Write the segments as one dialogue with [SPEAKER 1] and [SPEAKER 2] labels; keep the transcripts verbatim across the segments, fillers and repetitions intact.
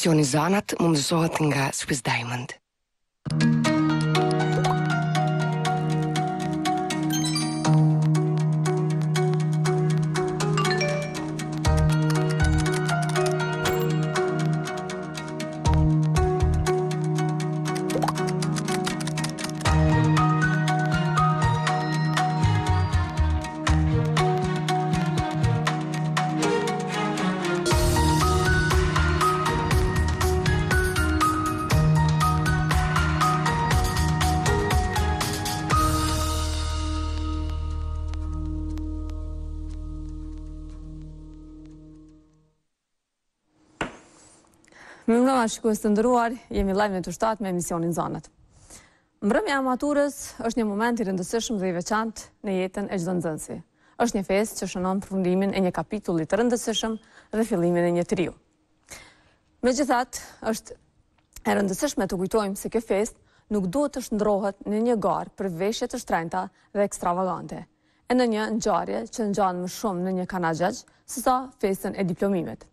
[SPEAKER 1] Emisioni Zanat mundësohet nga Swiss Diamond.
[SPEAKER 2] Mbrëmja shikues të nderuar, jemi live në të shtatë me emisionin Zanat. Mbrëmja e maturës është një moment i rëndësishëm dhe i veçantë në jetën e çdo nxënësi. Është një festë që shënon përfundimin e një kapitulli të rëndësishëm dhe fillimin e një triu. Megjithatë, është e rëndësishme të kujtojmë se kjo festë nuk duhet të shndrohet në një garë për veshje të shtrenjta dhe ekstravagante, e në një ngjarje që ngjan më shumë në një kanaxhaxh sesa festën e diplomimit.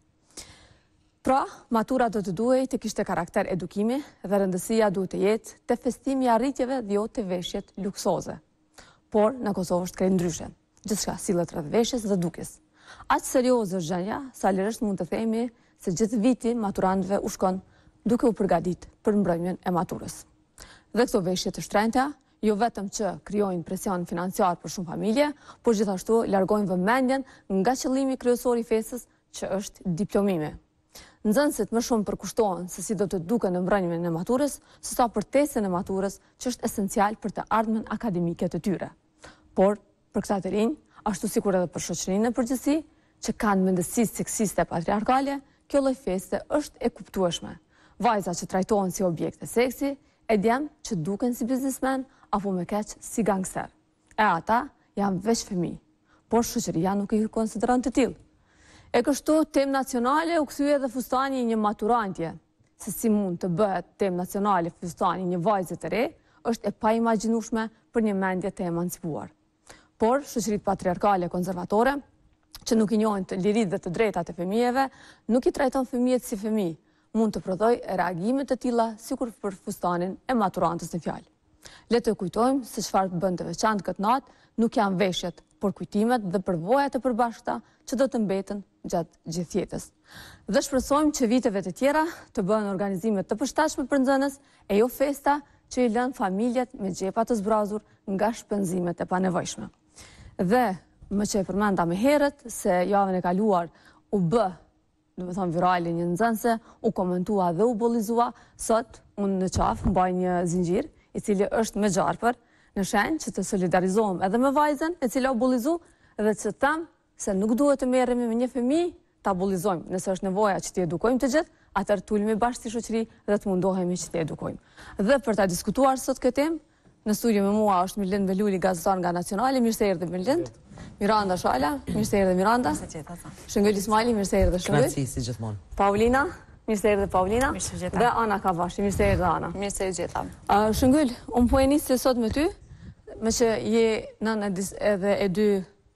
[SPEAKER 2] Pra, matura do të duhej të kishte karakter edukimi dhe rëndësia duhet të jetë të festimi i arritjeve dhe jo të veshjet luksoze. Por në Kosovë është krejt ndryshe. Gjithçka sillet rreth veshjes dhe dukjes. Aq serioze është gjëja, sa lirisht mund të themi se gjithë viti maturantëve u shkon duke u përgatitur për mbrëmjen e maturës. Dhe këto veshje të shtrenjta jo vetëm që krijojnë presion financiar për shumë familje, por gjithashtu largojnë vëmendjen nga qëllimi kryesor i festës, që është diplomimi. Nxënësit më shumë përkushtohen se si do të duken në mbrëmjen e maturës, sesa përtesën e maturës, që është esencial për të ardhmen akademike të tyre. Por, për këta të rinj, ashtu sikur edhe për shoqërinë në përgjithësi, që kanë mendësi seksiste patriarkale, kjo lloj feste është e kuptueshme. Vajza që trajtohen si objekte seksi, e djem që duken si biznesmen apo më keq si gangster. E ata janë veç fëmijë, por shoqëria nuk i konsideron të tillë. E kështu, temë nacionale u kthye edhe fustani i një maturantje. Se si mund të bëhet temë nacionale fustani një vajze të re, është e paimagjinueshme për një mendje të emancipuar. Por, shoqëritë patriarkale konservatore, që nuk i njohin të liritë dhe të drejtat e fëmijëve, nuk i trajton fëmijët si fëmijë, mund të prodhojë reagime të tilla sikur për fustanin e maturantës në fjalë. Le të kujtojmë se çfarë bën të veçantë këtë natë nuk janë veshjet, por kujtimet dhe përvojat e përbashkëta që do të mbeten gjatë gjithë jetës. Dhe shpresojmë që viteve të tjera të bëhen organizime të përshtatshme për nxënës e jo festa që i lën familjet me xhepa të zbrazur nga shpenzimet e panevojshme. Dhe më që e përmenda më herët se javën e kaluar u bë, do të thonë virale një nxënëse, u komentua dhe u bollizua, sot unë në qafë mbaj një zinxhir i cili është me gjarpër, në shenjë që të solidarizohem edhe me vajzen e cila u bullizu dhe që them se nuk duhet të merremi me një fëmijë, ta bullizojmë. Nëse është nevoja që t'i edukojmë të gjithë, atëherë tulemi bashkë si shoqëri dhe të mundohemi që t'i edukojmë. Dhe për ta diskutuar sot këtë temë, në studio me mua është Mirlind Veluli, gazetar nga Nacionali. Mirë se erdhe Mirlind. Miranda Shala, mirë se erdhe Miranda. Shëngël Ismaili, mirë se erdhe Shëngël.
[SPEAKER 3] Kënaqësi si gjithmonë.
[SPEAKER 2] Paulina, mirë se erdhe Paulina.
[SPEAKER 4] Mirë se gjeta.
[SPEAKER 2] Dhe Ana Kavashi, mirë se erdhe Ana.
[SPEAKER 4] Mirë se gjeta.
[SPEAKER 2] Uh, Shëngël, unë po e nis sot me ty, me që je nënë edhe e dy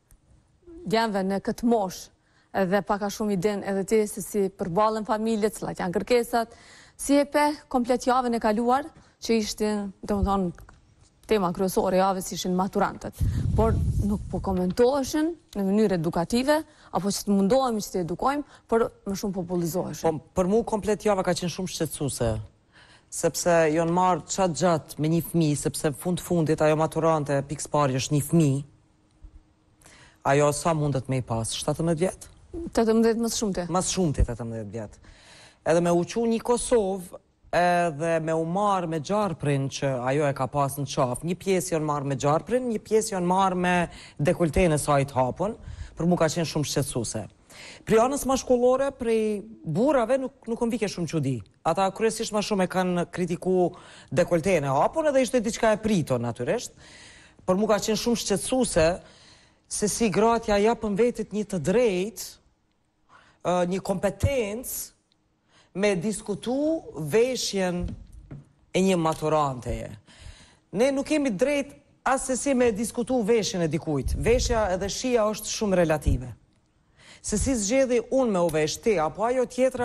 [SPEAKER 2] djemve në këtë mosh, edhe paka shumë i din edhe ti se si përballen familjet, cilat janë kërkesat, si e pe komplet javën e kaluar, që ishtin, do më thonë, tema kryesore javës ishin maturantët, por nuk po komentoheshin në mënyrë edukative, apo që të mundohemi që të edukojmë, por më shumë populizoheshin.
[SPEAKER 3] Po, për mu komplet java ka qenë shumë shqetësuese, sepse jonë marrë qatë gjatë me një fëmijë, sepse fund fundit ajo maturante pikës pari është një fëmijë. Ajo sa mundet me i pas? shtatëmbëdhjetë vjetë?
[SPEAKER 2] tetëmbëdhjetë më shumëti.
[SPEAKER 3] Mas shumëti tetëmbëdhjetë vjetë. Edhe me uqu një Kosovë, edhe me u marë me gjarprin që ajo e ka pas në qafë. Një pjesë janë marë me gjarprin, një pjesë janë marë me dekoltejnë e sajt hapun, për mu ka qenë shumë shqetësuese. Pri anës ma shkollore, pri burrave nuk, nuk më vike shumë qudi. Ata kryesisht ma shumë e kanë kritiku dekoltejnë e hapun, edhe ishte diçka e prito, natyrisht. Për mu ka qenë shumë shqetësuese, se si gratja japën vetit një të drejt, një kompetencë, me diskutu veshjen e një maturanteje. Ne nuk kemi drejt asë si me diskutu veshjen e dikujt. Veshja edhe shija është shumë relative. Se si zgjedhi unë me u vesh ti, apo ajo tjetra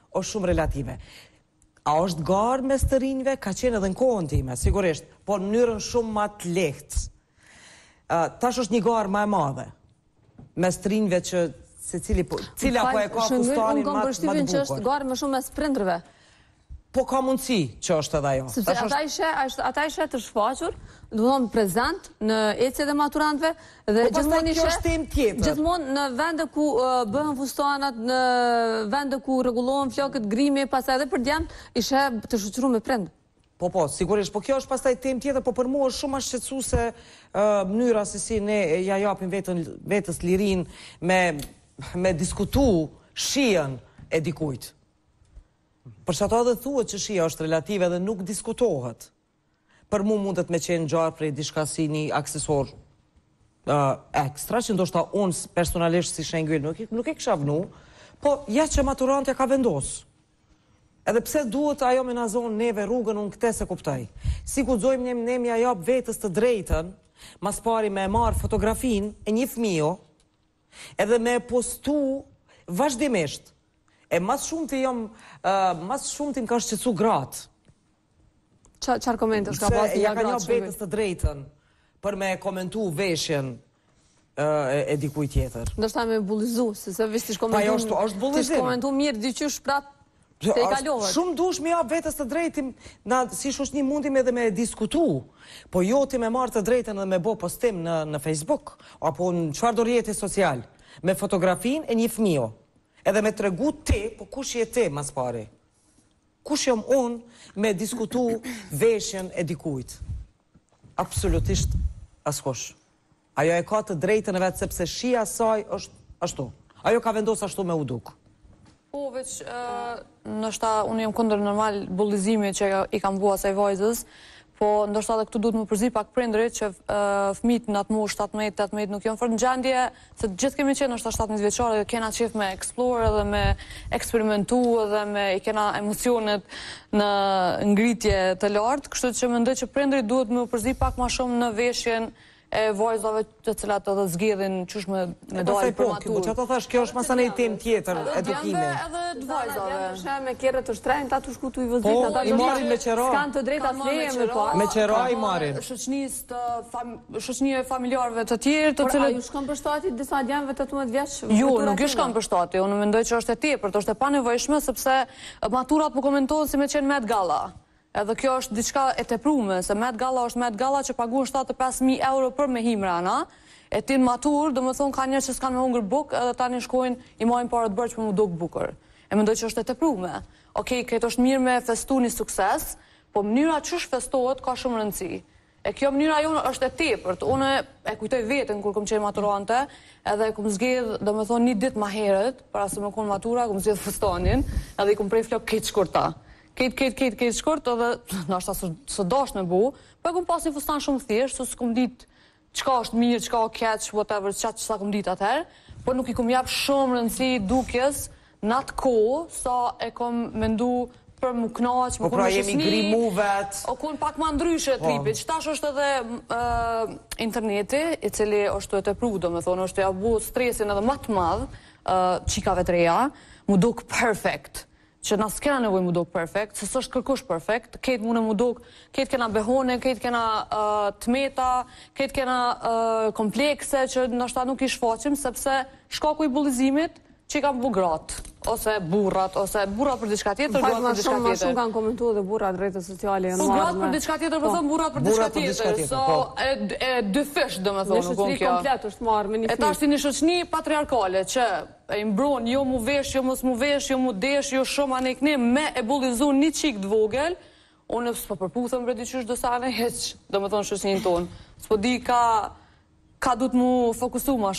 [SPEAKER 3] është shumë relative. A është garë mes të rinjve? Ka qenë edhe në kohën time, sigurisht, po në mënyrën shumë më të lehtë. Uh, tash është një garë më e madhe mes të rinjve që se cili po, cila po e ka fustanin më të bukur.
[SPEAKER 2] Që është garë më shumë mes prindërve.
[SPEAKER 3] Po ka mundësi që është edhe ajo.
[SPEAKER 2] Sepse ata ishe, ata ishe të shfaqur, do të thonë prezent në ecjet e maturantëve dhe gjithmonë ishe gjithmonë në vende ku uh, bëhen fustanat, në vende ku rregullohen flokët grimi, pastaj edhe për djemt ishe të shoqëruar me prind.
[SPEAKER 3] Po po, sigurisht, po kjo është pastaj temë tjetër, po për mua është shumë më shqetësuese uh, mënyra se si ne ja japim vetën vetës lirin me me diskutu shihen e dikujt. Për që ato edhe thuhet që shia është relative dhe nuk diskutohet. Për mu mundet me qenë gjarë prej diçka si një aksesor uh, ekstra, që ndoshta unë personalisht si Shengël nuk, nuk e kisha vënu, po ja që maturantja ka vendosë. Edhe pse duhet ajo me na zonë neve rrugën, unë këte se kuptaj. Si ku dzojmë ne, ne mja jap vetës të drejten, mas pari me marë fotografin e një fëmijo, edhe me postu vazhdimisht. E mas shumë të jam, uh, mas shumë të më ka shqetësu gratë.
[SPEAKER 2] Qarë komente shka pasi
[SPEAKER 3] ja gratë? Ja ka një betës të drejten për me komentu veshjen uh, e, e dikuj tjetër.
[SPEAKER 2] Ndështë ta me bullizu, se se visht t'ish
[SPEAKER 3] komentu, është, është bullizim.
[SPEAKER 2] T'ish komentu mirë diqysh prap se i kalohet.
[SPEAKER 3] Shumë dush me jap vetës të drejtim, na, si shosh një mundim edhe me diskutu, po jo ti me marë të drejten edhe me bo postim në, në Facebook, apo në qfar do rjeti social, me fotografin e një fëmijo. Edhe me të regu te, po kush je te mas pari? Kush jam unë me diskutu veshjen e dikujt? Absolutisht askush. Ajo e ka të drejtën e vetë sepse shia saj është ashtu. Ajo ka vendosë ashtu me u duk.
[SPEAKER 4] Po, veç, nështë unë jem kundër normal bullizimi që i kam bua asaj vajzës, po ndoshta edhe këtu duhet më përzi pak prindrit që fëmijët në atë moshë shtatëmbëdhjetë tetëmbëdhjetë nuk janë fort në gjendje, se gjithë kemi qenë ndoshta shtatëmbëdhjetë vjeçare dhe kena qef me explore edhe me eksperimentu edhe me i kena emocionet në ngritje të lartë, kështu që mendoj që prindrit duhet më përzi pak më shumë në veshjen e vajzave të cilat edhe zgjedhin qysh me me dalë për maturë.
[SPEAKER 3] Po çfarë thash, kjo është masane një temë tjetër edukimi.
[SPEAKER 4] Edhe të vajzave.
[SPEAKER 2] Është me kerrë të shtrenjtë ata shku tu i vëzit,
[SPEAKER 3] po,
[SPEAKER 2] ata
[SPEAKER 3] i marrin me qera.
[SPEAKER 2] S'kan të drejta të leje me pa.
[SPEAKER 3] Me qera i marrin.
[SPEAKER 4] Shoqënisë të fam, shoqënie familjarëve të tjerë, të
[SPEAKER 2] cilët
[SPEAKER 4] cilët
[SPEAKER 2] ju shkon për shtati disa djemve të tetëmbëdhjetë vjeç.
[SPEAKER 4] Jo, nuk ju shkon për shtati, unë mendoj që është e tepërt, është e panevojshme sepse maturat po komentohen si me qenë Met Galla. Edhe kjo është diçka e teprume, se Met Galla është Met Galla që paguan shtatëdhjetë e pesë mijë euro për me him rana, e ti në matur, do më thonë ka njerë që s'kanë me hungër buk, edhe tani shkojnë i majnë parët bërë që për mu duk bukur. E mendoj që është e teprume. Okej, këtë është mirë me festu një sukses, po mënyra që është festohet ka shumë rëndësi. E kjo mënyra jonë është e tepërt. Unë e kujtoj vetën kur kom qenë maturante, edhe kom zgjedh, do më thonë, një ditë ma herët, para se më konë matura, kom zgjedh fustanin, edhe i kom prej flok këtë shkurta. Këtë, këtë, këtë, këtë shkurt, edhe nështë së dash me bu, po e kom pas një fustan shumë thjesht, se s'kom ditë qka është mirë, qka o keq, whatever, qatë që sa kom ditë atëherë, po nuk i kom jap shumë rëndësi dukjes në atë kohë, sa e kom mendu për më knaq, më
[SPEAKER 3] po pra jemi grimu vetë.
[SPEAKER 4] O kun pak ma ndryshe tripit, qëtash është edhe uh, interneti, i cili është të pru, do me thonë, është ja bu stresin edhe më të madh, uh, qikave të reja, mu duk perfect. Që na s'kena nevoj mu duk perfect, se s'është kërkush perfect, ketë mune mu duk, ketë kena behone, ketë kena uh, tmeta, ketë kena uh, komplekse që nështë nuk i shfaqim, sepse shkaku i bullizimit që i kam bu gratë, ose burrat, ose burrat për diçka tjetër, gratë për diçka tjetër.
[SPEAKER 2] Ma shumë kanë komentu dhe burrat rrjetet sociale.
[SPEAKER 4] Po gratë për diçka tjetër, po thëmë burrat për diçka tjetër, so e dy fish, do me thonë, nuk unë kjo.
[SPEAKER 2] Në shoqëri komplet është marrë me një
[SPEAKER 4] fish. E ta është një shoqëni patriarkale, që e imbron, jo mu vesh, jo mos mu vesh, jo mu desh, jo shumë anekne, me e bullizu një qik të vogël, unë s'po përputhëm bre diqysh dësane, heq, do me thonë shoqënin tonë. S'po di ka, ka du të mu fokusu ma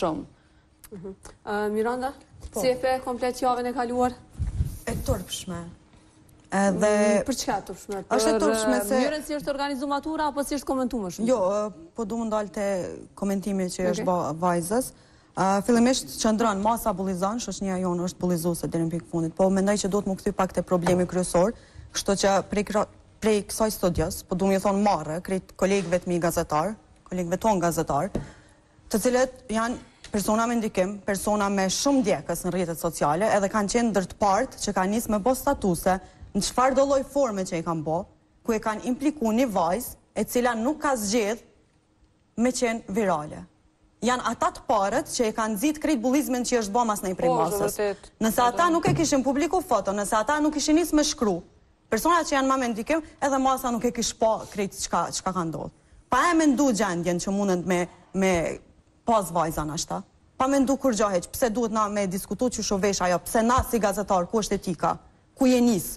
[SPEAKER 4] shumë.
[SPEAKER 2] Miranda? Si e pe komplet javën e kaluar?
[SPEAKER 5] E tërpshme. Edhe...
[SPEAKER 2] Për çka tërpshme?
[SPEAKER 5] është e tërpshme se...
[SPEAKER 2] Mënyrën si është organizu matura, apo si është komentu më shumë?
[SPEAKER 5] Jo, po du më ndalë të komentimi që është vajzës. Fillimisht qëndron, masa bullizon, shoqënia jonë është bullizuese deri në pikë fundit, po mendoj që duhet më kthy pak te problemi kryesor, kështu që prej kësaj studios, po du më thonë marrë, krejt kolegëve të mi gazetar, kolegëve tonë gazetar, të cilët janë persona me ndikim, persona me shumë djekës në rrjetet sociale, edhe kanë qenë ndër të partë që kanë nisë me bo statuse në çfarë do lloj forme që i kanë bo, ku e kanë impliku një vajzë e cila nuk ka zgjedh me qenë virale. Janë ata të parët që e kanë nxit krejt bullizmin që është bë mas në i prej masës. Nëse ata nuk e kishin publiku foto, nëse ata nuk ishin nisë me shkru, personat që janë ma me ndikim, edhe masa nuk e kish pa krejt çka çka ka ndodhur. Pa e mendu gjendjen që mundet me me pas vajza ashta. Pa mendu kur gjaheq, pse duhet na me diskutu që shovesh ajo, pse na si gazetar, ku është etika, ku je nis.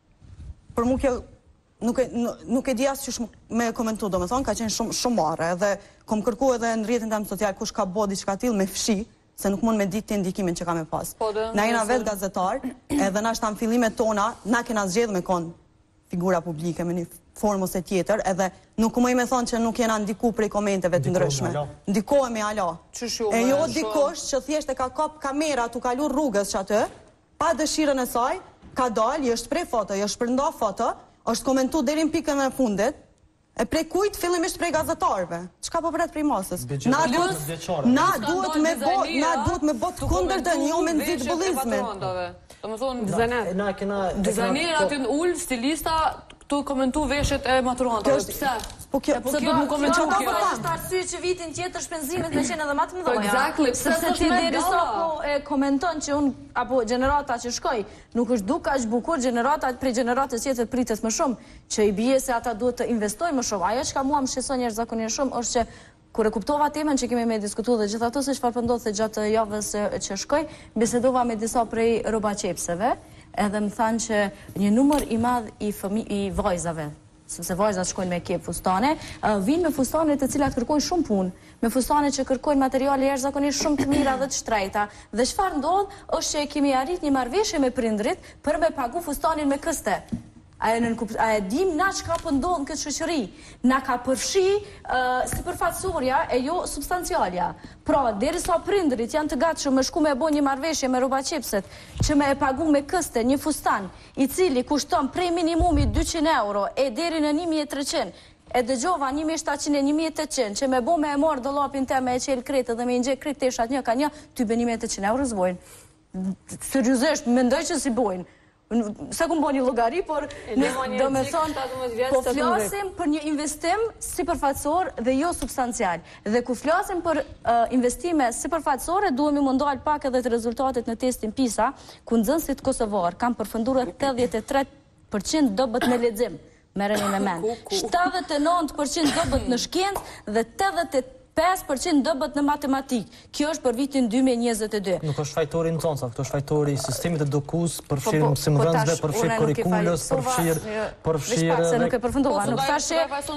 [SPEAKER 5] Për mu kjo nuk e nuk e di as çish me komentu, domethënë ka qenë shumë shumë marrë, edhe kom kërku edhe në rrjetin tim social kush ka bë diçka tillë me fshi, se nuk mund me ditë të ndikimin që ka me pas. Na jena vetë gazetar, edhe na shtam fillimet tona, na kena zgjedhur me kon figura publike me një formë ose tjetër, edhe nuk më i me thonë që nuk jena ndiku prej komenteve të ndryshme. Ndikohemi ala. E jo dikush që thjesht e ka kap kamera tu kalu rrugës që atë, pa dëshirën e saj, ka dalë, i është prej foto, i është shpërnda foto, është komentu deri në pikën e fundit, e prej kujt fillimisht prej gazetarëve. Çka po pret prej masës? Na duhet na duhet me bë, na duhet me bë të kundërtën, jo me nxit bullizmin.
[SPEAKER 4] Domethënë dizajner. Na kena dizajner aty në ul, stilista tu komentu veshjet e maturantëve. Pse?
[SPEAKER 5] Po kjo,
[SPEAKER 4] pse duhet më komentu kjo?
[SPEAKER 6] Është arsye që vitin tjetër shpenzimet me qenë edhe më të mëdha.
[SPEAKER 4] Exactly.
[SPEAKER 6] Sepse ti derisa po e komenton që un apo gjenerata që shkoj, nuk është duk aq bukur, gjenerata prej gjeneratës tjetër pritet më shumë, që i bie se ata duhet të investojnë më shumë. Ajo çka mua më shqetëson jashtëzakonisht shumë është që kur e kuptova temën që kemi me diskutuar dhe gjithë ato se çfarë po ndodhte gjatë javës që shkoj, bisedova me disa prej rrobaqepseve, edhe më thanë që një numër i madh i fëmi, i vajzave, sepse vajzat shkojnë me kep fustane, vinë me fustane të cilat kërkojnë shumë punë, me fustane që kërkojnë materiale jashtëzakonisht shumë të mira dhe të shtrejta. Dhe çfarë ndodh është që kemi arrit një marrëveshje me prindrit për me pagu fustanin me këste. A e dim na çka po ndodh në këtë shoqëri? Na ka përfshi sipërfaqësorja e jo substancialja. Pra, derisa prindrit janë të gatshëm me shku me bë një marrëveshje me rrobaqepset, që me e pagu me këste një fustan, i cili kushton prej minimumi dyqind euro e deri në një mijë e treqind, e dëgjova një mijë e shtatëqind e një mijë e tetëqind, që me bo me e marrë dollapin te me e qelë kretë dhe me i nxek kretë teshat një ka një, ty be një mijë e tetëqind euro zbojnë. Seriozisht, mendoj që si bojnë. Se ku më bo një logari, por do me thonë, po flasim për një investim sipërfaqësor dhe jo substancial. Dhe ku flasim për investime sipërfaqësore, duhemi më ndalë pak edhe të rezultatet në testin PISA, ku nxënësit kosovar kanë përfunduar tetëdhjetë e tre përqind dobët në lexim. Merreni me mend. shtatëdhjetë e nëntë përqind dobët në shkencë dhe tetëdhjetë e pesë përqind dobët në matematikë. Kjo është për vitin dy mijë e njëzet e dy.
[SPEAKER 7] Nuk është fajtori në zonca, këto është fajtori i sistemit edukus, përfshirë mësimdhënësve, përfshirë kurikulës, përfshirë përfshirë
[SPEAKER 6] se nuk e përfundova. Nuk thashë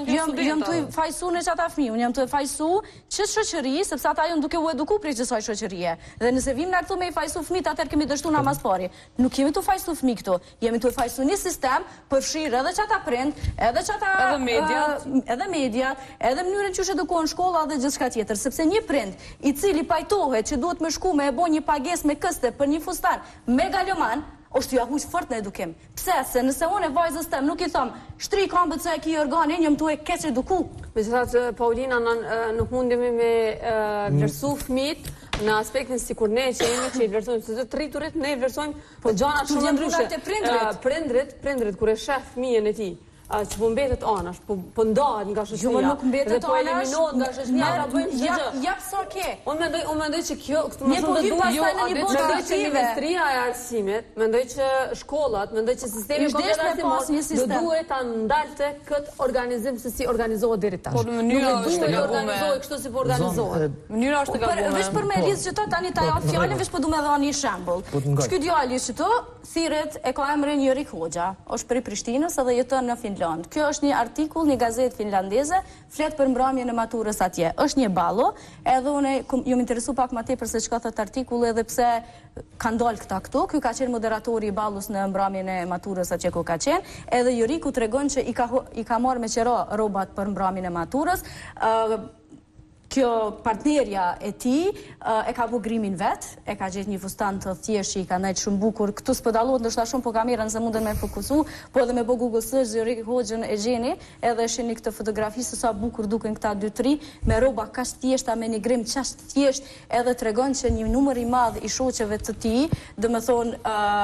[SPEAKER 6] jam tu fajsu në çata fëmijë, un jam tu fajsu që shoqëri, sepse ata janë duke u edukuar për çësaj shoqërie. Dhe nëse vim na këtu me i fajsu fëmijët, atëherë kemi dështuar namaz pari. Nuk kemi tu fajsu fëmijë këtu. Jemi tu fajsu një sistem, përfshirë edhe çata prind, edhe çata
[SPEAKER 4] edhe media,
[SPEAKER 6] edhe media, edhe mënyrën që edukohen shkolla dhe gjithçka tjetër, sepse një prind i cili pajtohet që duhet më shku me e bo një pagesë me këste për një fustan megaloman, është ju akuq fort në edukim. Pse? Se nëse unë e vajzës tem nuk i thom, shtri këmbët se e ki organin, jam tu e keq eduku.
[SPEAKER 2] Megjithatë, Paulina, nuk mundemi me vlerësu fëmijët në aspektin sikur ne që jemi që i vlerësojmë se të rriturit, ne i vlerësojmë po gjana shumë ndryshe. Prindrit, prindrit kur e shef fëmijën e tij, që po mbetet anash, po ndahet nga shoqëria.
[SPEAKER 6] Jo, nuk mbetet
[SPEAKER 2] anash. Po eliminohet nga shoqëria, ata bëjnë çdo gjë.
[SPEAKER 6] Jap sa ke.
[SPEAKER 2] Unë mendoj, unë mendoj që kjo, këtë më
[SPEAKER 6] thonë do
[SPEAKER 2] jo, mendoj që Ministria e Arsimit, mendoj që shkollat, mendoj që sistemi komplet arsimor do duhet ta ndalte këtë organizim se si organizohet deri tash.
[SPEAKER 4] Po në mënyrë është
[SPEAKER 2] të organizohet kështu si po organizohet.
[SPEAKER 4] Mënyra është e gabuar.
[SPEAKER 6] Veç për me lidh që tani ta jap fjalën, veç po duam të dhani një shembull. Ky djali këtu thirret e ka emrin Jërik Hoxha, është prej Prishtinës edhe jeton në Finland. Kjo është një artikull, një gazetë finlandeze, flet për mbrëmjen e maturës atje. Është një ballo, edhe unë jam interesu pak më tepër se çka thot artikulli edhe pse kanë dalë këta këtu. Ky ka qenë moderatori i ballos në mbrëmjen e maturës atje ku ka qenë, edhe Jëriku tregon që i ka i ka marrë me qero rrobat për mbrëmjen e maturës. kjo partnerja e ti e ka bu grimin vet, e ka gjetë një fustan të thjesht që i ka nejtë shumë bukur. Këtu s'po dallohet ndoshta shumë po kamerën se munden me fokusu, po edhe me bo Google search Zëri Hoxhën e gjeni, edhe shihni këtë fotografi se sa bukur duken këta dy tri me rroba kaq thjeshta me një grim kaq thjesht, edhe tregon që një numër i madh i shoqeve të tij, domethënë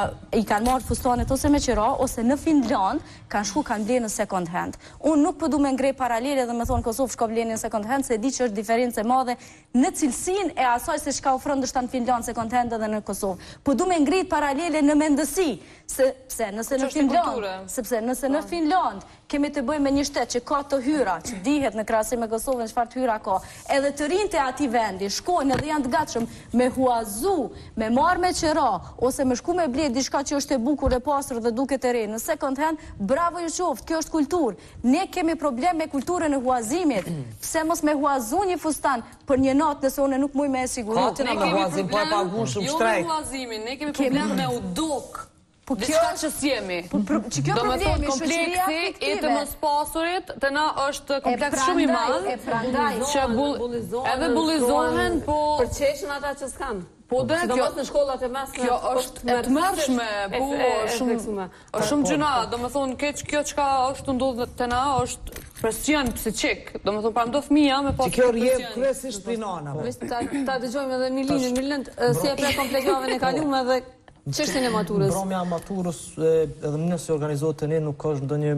[SPEAKER 6] i kanë marrë fustanet ose me qira ose në Finland kanë shku kanë blerë në second hand. Unë nuk po du me ngrej paralele dhe me thonë Kosovë shko bleni në second hand, se di që është diferencë e madhe në cilësinë e asaj se çka ofron ndoshta në Finland second hand edhe në Kosovë. Po du me ngrej paralele në mendësi, se pse nëse në Finland, sepse nëse në Finland kemi të bëjmë me një shtet që ka të hyra, që dihet në krahasim me Kosovën çfarë të hyra ka, edhe të rinjtë e atij vendi shkojnë edhe janë të gatshëm me huazu, me marrë me qira, ose me shku me ble diçka që është e bukur e pastër dhe duket e re në second hand, bravo ju qoftë, kjo është kulturë. Ne kemi problem me kulturën e huazimit. Pse mos me huazu një fustan për një natë nëse unë nuk muj me e siguru?
[SPEAKER 3] Ne kemi huazim, po e pagun shumë shtrejt.
[SPEAKER 4] Jo me huazimin, ne kemi problem me udok.
[SPEAKER 6] Po
[SPEAKER 4] kjo që s'jemi.
[SPEAKER 6] Që kjo problemi
[SPEAKER 4] kompleksi i të mos pasurit, të na është kompleks shumë i madh, që edhe bullizohen, po
[SPEAKER 8] për qeshin ata që s'kan.
[SPEAKER 4] Po dhe kjo
[SPEAKER 8] në shkollat e mesme.
[SPEAKER 4] Kjo është e tmerrshme, po shumë është shumë gjëna, domethënë keq kjo çka është ndodhur te na është presion psiqik. Domethënë pa ndo fëmia me pas.
[SPEAKER 3] Që kjo rrjedh kryesisht prej nanave.
[SPEAKER 2] Vist ta ta dëgjojmë edhe Milinin, Milin, si e pre kompletove e kaluam edhe çështjen e maturës.
[SPEAKER 7] Mbrëmja e maturës edhe nëse organizohet tani nuk ka ndonjë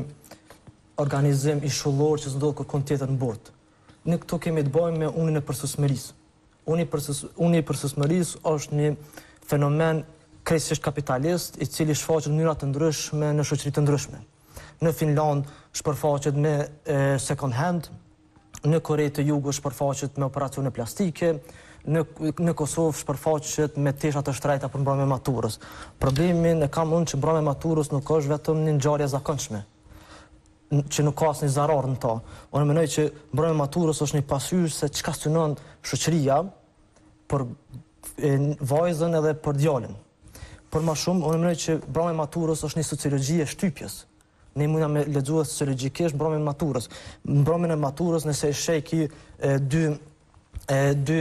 [SPEAKER 7] organizim i shullor që s'do kërkon tjetër në botë. Ne këtu kemi të bëjmë me unin e përsosmërisë. Uni i përsosmërisë është një fenomen krejtësisht kapitalist i cili shfaqet në mënyra të ndryshme në shoqëri të ndryshme. Në Finland shpërfaqet me second hand, në Kore të Jugut shpërfaqet me operacione plastike, në në Kosovë shpërfaqet me tesha të shtrejta për mbrëmjen e maturës. Problemin e kam unë që mbrëmja e maturës nuk është vetëm një ngjarje e zakonshme, që nuk ka asnjë zarar në to. Unë mendoj që mbrëmja e maturës është një pasqyrë se çka synon shoqëria për vajzën edhe për djalin. Por më shumë, unë mendoj që mbrëmja e maturës është një sociologji e shtypjes. Ne mundna me lexuar sociologjikisht mbrëmjen e maturës. Mbrëmjen e maturës nëse e sheki dy dy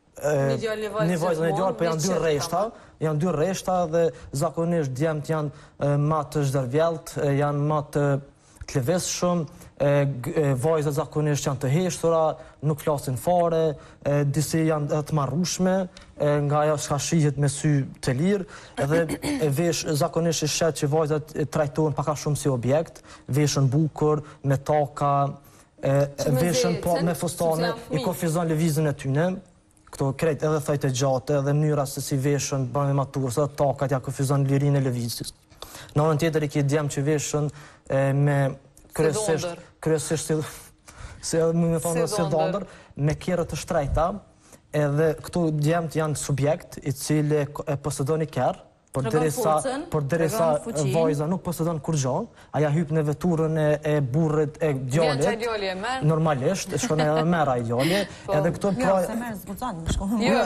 [SPEAKER 7] një vajzë në djalë, po janë dy rreshta, janë dy rreshta dhe zakonisht djemt janë më të zhdërvjellët, janë më të të lëvizshëm, vajzat zakonisht janë të heshtura, nuk flasin fare, disi janë të marrueshme, nga ajo s'ka shihet me sy të lirë, edhe vesh zakonisht e shet që vajzat trajtohen pak a shumë si objekt, veshën bukur, me taka, veshën po me fustane, i kufizon lëvizjen e tyre. Këto krejt edhe thajt e gjatë, edhe mënyra se si veshën brenda maturës, edhe takat ja kufizon lirinë e lëvizjes. Në anën tjetër i ke djem që veshën me kryesisht kryesisht si se më më thonë se dondër me kerë të shtrejta, edhe këtu djemt janë subjekt i cili e posëdon i kerë, por derisa por derisa vajza nuk posëdon kur gjë, aja hyp në veturën e burrit e djalit. Normalisht, shkon edhe merr ai djali, edhe këtu pra
[SPEAKER 5] se merr zbuxon, shkon.
[SPEAKER 4] Jo,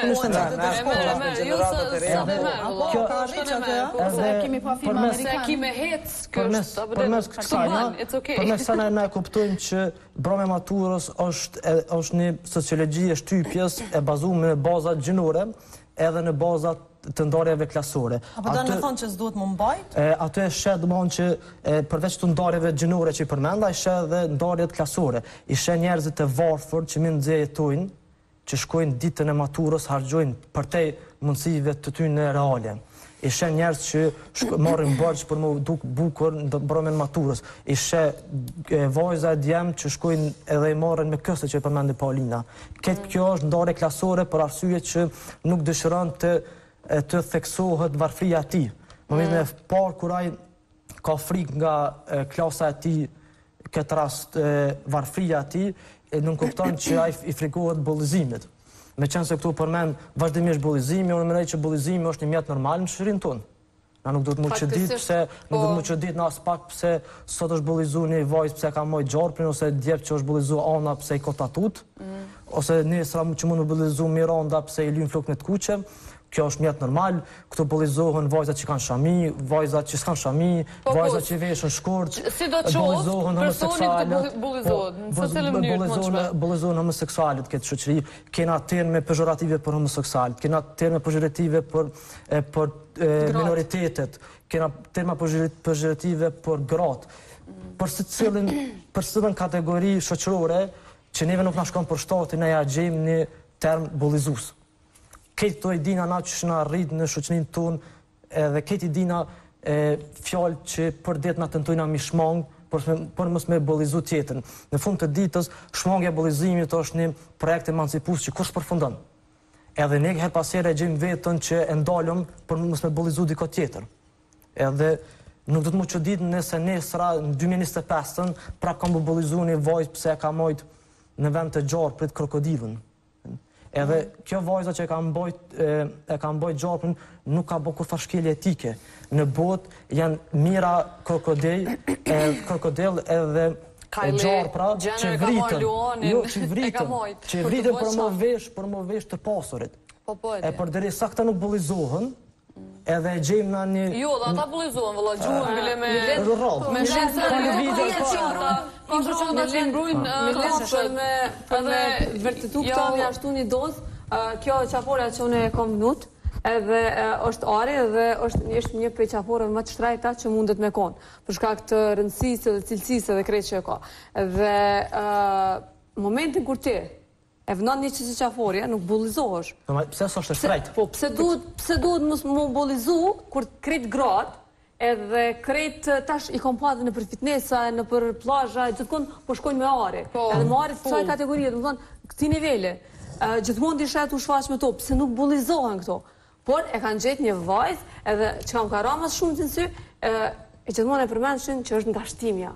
[SPEAKER 4] merr, jo se merr.
[SPEAKER 5] Kjo ka rritë atë, ose kemi pa film amerikan.
[SPEAKER 4] Kemi hec kështu,
[SPEAKER 7] përmes kësaj, përmes kësaj na kuptojmë që mbrëmja e maturës është është një sociologji e shtypjes e bazuar në baza gjinore, edhe në bazat të ndarjeve klasore.
[SPEAKER 5] Apo do të thonë që s'duhet më mbajt?
[SPEAKER 7] Atë e shet domthon që përveç të ndarjeve gjinore që i përmenda, i shet edhe ndarjet klasore. I shet njerëzit e varfër që mi nxjerrë jetojnë, që shkojnë ditën e maturës, harxojnë përtej mundësive të tyre reale. I shet njerëz që marrin borxh për më duk bukur në mbrëmjen e maturës. I shet vajza e djem që shkojnë edhe i marrin me këste që e përmendi Paulina. Këtë kjo është ndarje klasore për arsye që nuk dëshiron të të theksohet varfria e tij. Momentin e parë kur ai ka frikë nga klasa e tij, këtë rast varfria e tij, nuk kupton që ai i frikohet bullizimit. Meqense se këtu përmend vazhdimisht bullizimi, unë mendoj që bullizimi është një mjet normal në shoqërinë tonë. Na nuk duhet më çudit pse nuk duhet më çudit në as pak pse sot është bullizuar një vajzë pse ka moj gjarprin, ose djep që është bullizuar ana pse i ka tatut, ose nesër që mund të bullizuar Miranda pse i lyn flokët të kuqe. kjo është mjetë normal, këtu bullizohen vajzat që kanë shami, vajzat që s'kanë shami, vajzat që veshën shkurt,
[SPEAKER 4] si do të qoftë, personi këtë bullizohet, në cilën mënyrë të mundshme.
[SPEAKER 7] Bullizohen homoseksualit këtë shoqëri, kena terme pejorative për homoseksualit, kena terme pejorative për për minoritetet, kena terme pejorative për gratë. Për secilin, për secilin kategori shoqërore që neve nuk na shkon për shtatin, ne ja gjejmë një term bullizues. Këtë të i dina na që shëna rritë në shoqënin tonë, edhe këtë i dina fjallë që për detë na tentojna mi shmangë, për mos me bullizu tjetën. Në fund të ditës, shmangja bullizimit është një projekt emancipus që kush përfundon. Edhe ne her pasere e gjejmë vetën që e ndalëm për mos me bullizu diko tjetër. Edhe nuk do të mu që ditë nëse nesra në dy mijë e njëzet e pesën, pra kam bu bullizu një vajzë pse e ka mojt në vend të gjarë prit krokodilën. Edhe kjo vajza që e ka mbojt, e ka mbojt gjarpën nuk ka bo kur fashkelje etike. Në botë janë mira krokodil, krokodil edhe gjarpra që vritën. Jo, që vritën. Që vritën për më vesh, për më vesh të pasurit. E për deri sa këta nuk bullizohen, edhe e gjejmë në një...
[SPEAKER 4] Jo, dhe ata bullizohen, vëlla, gjuhën, bile me...
[SPEAKER 7] Me
[SPEAKER 4] shensë në video, Kondër që nga që imbrujnë kopshët
[SPEAKER 2] për me vërtetu këta me ashtu një dozë, kjo qaporja që unë e kom nut, edhe është ari dhe është një prej qapore më të shtrajta që mundet me konë, për shkak të rëndësisë dhe cilësisë dhe krejtë që e ka. Dhe momentin kur ti e vënon një që që qaporja, nuk bullizohesh.
[SPEAKER 7] Pse së është e shtrajtë?
[SPEAKER 2] Po, pse duhet mu bullizu kur krejtë gratë, edhe krejt tash i kom padhe në për fitnesa, në për plazha, gjithkon po shkojnë me ari. Edhe me ari të kësaj kategorie, dhe më thonë, këti nivele, gjithmon të ishet u shfaq me to, pëse nuk bullizohen këto. Por e kanë gjetë një vajzë, edhe që kam ka ramas shumë të nësy, e gjithmon e përmendëshin që është nga shtimja.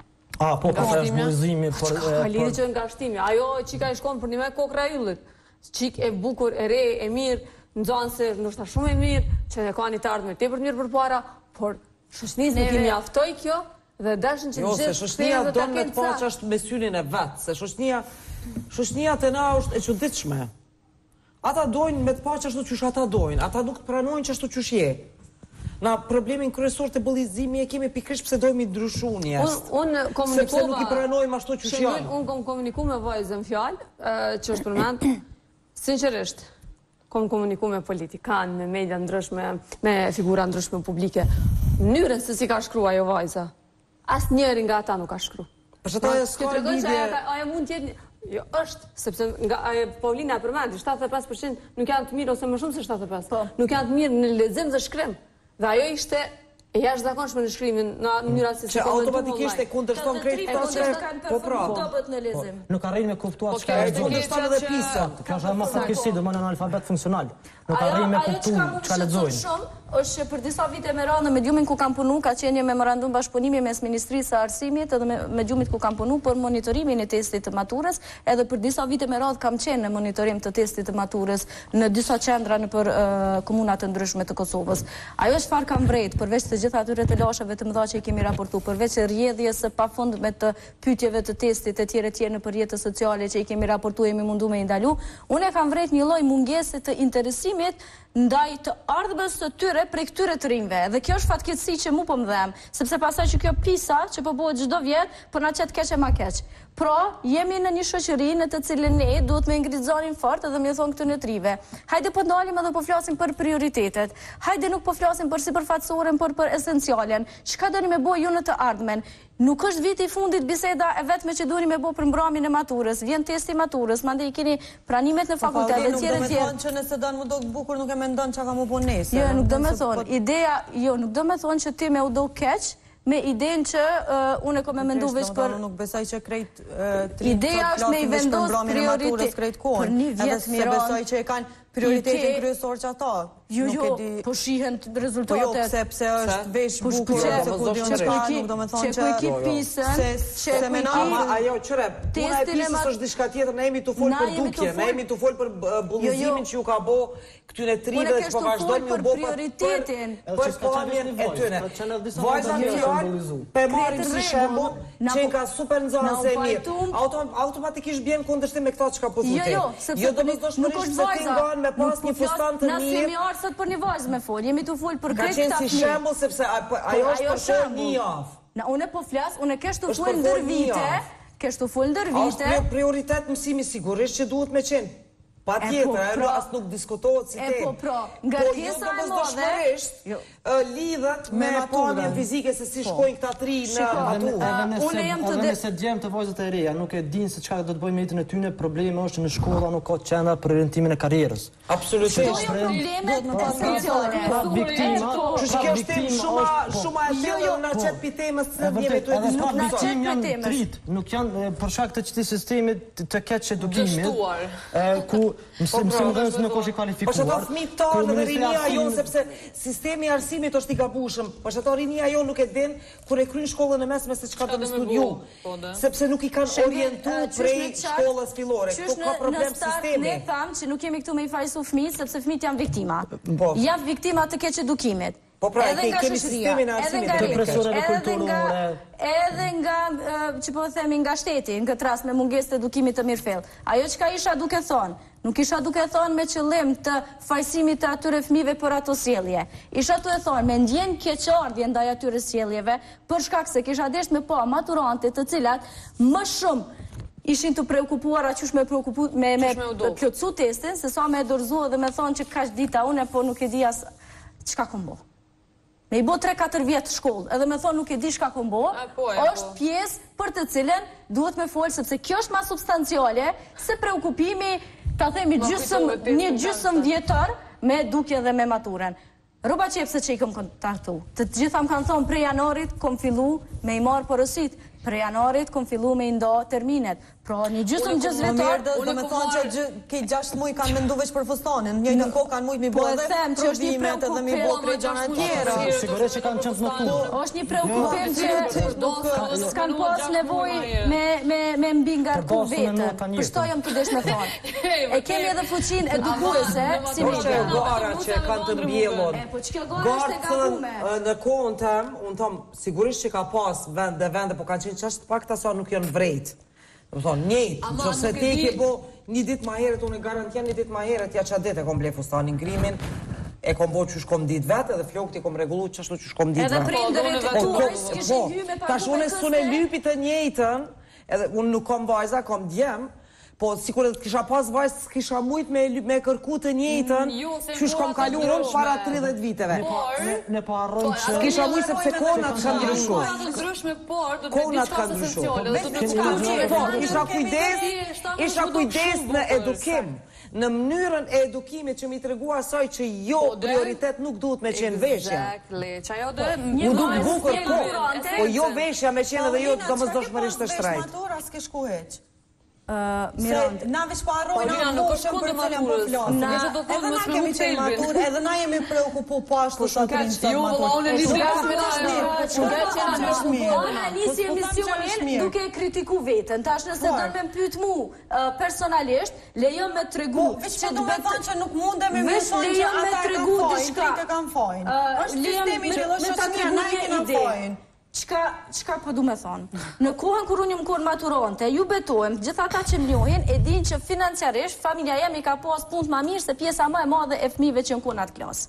[SPEAKER 7] A, po, po, është bullizimi.
[SPEAKER 2] Ka lidhë që nga shtimja. Ajo qika i shkon për një me kokra yllit. Qik e bukur, e re, e mirë, nxanse, ndoshta shumë e mirë, që e ka një të ardhme te për mirë për para, por shoqënisë nuk i mjaftoi kjo dhe dashën që
[SPEAKER 3] jo,
[SPEAKER 2] gjithë
[SPEAKER 3] se shoqënia do me të pa që është me synin e vetë, se shoqënia shoqënia të na është e çuditshme. Ata dojnë me të pa që ashtu qysh ata dojnë, ata nuk të pranojnë që ashtu qysh je. Na problemin kryesor të bullizimi e kemi pikërisht pse dojmë i ndryshu njerëz.
[SPEAKER 2] Unë komunikova...
[SPEAKER 3] Sepse nuk i pranojmë ashtu qysh janë.
[SPEAKER 2] Unë kom komuniku me vajzën fjalë, që është përmend, sinqerisht, kom komuniku me politikanë, me media ndryshme, me figura ndryshme publike. Mënyrën se si ka shkru ajo vajza, asë njëri nga ata nuk ka shkru.
[SPEAKER 3] Për që ta e s'ka lidhje...
[SPEAKER 2] Aja mund tjetë... Jo, është, sepse nga Paulina e përmendi, shtatëdhjetë e pesë përqind nuk janë të mirë ose më shumë se shtatëdhjetë e pesë përqind. Nuk janë të mirë në lexim dhe shkrim. Dhe ajo ishte e jashtëzakonshme në shkrimin në mënyra se si
[SPEAKER 3] komentuar. Që automatikisht e kundërshton krejt ata që po pra.
[SPEAKER 7] Nuk arrin me kuptuar çka
[SPEAKER 3] është kundërshton edhe pisa.
[SPEAKER 7] Kjo është më fatkeqësi, do më në analfabet funksional. Nuk arrin me kuptuar çka lexojnë.
[SPEAKER 6] është që për disa vite me radhë në mediumin ku kam punu, ka qenë një memorandum bashkëpunimi mes Ministrisë së Arsimit edhe me mediumit ku kam punu për monitorimin e testit të maturës, edhe për disa vite me radhë kam qenë në monitorim të testit të maturës në disa qendra në për uh, komunat të ndryshme të Kosovës. Ajo çfarë kam vrejt, përveç të gjitha atyre të lashave të mëdha që i kemi raportu, përveç rrjedhjes së pafundme të pyetjeve të testit e tjera tjera në për rrjetet sociale që i kemi raportu e mi mundu me i ndalu, unë e kam vrejt një lloj mungese të interesimit ndaj të ardhmës së tyre prej këtyre të rinjve. Dhe kjo është fatkeqësi që mu po më dhem, sepse pasaj që kjo pisa që po bëhet çdo vjet, po na qet keq e ma keq. Pra, jemi në një shoqëri në të cilën ne duhet me ngritë zonin fort edhe me thonë këtë në trive. Hajde po ndalim edhe po flasim për prioritetet. Hajde nuk po flasim për sipërfaqësoren, por për esencialen. Çka doni me bëj ju në të ardhmen? Nuk është viti i fundit biseda e vetme që duheni me bëj për mbramin e maturës. Vjen testi i maturës, mandej keni pranimet në fakultet e tjera
[SPEAKER 5] e tjera. Që nëse don më do bukur nuk e mendon çka ka më bën nesër.
[SPEAKER 6] Jo, nuk do të thonë. Ideja, jo, nuk do të thonë që ti më u do keq, me idenë që uh, unë e kom e mendu veç për...
[SPEAKER 5] Nuk besoj që krejt uh, tri
[SPEAKER 6] ideja është me i vendos prioritet
[SPEAKER 5] për një vjet se besoj që e kanë prioritetin kryesor që ata.
[SPEAKER 6] Jo, jo, po shihen rezultate.
[SPEAKER 5] Po jo, pse pse është vesh bukur, se ku dion çka, nuk do të thonë që...
[SPEAKER 6] Që ku i pisën,
[SPEAKER 5] që ku i
[SPEAKER 3] ama ajo qëre, puna e pisës është diçka tjetër, ne jemi të folë për dukje, ne jemi të folë për bullizimin që ju ka bo këtyre trive që po vazhdojnë një bo për pamjen e tyre. Vajza fjallë, pe marim si shembo, që ka super nxënëse e mirë. Automatikisht bjen kundërshtim me këta që ka po thotë. Jo, do mos do shmërish se ti ngan me pas një fustan të
[SPEAKER 6] Na
[SPEAKER 3] mirë.
[SPEAKER 6] jemi ardhur sot për një vajzë me fol, jemi të fol për
[SPEAKER 3] Ka
[SPEAKER 6] krejt
[SPEAKER 3] qenë
[SPEAKER 6] këta
[SPEAKER 3] si
[SPEAKER 6] fëmijë.
[SPEAKER 3] shembull sepse a- po- ajo është
[SPEAKER 6] ajo
[SPEAKER 3] për shembull
[SPEAKER 6] shembull.
[SPEAKER 3] një javë.
[SPEAKER 6] Na unë po flas, unë kesh të
[SPEAKER 3] Është
[SPEAKER 6] fol
[SPEAKER 3] për
[SPEAKER 6] ndër
[SPEAKER 3] fol një
[SPEAKER 6] vite,
[SPEAKER 3] javë.
[SPEAKER 6] kesh të fol ndër
[SPEAKER 3] A është
[SPEAKER 6] vite.
[SPEAKER 3] pri- prioritet mësimi sigurisht që duhet me qenë. Pa
[SPEAKER 6] E, po,
[SPEAKER 3] tjetër, ajo
[SPEAKER 6] pra-
[SPEAKER 3] as nuk diskutohet si
[SPEAKER 6] E,
[SPEAKER 3] temë.
[SPEAKER 6] po, pra, nga
[SPEAKER 3] Po,
[SPEAKER 6] kesa
[SPEAKER 3] jo
[SPEAKER 6] e madhe-
[SPEAKER 3] domosdoshmërisht,
[SPEAKER 6] Jo.
[SPEAKER 3] ë, lidhet me
[SPEAKER 5] Me
[SPEAKER 3] pamjen
[SPEAKER 5] maturën.
[SPEAKER 3] fizike se si shkojnë këta tri në
[SPEAKER 6] Shiko,
[SPEAKER 3] maturë.
[SPEAKER 7] Edhe nëse,
[SPEAKER 6] unë jam të
[SPEAKER 7] edhe
[SPEAKER 6] de-
[SPEAKER 7] nëse djemë të vajzat e reja nuk e dinë se çka do të bëjmë me jetën e tyre, problemi është në shkolla nuk ka qendra për orientimin e karrierës.
[SPEAKER 3] Absolutisht.
[SPEAKER 6] Këto janë problemet potenciale.
[SPEAKER 7] Pra viktima,
[SPEAKER 3] Kështu që
[SPEAKER 7] pra
[SPEAKER 3] kjo është temë
[SPEAKER 7] viktima
[SPEAKER 3] shumë
[SPEAKER 7] është- po.
[SPEAKER 3] shumë e
[SPEAKER 6] Jo,
[SPEAKER 3] thellë
[SPEAKER 6] jo,
[SPEAKER 3] na
[SPEAKER 7] po.
[SPEAKER 3] çet pi temës
[SPEAKER 7] E
[SPEAKER 3] se jemi
[SPEAKER 7] vërtet,
[SPEAKER 3] tu e
[SPEAKER 7] edhe pra
[SPEAKER 3] diskutuar.
[SPEAKER 6] na qet
[SPEAKER 7] viktim
[SPEAKER 6] për
[SPEAKER 7] janë
[SPEAKER 6] temës.
[SPEAKER 7] trit, nuk janë e, për shkak të këtij sistemi të, të keq edukimit,
[SPEAKER 4] Dështuar.
[SPEAKER 7] e, ku mësim
[SPEAKER 3] Po,
[SPEAKER 7] mësim
[SPEAKER 3] pra,
[SPEAKER 7] dhënës nuk është i
[SPEAKER 3] Po
[SPEAKER 7] kualifikuar.
[SPEAKER 3] që ato fëmijë
[SPEAKER 7] ku
[SPEAKER 3] tonë dhe
[SPEAKER 7] Ministria
[SPEAKER 3] rinia
[SPEAKER 7] e
[SPEAKER 3] jonë
[SPEAKER 7] Arsimit-
[SPEAKER 3] sepse sistemi i arsimit është i gabueshëm. Po që ato rinia jonë nuk e din kur e kryen shkollën e mesme se çka do të
[SPEAKER 4] do me
[SPEAKER 3] studiu.
[SPEAKER 4] bo, po, da.
[SPEAKER 3] Sepse nuk i kanë
[SPEAKER 6] Shembull,
[SPEAKER 3] orientuar
[SPEAKER 6] eh, qysh
[SPEAKER 3] prej
[SPEAKER 6] në qartë-
[SPEAKER 3] shkollës fillore.
[SPEAKER 6] qysh
[SPEAKER 3] Këtu ka
[SPEAKER 6] në-
[SPEAKER 3] problem
[SPEAKER 6] në start
[SPEAKER 3] sistemi.
[SPEAKER 6] Ne tham që nuk jemi këtu me i fajsu fëmijë sepse fëmijët janë viktima.
[SPEAKER 3] Po.
[SPEAKER 6] Janë viktima të keq edukimit.
[SPEAKER 3] Po pra,
[SPEAKER 6] Edhe
[SPEAKER 3] ke-
[SPEAKER 6] nga
[SPEAKER 3] kemi
[SPEAKER 6] shoqëria,
[SPEAKER 3] sistemin e
[SPEAKER 6] edhe
[SPEAKER 3] arsimit
[SPEAKER 6] nga
[SPEAKER 3] të
[SPEAKER 6] rrjetet,
[SPEAKER 7] Depresoreve
[SPEAKER 6] edhe nga
[SPEAKER 7] kulturore.
[SPEAKER 6] edhe nga eh, që po themi nga shteti, në këtë rast me mungesë të edukimit të mirëfill. Ajo çka isha duke thonë, nuk isha duke thonë me qëllim të fajsimit të atyre fëmijëve për ato sjellje. Isha duke thonë me ndjen keqardhje ndaj atyre sjelljeve, për shkak se kisha desht me pa maturante të cilat më shumë ishin të preokupuara qysh me preokupu me me
[SPEAKER 4] Qysh me u dop.
[SPEAKER 6] plotsu testin, se sa me dorëzu dhe me thonë që kaq dita une, po nuk e di as çka kom bo. Me i bo tre katër vjetë shkollë, edhe me thonë nuk e di shka kom bo,
[SPEAKER 4] A, po, e,
[SPEAKER 6] është
[SPEAKER 4] po.
[SPEAKER 6] pjesë për të cilën duhet me folë, sepse kjo është ma substanciale se preokupimi, ta themi
[SPEAKER 4] Ma
[SPEAKER 6] gjysëm,
[SPEAKER 4] kujtove testin
[SPEAKER 6] një gjysëm
[SPEAKER 4] tashtë.
[SPEAKER 6] vjetar me dukje dhe me maturen. Roba qepse që i kom kontaktu. Të gjitha më kanë thonë prej janarit kom fillu me i marë porësit. Prej janarit kom fillu me i ndo terminet. Pra një gjysëm
[SPEAKER 4] Unë
[SPEAKER 6] gjys
[SPEAKER 4] kom
[SPEAKER 6] vjetar.
[SPEAKER 5] Mirë, do
[SPEAKER 4] Unë
[SPEAKER 5] me
[SPEAKER 4] kom
[SPEAKER 5] thonë që
[SPEAKER 4] marrë-
[SPEAKER 5] gjë- ke gjashtë muaj kanë mendu veç për fustanin, në njëjtën kohë kanë mujt mi
[SPEAKER 6] Po
[SPEAKER 5] bë
[SPEAKER 6] e
[SPEAKER 5] edhe
[SPEAKER 6] them që është një
[SPEAKER 5] provimet edhe mi bë
[SPEAKER 6] preokupim,
[SPEAKER 5] krejt gjëra
[SPEAKER 4] ama
[SPEAKER 5] tjera.
[SPEAKER 4] gjashtë muaj-
[SPEAKER 7] Sigurisht që kanë qenë të notuar.
[SPEAKER 6] Është një preokupim që
[SPEAKER 5] Nuk-
[SPEAKER 6] s'kan pas nevojë me me me mbi ngarku
[SPEAKER 7] Përbashkë me
[SPEAKER 6] vetën.
[SPEAKER 7] nota njëtën.
[SPEAKER 6] Për shto jam të desh me thonë.
[SPEAKER 4] Hey,
[SPEAKER 6] E kemi edhe fuqinë edukuese si
[SPEAKER 3] Po që
[SPEAKER 6] media.
[SPEAKER 3] gara që kanë të mbjellur.
[SPEAKER 6] E, po që kjo gara është e gabume.
[SPEAKER 3] Garcën në kohën tem, unë tham, sigurisht që ka pas vend dhe vende, po kanë qenë qashtë pak të sa nuk janë vrejt. Do thonë, njëjtë,
[SPEAKER 4] Ama
[SPEAKER 3] nëse
[SPEAKER 4] nuk e
[SPEAKER 3] ti
[SPEAKER 4] di-
[SPEAKER 3] ke bo një ditë ma herët, unë e garantian një ditë ma herët, ja qa ditë e kom ble fustanin grimin, e kom bo që shkom ditë vetë, edhe flokët i kom regullu qashtu që shkom ditë
[SPEAKER 6] Edhe
[SPEAKER 3] vetë.
[SPEAKER 6] prindërit
[SPEAKER 4] Po,
[SPEAKER 6] e
[SPEAKER 4] po,
[SPEAKER 6] tuaj
[SPEAKER 4] po,
[SPEAKER 6] kishin hy me pagu
[SPEAKER 3] Tash unë
[SPEAKER 6] me
[SPEAKER 3] s'u e
[SPEAKER 6] këste.
[SPEAKER 3] lypi të njëjtën, edhe unë nuk kam vajza, kam djem, po sikur të kisha pas vajzë, s'kisha mujt me, ly- me kërku të njëjtën,
[SPEAKER 4] Mm, jo, se
[SPEAKER 3] që shkom
[SPEAKER 4] koha
[SPEAKER 3] kalu
[SPEAKER 4] ka
[SPEAKER 3] unë
[SPEAKER 4] ndryshme.
[SPEAKER 3] para tridhjetë viteve.
[SPEAKER 7] Ne, ne po harrojmë që
[SPEAKER 3] S'kisha mujt sepse konat kanë ndryshuar.
[SPEAKER 4] Koha të ndryshme, por do të
[SPEAKER 3] Konat
[SPEAKER 4] diçka
[SPEAKER 3] kanë ndryshuar.
[SPEAKER 4] esenciale, do të
[SPEAKER 7] Kemi
[SPEAKER 4] diçka
[SPEAKER 7] ndryshuar.
[SPEAKER 3] Po,
[SPEAKER 4] që-
[SPEAKER 3] isha kujdes,
[SPEAKER 4] Kemi
[SPEAKER 3] isha
[SPEAKER 4] shumë
[SPEAKER 3] kujdes
[SPEAKER 4] shumë
[SPEAKER 3] në
[SPEAKER 4] votës.
[SPEAKER 3] edukim, në mënyrën e edukimit që mi tregua asaj që jo
[SPEAKER 4] Po, dhe-
[SPEAKER 3] prioritet nuk duhet me qenë veshja.
[SPEAKER 4] Exactly. Që ajo do
[SPEAKER 3] Mu duk
[SPEAKER 6] vajzë
[SPEAKER 3] bukur
[SPEAKER 6] s'ke
[SPEAKER 3] po,
[SPEAKER 6] durante.
[SPEAKER 3] po jo veshja me qenë edhe jo
[SPEAKER 5] Paulina,
[SPEAKER 3] domosdoshmërisht të
[SPEAKER 5] çka ke pas
[SPEAKER 3] shtrejt.
[SPEAKER 5] vesh matura s'ke shku heq.
[SPEAKER 6] Mirand.
[SPEAKER 5] Se na veç po harrojnë
[SPEAKER 4] Paulina,
[SPEAKER 5] atë
[SPEAKER 4] nuk
[SPEAKER 5] moshën
[SPEAKER 4] është
[SPEAKER 5] për
[SPEAKER 4] kundër
[SPEAKER 5] cilën po
[SPEAKER 4] maturës.
[SPEAKER 5] flasim.
[SPEAKER 4] Na- Nëse do thonë
[SPEAKER 5] Edhe
[SPEAKER 4] mos
[SPEAKER 5] na
[SPEAKER 4] me
[SPEAKER 5] kemi
[SPEAKER 4] hu
[SPEAKER 5] qenë
[SPEAKER 4] thelbin.
[SPEAKER 5] maturë, edhe na jemi preokupu po ashtu sa të
[SPEAKER 4] kaq,
[SPEAKER 5] rinë sa
[SPEAKER 4] jo,
[SPEAKER 5] maturë.
[SPEAKER 4] valla, unë
[SPEAKER 5] Po,
[SPEAKER 4] nisi
[SPEAKER 5] s'ka
[SPEAKER 4] rasme
[SPEAKER 5] më
[SPEAKER 4] ta-
[SPEAKER 5] është mirë,
[SPEAKER 6] Që
[SPEAKER 5] s'ka
[SPEAKER 6] nga që
[SPEAKER 5] më është mirë.
[SPEAKER 6] Ona nisi
[SPEAKER 5] Po, s'po tham që është
[SPEAKER 6] emisionin
[SPEAKER 5] mirë.
[SPEAKER 6] duke e kritiku vetën. Tash nëse
[SPEAKER 5] Po.
[SPEAKER 6] do me pyet mu uh, personalisht, lejo me tregu
[SPEAKER 5] Po, veç po do me thonë që nuk mundemi me
[SPEAKER 6] Veç
[SPEAKER 5] thonë që
[SPEAKER 6] lejo me
[SPEAKER 5] ata e
[SPEAKER 6] tregu
[SPEAKER 5] kanë fajin,
[SPEAKER 6] diçka.
[SPEAKER 5] trit e kanë fajin.
[SPEAKER 6] Uh,
[SPEAKER 5] Është
[SPEAKER 6] lejo
[SPEAKER 5] sistemi
[SPEAKER 6] me-
[SPEAKER 5] që
[SPEAKER 6] me
[SPEAKER 5] është
[SPEAKER 6] ta
[SPEAKER 5] shoqëria,
[SPEAKER 6] tregu
[SPEAKER 5] na e
[SPEAKER 6] një
[SPEAKER 5] kena
[SPEAKER 6] ide.
[SPEAKER 5] fajin.
[SPEAKER 6] Çka çka po du me thonë? Në kohën kur unë jam kur maturante, ju betohem, gjithë ata që më njohin e dinë që financiarisht familja jemi ka pas punë më mirë se pjesa më e madhe e fëmijëve që janë në atë klasë.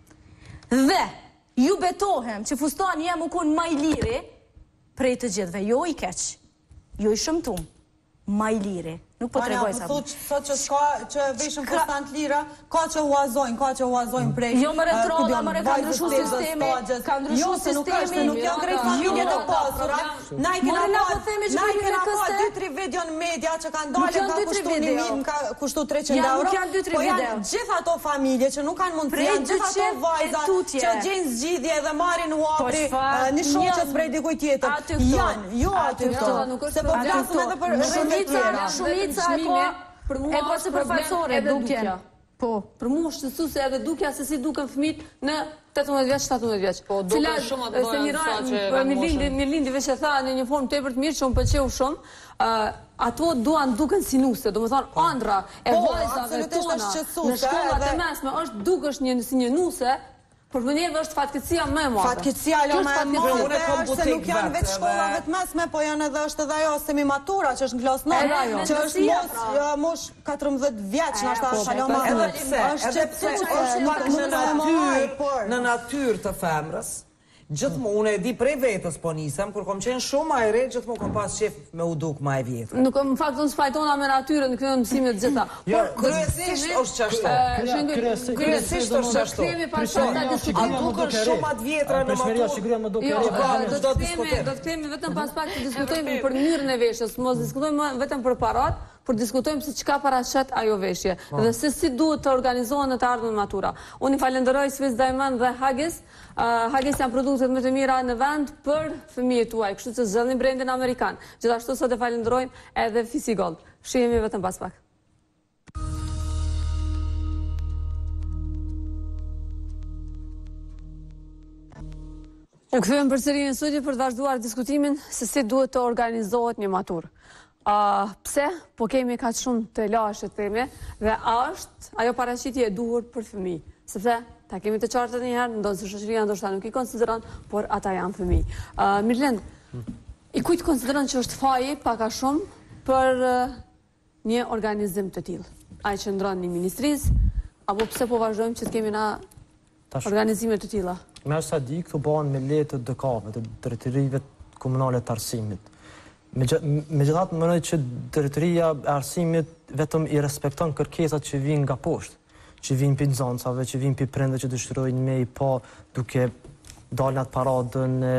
[SPEAKER 6] Dhe ju betohem që fustani jam u kon më i liri prej të gjithëve, jo i keq, jo i shëmtum, më i liri. Nuk po
[SPEAKER 5] Anja,
[SPEAKER 6] tregoj
[SPEAKER 5] po
[SPEAKER 6] sa.
[SPEAKER 5] thuç sot që s'ka që veshën
[SPEAKER 6] S'ka-
[SPEAKER 5] fustan të lira, ka që huazojnë, ka që huazojnë prej.
[SPEAKER 6] Jo, më retrolla,
[SPEAKER 5] eh, ku diun,
[SPEAKER 6] më re, ka
[SPEAKER 5] vajzës,
[SPEAKER 6] ndryshu
[SPEAKER 5] tezës,
[SPEAKER 6] sistemi,
[SPEAKER 5] stagjes.
[SPEAKER 6] ka ndryshu
[SPEAKER 5] Jo, se nuk është,
[SPEAKER 6] sistemi.
[SPEAKER 5] nuk janë krejt
[SPEAKER 4] Jo,
[SPEAKER 5] familje të
[SPEAKER 4] jo,
[SPEAKER 5] pasura. Na i kena
[SPEAKER 6] More, na po
[SPEAKER 5] pa,
[SPEAKER 6] themi që
[SPEAKER 5] na i
[SPEAKER 6] po jemi
[SPEAKER 5] kena
[SPEAKER 6] me
[SPEAKER 5] pa
[SPEAKER 6] këste.
[SPEAKER 5] dy tri video në media që kanë
[SPEAKER 6] Nuk
[SPEAKER 5] dalë,
[SPEAKER 6] janë
[SPEAKER 5] ka
[SPEAKER 6] dy, tri
[SPEAKER 5] kushtu një
[SPEAKER 6] video.
[SPEAKER 5] min, ka kushtu treqind
[SPEAKER 6] Ja, nuk
[SPEAKER 5] euro.
[SPEAKER 6] janë dy, tri
[SPEAKER 5] Po janë
[SPEAKER 6] video.
[SPEAKER 5] gjithë ato familje që nuk kanë mundësi,
[SPEAKER 6] Prej
[SPEAKER 5] janë gjithë ato
[SPEAKER 6] dyqin e
[SPEAKER 5] vajza
[SPEAKER 6] tutje.
[SPEAKER 5] që gjenë zgjidhje dhe marrin huapri
[SPEAKER 6] Po, çfarë?
[SPEAKER 5] eh, një shoqës
[SPEAKER 6] Janë.
[SPEAKER 5] prej dikujt tjetër.
[SPEAKER 6] Aty këto.
[SPEAKER 5] Janë, jo aty
[SPEAKER 6] Aty
[SPEAKER 5] këto.
[SPEAKER 6] këto,
[SPEAKER 4] nuk është
[SPEAKER 5] Se po
[SPEAKER 4] problem.
[SPEAKER 5] flasim edhe për rrethët
[SPEAKER 6] Shumica,
[SPEAKER 5] tjera.
[SPEAKER 6] shumica e
[SPEAKER 8] Çmimi,
[SPEAKER 6] po,
[SPEAKER 8] për mua
[SPEAKER 6] e po
[SPEAKER 8] është
[SPEAKER 6] se
[SPEAKER 8] problem
[SPEAKER 6] përfaqësore
[SPEAKER 8] edhe
[SPEAKER 6] duken.
[SPEAKER 8] dukja. Po, për mua është shqetësuese edhe dukja se si duken fëmijët në tetëmbëdhjetë vjeç, shtatëmbëdhjetë vjeç.
[SPEAKER 4] Po, duken
[SPEAKER 8] Cila-
[SPEAKER 4] shumë atë
[SPEAKER 8] se
[SPEAKER 4] doja
[SPEAKER 8] Mira,
[SPEAKER 4] sa që
[SPEAKER 8] po,
[SPEAKER 4] kanë
[SPEAKER 8] Mirlindi,
[SPEAKER 4] moshën.
[SPEAKER 8] Mirlindi veç e tha në një formë tepër të mirë që unë pëlqeu shumë. ë, ato duan duken sinuse, domethënë ëndra e
[SPEAKER 5] Po,
[SPEAKER 8] vajzave
[SPEAKER 5] absolutisht
[SPEAKER 8] tona
[SPEAKER 5] është shqetësuese,
[SPEAKER 8] në shkollat e
[SPEAKER 5] edhe-
[SPEAKER 8] mesme është dukesh një si një nuse.
[SPEAKER 2] Për më njerëve është fatkeqësia më e madhe.
[SPEAKER 5] Fatkeqësia jo më e madhe është se nuk janë vetë shkolla
[SPEAKER 3] edhe-
[SPEAKER 5] vetë mesme, po janë edhe është edhe ajo semi-matura që është në klasë
[SPEAKER 2] Edhe
[SPEAKER 5] nëntë,
[SPEAKER 2] ajo.
[SPEAKER 5] që është mos jo, mosh katërmbëdhjetë vjeç, na shta është ajo më
[SPEAKER 3] Edhe
[SPEAKER 5] e
[SPEAKER 3] pse,
[SPEAKER 5] është
[SPEAKER 3] edhe
[SPEAKER 5] që
[SPEAKER 3] pse
[SPEAKER 5] është
[SPEAKER 3] është
[SPEAKER 5] nuk
[SPEAKER 3] pak në
[SPEAKER 5] nuk e mohoj,
[SPEAKER 3] natyrë,
[SPEAKER 5] por
[SPEAKER 3] në natyrë të femrës, gjithmonë, unë e di prej vetës po nisem, kur kom qenë shumë a e re, gjithmonë kom pas qef me u duk ma e vjetër.
[SPEAKER 2] Nuk në fakt unë sfajtona me natyrën në këto mësimet gjitha.
[SPEAKER 3] Jo,
[SPEAKER 2] Por
[SPEAKER 3] kryesisht është qashtu.
[SPEAKER 7] kryesisht-
[SPEAKER 3] kryesisht është ashtu.
[SPEAKER 2] Do të kemi pas ta
[SPEAKER 3] A
[SPEAKER 2] diskutojmë.
[SPEAKER 3] dukën shumë atë vjetra në
[SPEAKER 7] Peshmeria
[SPEAKER 3] motor.
[SPEAKER 7] siguria më do
[SPEAKER 2] Jo,
[SPEAKER 7] kërë.
[SPEAKER 3] ka,
[SPEAKER 2] do
[SPEAKER 3] çdo
[SPEAKER 2] të kemi,
[SPEAKER 3] diskutim.
[SPEAKER 2] do të kemi vetëm pas pak të diskutojmë për mënyrën e veshjes, mos diskutojmë vetëm për parat, por diskutojmë se çka paraqet ajo veshje dhe se si duhet të organizohen në të ardhmen matura. Unë i falenderoj Swiss Diamond dhe Haggis. Uh, Haggis janë produktet më të mira në vend për fëmijët tuaj, kështu që zëllni brendin amerikan. Gjithashtu sot e falenderojmë edhe Fisi Gold. Shihemi vetëm pas pak. U kthyen përsëri në studio për të vazhduar diskutimin se si duhet të organizohet një maturë. Uh, pse? Po kemi kaq shumë të lashe theme dhe a është ajo paraqitje e duhur për fëmijë? Sepse ta kemi të qartë një herë, ndonë se shoqëria ndoshta nuk i konsideron, por ata janë fëmijë. Uh, Mirlend, i kujt konsideron që është faji pak a shumë për uh, një organizim të tillë? Ai qëndron në ministrisë apo pse po vazhdojmë që të kemi na
[SPEAKER 7] Tash-
[SPEAKER 2] organizime të tilla?
[SPEAKER 7] Me sa di, këtu bëhen me letë të dëkave, të drejtorive komunale të arsimit. Megjithatë mendoj që drejtoria e arsimit vetëm i respekton kërkesat që vijnë nga poshtë, që vijnë pi nxënësave, që vijnë pi prindve që dëshirojnë me i pa duke dalë në atë paradën e,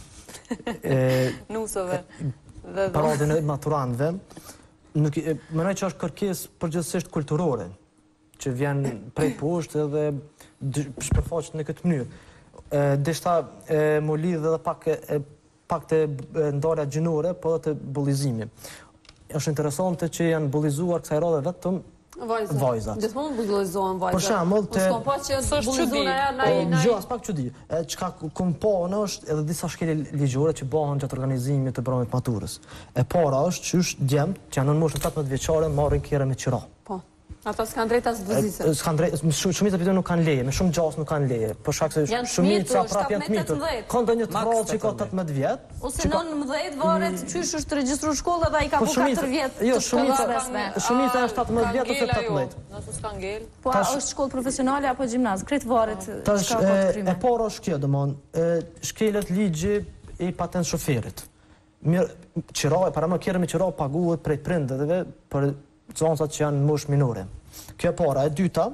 [SPEAKER 7] e
[SPEAKER 4] Nusove. Dhe
[SPEAKER 7] paradën e maturantëve. Nuk i- e, mendoj që është kërkesë përgjithsisht kulturore, që vjen prej poshtë edhe dy- shpërfaqet në këtë mënyrë. E, Deshta e, më lidh edhe pak e, e, pak të e, ndarja gjinore, po edhe të bullizimi. Është interesante që janë bullizuar kësaj radhe vetëm
[SPEAKER 2] Vajzat.
[SPEAKER 7] Vajzat.
[SPEAKER 2] Gjithmonë bullizohen vajzat.
[SPEAKER 7] Për shembull, te-
[SPEAKER 2] Unë s'kam pa që
[SPEAKER 4] S'është
[SPEAKER 2] bullizuar
[SPEAKER 4] çudi.
[SPEAKER 2] na na
[SPEAKER 7] Po,
[SPEAKER 2] na.
[SPEAKER 7] Jo, as pak çudi. E, Çka kum po në është edhe disa shkelje ligjore që bëhen gjatë organizimit të provës maturës. E para është që është djemt që janë në moshën tetëmbëdhjetë vjeçare marrin kjerë me qira.
[SPEAKER 2] Po. Ata s'kan drejt as vëzise.
[SPEAKER 7] S'kan drejt, shumica pyetën nuk kanë leje, me shumë gjasë nuk kanë leje, për shkak se
[SPEAKER 6] Janë
[SPEAKER 7] shumica
[SPEAKER 6] fëmijë,
[SPEAKER 7] prap janë të mitur.
[SPEAKER 6] shtatëmbëdhjetë,
[SPEAKER 7] Ka ndonjë të
[SPEAKER 3] Max
[SPEAKER 7] rrallë që ka
[SPEAKER 3] tetëmbëdhjetë.
[SPEAKER 7] tetëmbëdhjetë vjet.
[SPEAKER 6] Ose nëntëmbëdhjetë varet qysh është regjistruar shkolla dhe ai ka
[SPEAKER 7] Po
[SPEAKER 6] bu
[SPEAKER 7] shumica-
[SPEAKER 6] katër vjet
[SPEAKER 7] jo,
[SPEAKER 6] të
[SPEAKER 7] shumica-
[SPEAKER 6] shkollës mesme.
[SPEAKER 7] Shumica janë shtatëmbëdhjetë vjet ose tetëmbëdhjetë.
[SPEAKER 4] Nëse s'ka ngel.
[SPEAKER 6] Po a
[SPEAKER 7] Tash-
[SPEAKER 6] është shkollë profesionale apo gjimnaz? Krejt varet
[SPEAKER 7] Tash
[SPEAKER 6] çka ka
[SPEAKER 7] e,
[SPEAKER 6] të
[SPEAKER 7] e para është kjo, domthon, shkelet ligji i patent shoferit. Mirë, qira, para më kjerë me qira paguhet prej prindërve për zonësat që janë në moshë minore. Kjo e para, e dyta,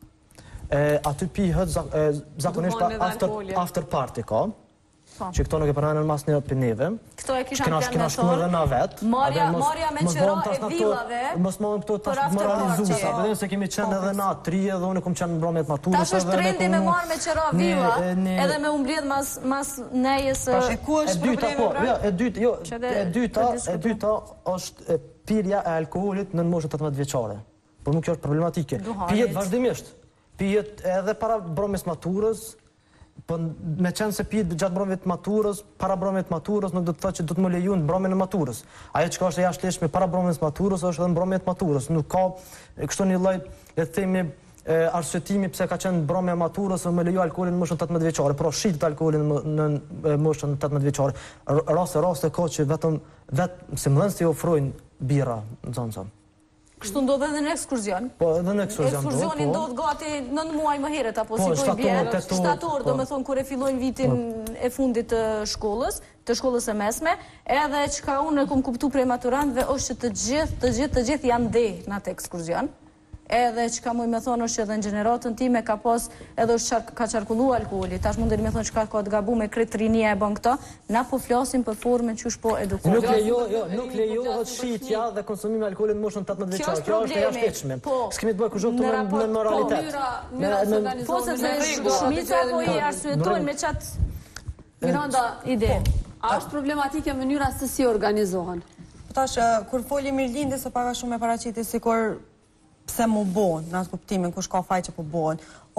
[SPEAKER 7] e, aty pihet zak, e, zakonisht
[SPEAKER 2] Duhon edhe
[SPEAKER 7] after,
[SPEAKER 2] alkooli.
[SPEAKER 7] after party ka,
[SPEAKER 6] Po.
[SPEAKER 7] që këto nuk e përmenden mas një për neve.
[SPEAKER 6] Këto e kisha
[SPEAKER 7] Kena
[SPEAKER 6] në
[SPEAKER 7] kena
[SPEAKER 6] plan
[SPEAKER 7] shkuar edhe
[SPEAKER 6] metor.
[SPEAKER 7] na vet.
[SPEAKER 6] Marrja-
[SPEAKER 7] edhe mos-
[SPEAKER 6] marrja me
[SPEAKER 7] mos
[SPEAKER 6] qira
[SPEAKER 7] bëhen tas
[SPEAKER 6] e
[SPEAKER 7] na këto-
[SPEAKER 6] villave
[SPEAKER 7] Mos mohon këto tash
[SPEAKER 6] për after
[SPEAKER 7] moralizuesa.
[SPEAKER 6] party.
[SPEAKER 7] Po dhe se kemi qenë edhe na tri edhe unë kom qenë në mbrëmjet maturës.
[SPEAKER 6] Tash është
[SPEAKER 7] edhe ne
[SPEAKER 6] trendi me
[SPEAKER 7] komu-
[SPEAKER 6] marrë me qira
[SPEAKER 7] ne-
[SPEAKER 6] villa,
[SPEAKER 7] ne-
[SPEAKER 6] edhe me umbledh mas mas nejes
[SPEAKER 5] E ku
[SPEAKER 7] E
[SPEAKER 5] është
[SPEAKER 7] dyta,
[SPEAKER 5] problemi
[SPEAKER 7] po,
[SPEAKER 5] pra?
[SPEAKER 7] jo, e dyta, jo,
[SPEAKER 6] Që dhe
[SPEAKER 7] e dyta,
[SPEAKER 6] të
[SPEAKER 7] e
[SPEAKER 6] diskutojmë.
[SPEAKER 7] dyta është e, pirja e alkoolit në moshën tetëmbëdhjetë vjeçare. Por nuk kjo është problematike.
[SPEAKER 6] Duhanit.
[SPEAKER 7] Pijet vazhdimisht. Pijet edhe para mbrëmjes maturës, po me qenë se pijet gjatë mbrëmjes maturës, para mbrëmjes maturës nuk do të thotë që do të më leju në mbrëmjen e maturës. Ajo që është e jashtëligjshme para mbrëmjes maturës është edhe mbrëmja e maturës. Nuk ka e, kështu një lloj, le të themi, e, arsyetimi pse ka qenë mbrëmja e maturës dhe më leju alkoolin në moshën tetëmbëdhjetë vjeçare, por shitet alkoolin në, në, në moshën tetëmbëdhjetë vjeçare. R- Raste raste ka që vetëm vetë si mëdhenësit ofrojnë bira në zonësa.
[SPEAKER 6] Kështu ndodh edhe në ekskurzion.
[SPEAKER 7] Po edhe në ekskurzion.
[SPEAKER 6] Ekskurzioni
[SPEAKER 7] po.
[SPEAKER 6] ndodh gati nëntë muaj më herët apo
[SPEAKER 7] Po,
[SPEAKER 6] si po i
[SPEAKER 7] shtator,
[SPEAKER 6] bie.
[SPEAKER 7] tetor,
[SPEAKER 6] Shtator,
[SPEAKER 7] po.
[SPEAKER 6] domethënë kur e fillojnë vitin e fundit të shkollës, të shkollës së mesme, edhe çka unë e kam kuptuar prej maturantëve është që të gjithë, të gjithë, të gjithë janë ndeh në atë ekskurzion. Edhe çka muj me thonë është që edhe në gjeneratën time ka pas edhe është çar, ka qarkullu alkooli. Tash mundeni me thonë çka ka të gabu me kretë rinia e bën këto. Na po flasim për formën qysh po edukohet.
[SPEAKER 7] Nuk lejo, jo, nuk lejohet shitja dhe konsumimi i alkoolit në moshën tetëmbëdhjetë
[SPEAKER 6] Kjo
[SPEAKER 7] vjeçare.
[SPEAKER 6] është
[SPEAKER 7] Kjo është e
[SPEAKER 6] problemi.
[SPEAKER 7] jashtëligjshme.
[SPEAKER 6] Po.
[SPEAKER 7] S'kemi të bëjë kurrë këtu
[SPEAKER 6] Në
[SPEAKER 7] me,
[SPEAKER 6] raport,
[SPEAKER 7] me
[SPEAKER 6] po,
[SPEAKER 7] moralitet.
[SPEAKER 2] Myra,
[SPEAKER 7] Me-
[SPEAKER 2] myra
[SPEAKER 7] me-
[SPEAKER 2] s'organizohen.
[SPEAKER 6] Po sepse
[SPEAKER 2] me rregulla,
[SPEAKER 6] shumica
[SPEAKER 2] me
[SPEAKER 6] po i
[SPEAKER 2] rregulla.
[SPEAKER 6] arsyetojnë me çat
[SPEAKER 2] Miranda, ide. A është problematike mënyra se si organizohen?
[SPEAKER 5] Tash, e, kur foli Mirlindi se paka shumë e paraqiti sikur pse mu bon, në atë kuptimin kush ka faj që po bon. On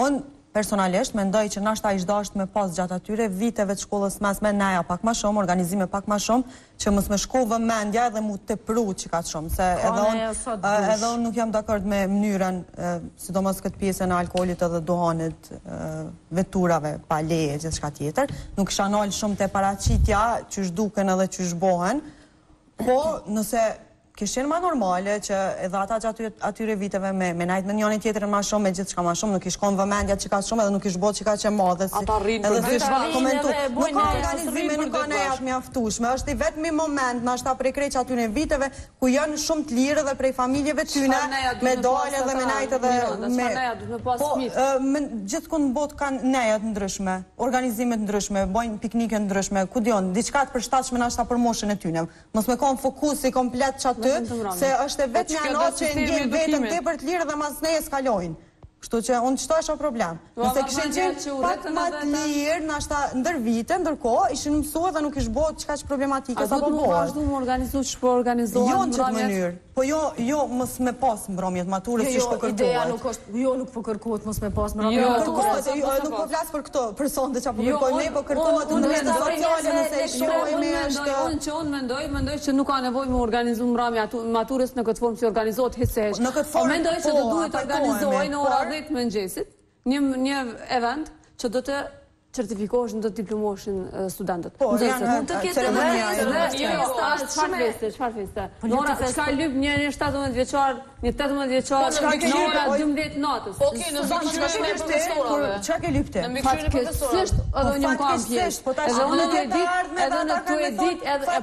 [SPEAKER 5] personalisht mendoj që nashta ish dasht me pas gjatë atyre viteve të shkollës mesme neja pak ma shumë, organizime pak ma shumë, që mos me shko vëmendja edhe mu të pru që ka të shumë, se edhe unë edhe unë nuk jam dakord me mënyrën, sidomos këtë pjesën e alkoolit edhe duhanit, veturave, pa leje, gjithë shka tjetër, nuk isha nalë shumë të paraqitja, që shduken edhe që shbohen, po nëse kishin ma normale që edhe ata që atyre viteve me najtë me njëni tjetërën ma shumë, me gjithë shka ma shumë, nuk ish konë vëmendja që ka shumë edhe nuk ish bot që ka që madhe.
[SPEAKER 4] Ata rrinë për
[SPEAKER 5] gjithë komentu. Nuk ka organizime, nuk ka nejat mjaftushme. Është i vetëmi moment në ashta prej kreq atyre viteve ku janë shumë të lirë dhe prej familjeve tyne me dole dhe me najtë dhe me... Po, gjithë kënë bot kanë nejat ndryshme, organizimet ndryshme, bojnë piknike ndryshme, ku dion, diçka të përshtatshme në ashta për moshën e tyne. Mos me konë fokusi komplet që aty, se është e vetë një anot që ndjen vetën të për të lirë dhe mas ne eskalojnë. Kështu që unë qëto është o problem. Nëse këshin qenë pak ma të lirë, nashta ndër vite, ndërko, ishin mësua dhe nuk ish bot qëka që problematike sa po
[SPEAKER 2] bojë. A do të më vazhdu më organizu që po organizohen
[SPEAKER 5] jo në qëtë mënyrë, po jo, jo mos me pas mbromjet maturës që shpo kërkohet.
[SPEAKER 6] Ideja nuk është, jo nuk po kërkohet mos me pas mbromjet
[SPEAKER 5] maturës. Nuk po flasë për këto personë që po kërkohet, ne po kërkohet në rrëndë sociale nëse i shojme është...
[SPEAKER 2] Unë që unë mendoj, mendoj që nuk ka nevoj me organizu mbromjet maturës në këtë formë që organizohet hisesh.
[SPEAKER 5] Në këtë formë,
[SPEAKER 2] mendoj që do duhet organizohej në ora dhjetë mëngjesit një event që do të certifikohesh në do të diplomoshin studentët.
[SPEAKER 5] Po, janë ceremonia e
[SPEAKER 2] Çfarë feste, çfarë feste? Nora, çka lyp një shtatëdhjetë vjeçar, një tetëmbëdhjetë vjeçar, në ora dymbëdhjetë natës.
[SPEAKER 4] Po, ke në mbikëqyrjen e profesorëve.
[SPEAKER 5] Çka ke lypte?
[SPEAKER 4] Në mbikëqyrjen e profesorëve.
[SPEAKER 2] Edhe unë kam pjesë. Edhe unë e di, edhe në tu e di, edhe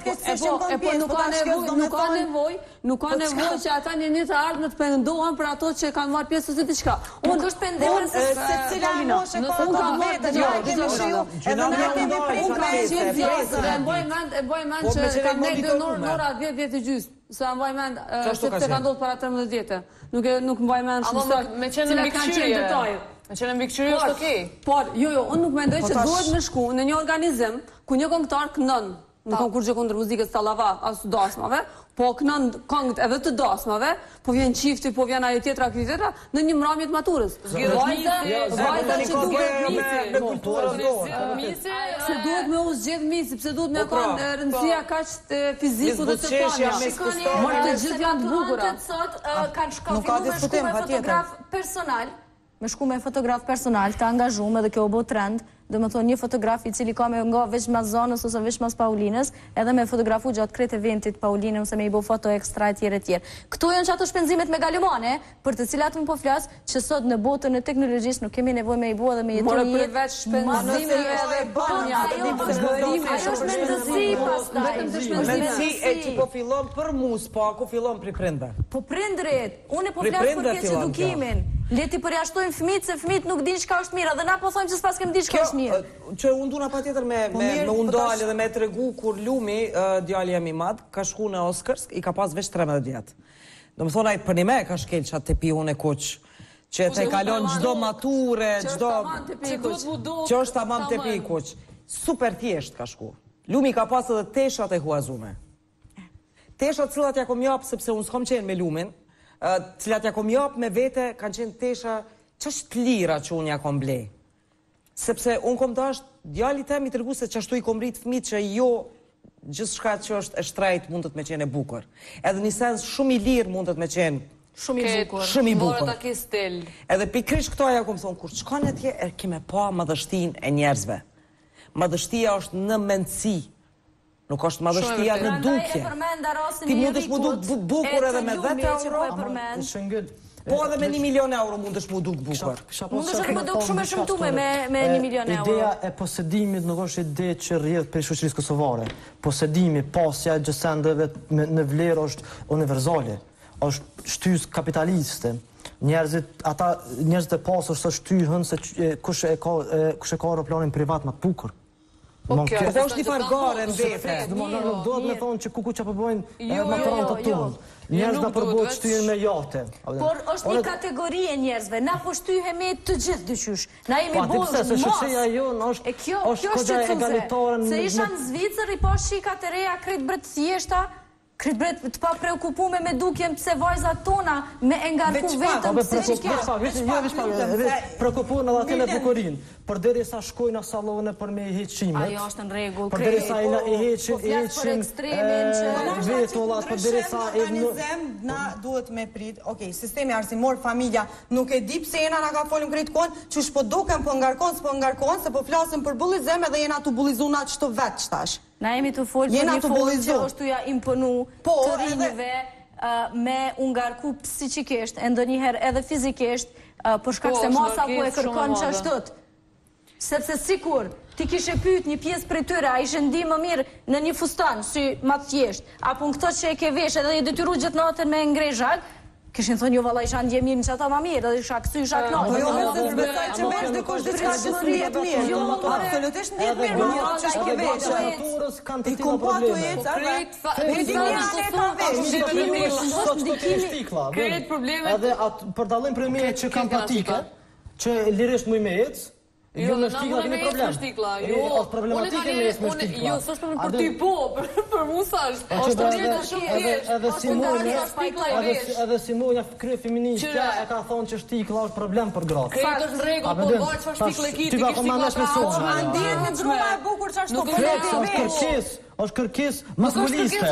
[SPEAKER 2] e po nuk ka nevojë, nuk ka nevojë, nuk ka nevojë që ata një një të ardhmë të pendohen për ato që kanë marrë pjesë ose diçka.
[SPEAKER 6] Unë është pendohen se
[SPEAKER 5] secila moshe ka ato vetë. Edhe ne kemi
[SPEAKER 2] pjesë, e mboj mend, e mboj mend që kam ne dy nora dhjetë vjetë gjysmë. Se e mboj mend se të ka ndodhur para tretëmbëdhjetë vjetë. Nuk nuk mboj mend shumë sa.
[SPEAKER 4] Me qenë në mbikëqyrje. Me qenë në mbikëqyrje është okay.
[SPEAKER 2] Por, jo, jo, unë nuk mendoj që duhet me shku në një organizim ku një këngëtar këndon në konkurse kundër muzikës sallava as të dasmave, po kënon këngët edhe të dasmave, po vjen çifti, po vjen ajo tjetra, kjo tjetra në një mbrëmje të maturës. Vajza, vajza që duhet misi, misi, se duhet me u zgjedh misi, pse duhet me kanë rëndësia kaq fiziku dhe të plania. Shikoni, të gjithë janë të bukura.
[SPEAKER 6] Sot kanë shkuar me fotograf personal, me shku me fotograf personal, të angazhuar dhe kjo u bë trend. Dhe më thonë një fotograf i cili ka me nga veç mas zonës ose veç mas Paulinës, edhe me fotografu gjatë kretë eventit Paulinën, ose me i bo foto ekstra e tjere tjere. Këto janë që ato shpenzimet megalimane, për të cilat më po flasë, që sot në botën e teknologjisë nuk kemi nevoj me i bo dhe me jetu një jetë.
[SPEAKER 2] More për veç shpenzime edhe banja,
[SPEAKER 6] ajo është mendësi pastaj.
[SPEAKER 3] Mendësi e që po fillon për mu, s'paku fillon për prindë.
[SPEAKER 6] Po prindrit, unë po flasë për keq edukimin. Leti përjashtojmë fëmijët se fëmijët nuk dinë çka është mirë, dhe na po thojmë që s'pas kemi dinë çka është mirë.
[SPEAKER 3] Që unë duna pa tjetër me undalë dhe me tregu kur Lumi, djali jam i madh, ka shku në Oscars, i ka pas veç tretëmbëdhjetë vjet. Do më thona, për një me ka shkel qatë të pi unë e kuq, që te kalon gjdo mature, gjdo... Që është tamam të pi kuq. Super thjesht ka shku. Lumi ka pas edhe teshat e huazume. Teshat cilat ja kom japë, sepse unë s'kom qenë me Lumin, cilat ja kom japë me vete, kanë qenë tesha që është lira që unë ja kom blej. Sepse unë kom të ashtë djali tem i tërgu se që ashtu i kom rritë fëmijët që jo gjithë shka që është e shtrejt mundet me qenë e bukur. Edhe një sens shumë i lirë mundet me qenë
[SPEAKER 6] shumë i bukur.
[SPEAKER 3] Shumë i bukur.
[SPEAKER 4] More ta ke stil.
[SPEAKER 3] Edhe pikrish këto aja kom thonë, kur qka në tje, e kime pa madhështin e njerëzve. Madhështia është në mendësi. Nuk është madhështia në dukje. Ti mund është mu duk bukur edhe me dhjetë euro. Po edhe me një milion euro mund është mu duk bukur.
[SPEAKER 6] Mund është mu duk shumë e shëmtume me një milion euro.
[SPEAKER 7] Ideja e posedimit nuk është ide që rrjedh për shoqërisë kosovare. Posedimi, pasja e gjësendeve në vlerë është universale. Është shtys kapitaliste. Njerëzit, ata njerëzit e pasur së shtyhën se kush e ka aeroplanin privat më të bukur.
[SPEAKER 3] Po është një fargare në vete.
[SPEAKER 7] Nuk dohet me thonë që kuku që përbojnë me kërën të tunë. Njerëz da përbojnë shtyhen me jate.
[SPEAKER 6] Por është një kategori e njerëzve, na po shtyhemi të gjithë dyqysh. Na jemi
[SPEAKER 7] bolë mos. Se shoqëria jonë është
[SPEAKER 6] kjo
[SPEAKER 7] kogja egalitare.
[SPEAKER 6] Se isha në Zvicër, i po shikat e reja kretë bretë thjeshta, Kretë bret të pa preokupume me dukjem pse vajzat tona me engarku vetëm pse që ke.
[SPEAKER 7] Preokupuar edhe atë në bukurin, përderisa shkojnë në sallone për me i heqimet.
[SPEAKER 6] Ajo është në rregull.
[SPEAKER 7] Përderisa i heqin, i heqin vetullat, përderisa i
[SPEAKER 5] organizim na duhet me prit. Okej, sistemi arsimor, familja, nuk e di pse jena na ka folëm krejt kohën, që shpo duken po ngarkon, s'po ngarkon, se po flasim për bullizim edhe jena të bullizuna çto vetë shtash.
[SPEAKER 6] Na jemi të folë për një folë që është ja imponu të rinjëve me ungarku psikikisht, e ndonjëherë edhe fizikisht, për shkak se masa po e kërkon që ashtët. Sepse sikur ti kishe pyet një pjesë prej tyre, a ishe ndi më mirë në një fustan, si ma të thjesht, apo në këto që e ke vesh edhe i detyru gjithë natën me ngrezhak, kishin thonë jo valla isha ndje mirë në që ata ma mirë, edhe isha kësy, isha knaqë.
[SPEAKER 5] Po jo me se zbesaj që vesh dhe kush diçka që së rrijet mirë. Jo, absolutisht ndjet mirë, më jo që shke vesh. I kom pa të jetë,
[SPEAKER 7] Kretë probleme... Edhe për dalim për me që kam patike, që lirisht mu i me ecë, jo me shtikla kemi problem. Jo, është problematike me ecë me shtikla.
[SPEAKER 4] Jo, së është problem për ty po, për musa është. është të jetë shumë vjesh.
[SPEAKER 7] Edhe Simonja, edhe Simonja krye feministja e ka thonë që shtikla është problem për gratë.
[SPEAKER 4] Kretë është në rregull, po bërë që shtikla e kitë,
[SPEAKER 7] ti ka komandesh me sonë.
[SPEAKER 5] Ma ndihet një grua e bukur që është po
[SPEAKER 7] kërkes, është kërkes maskuliste.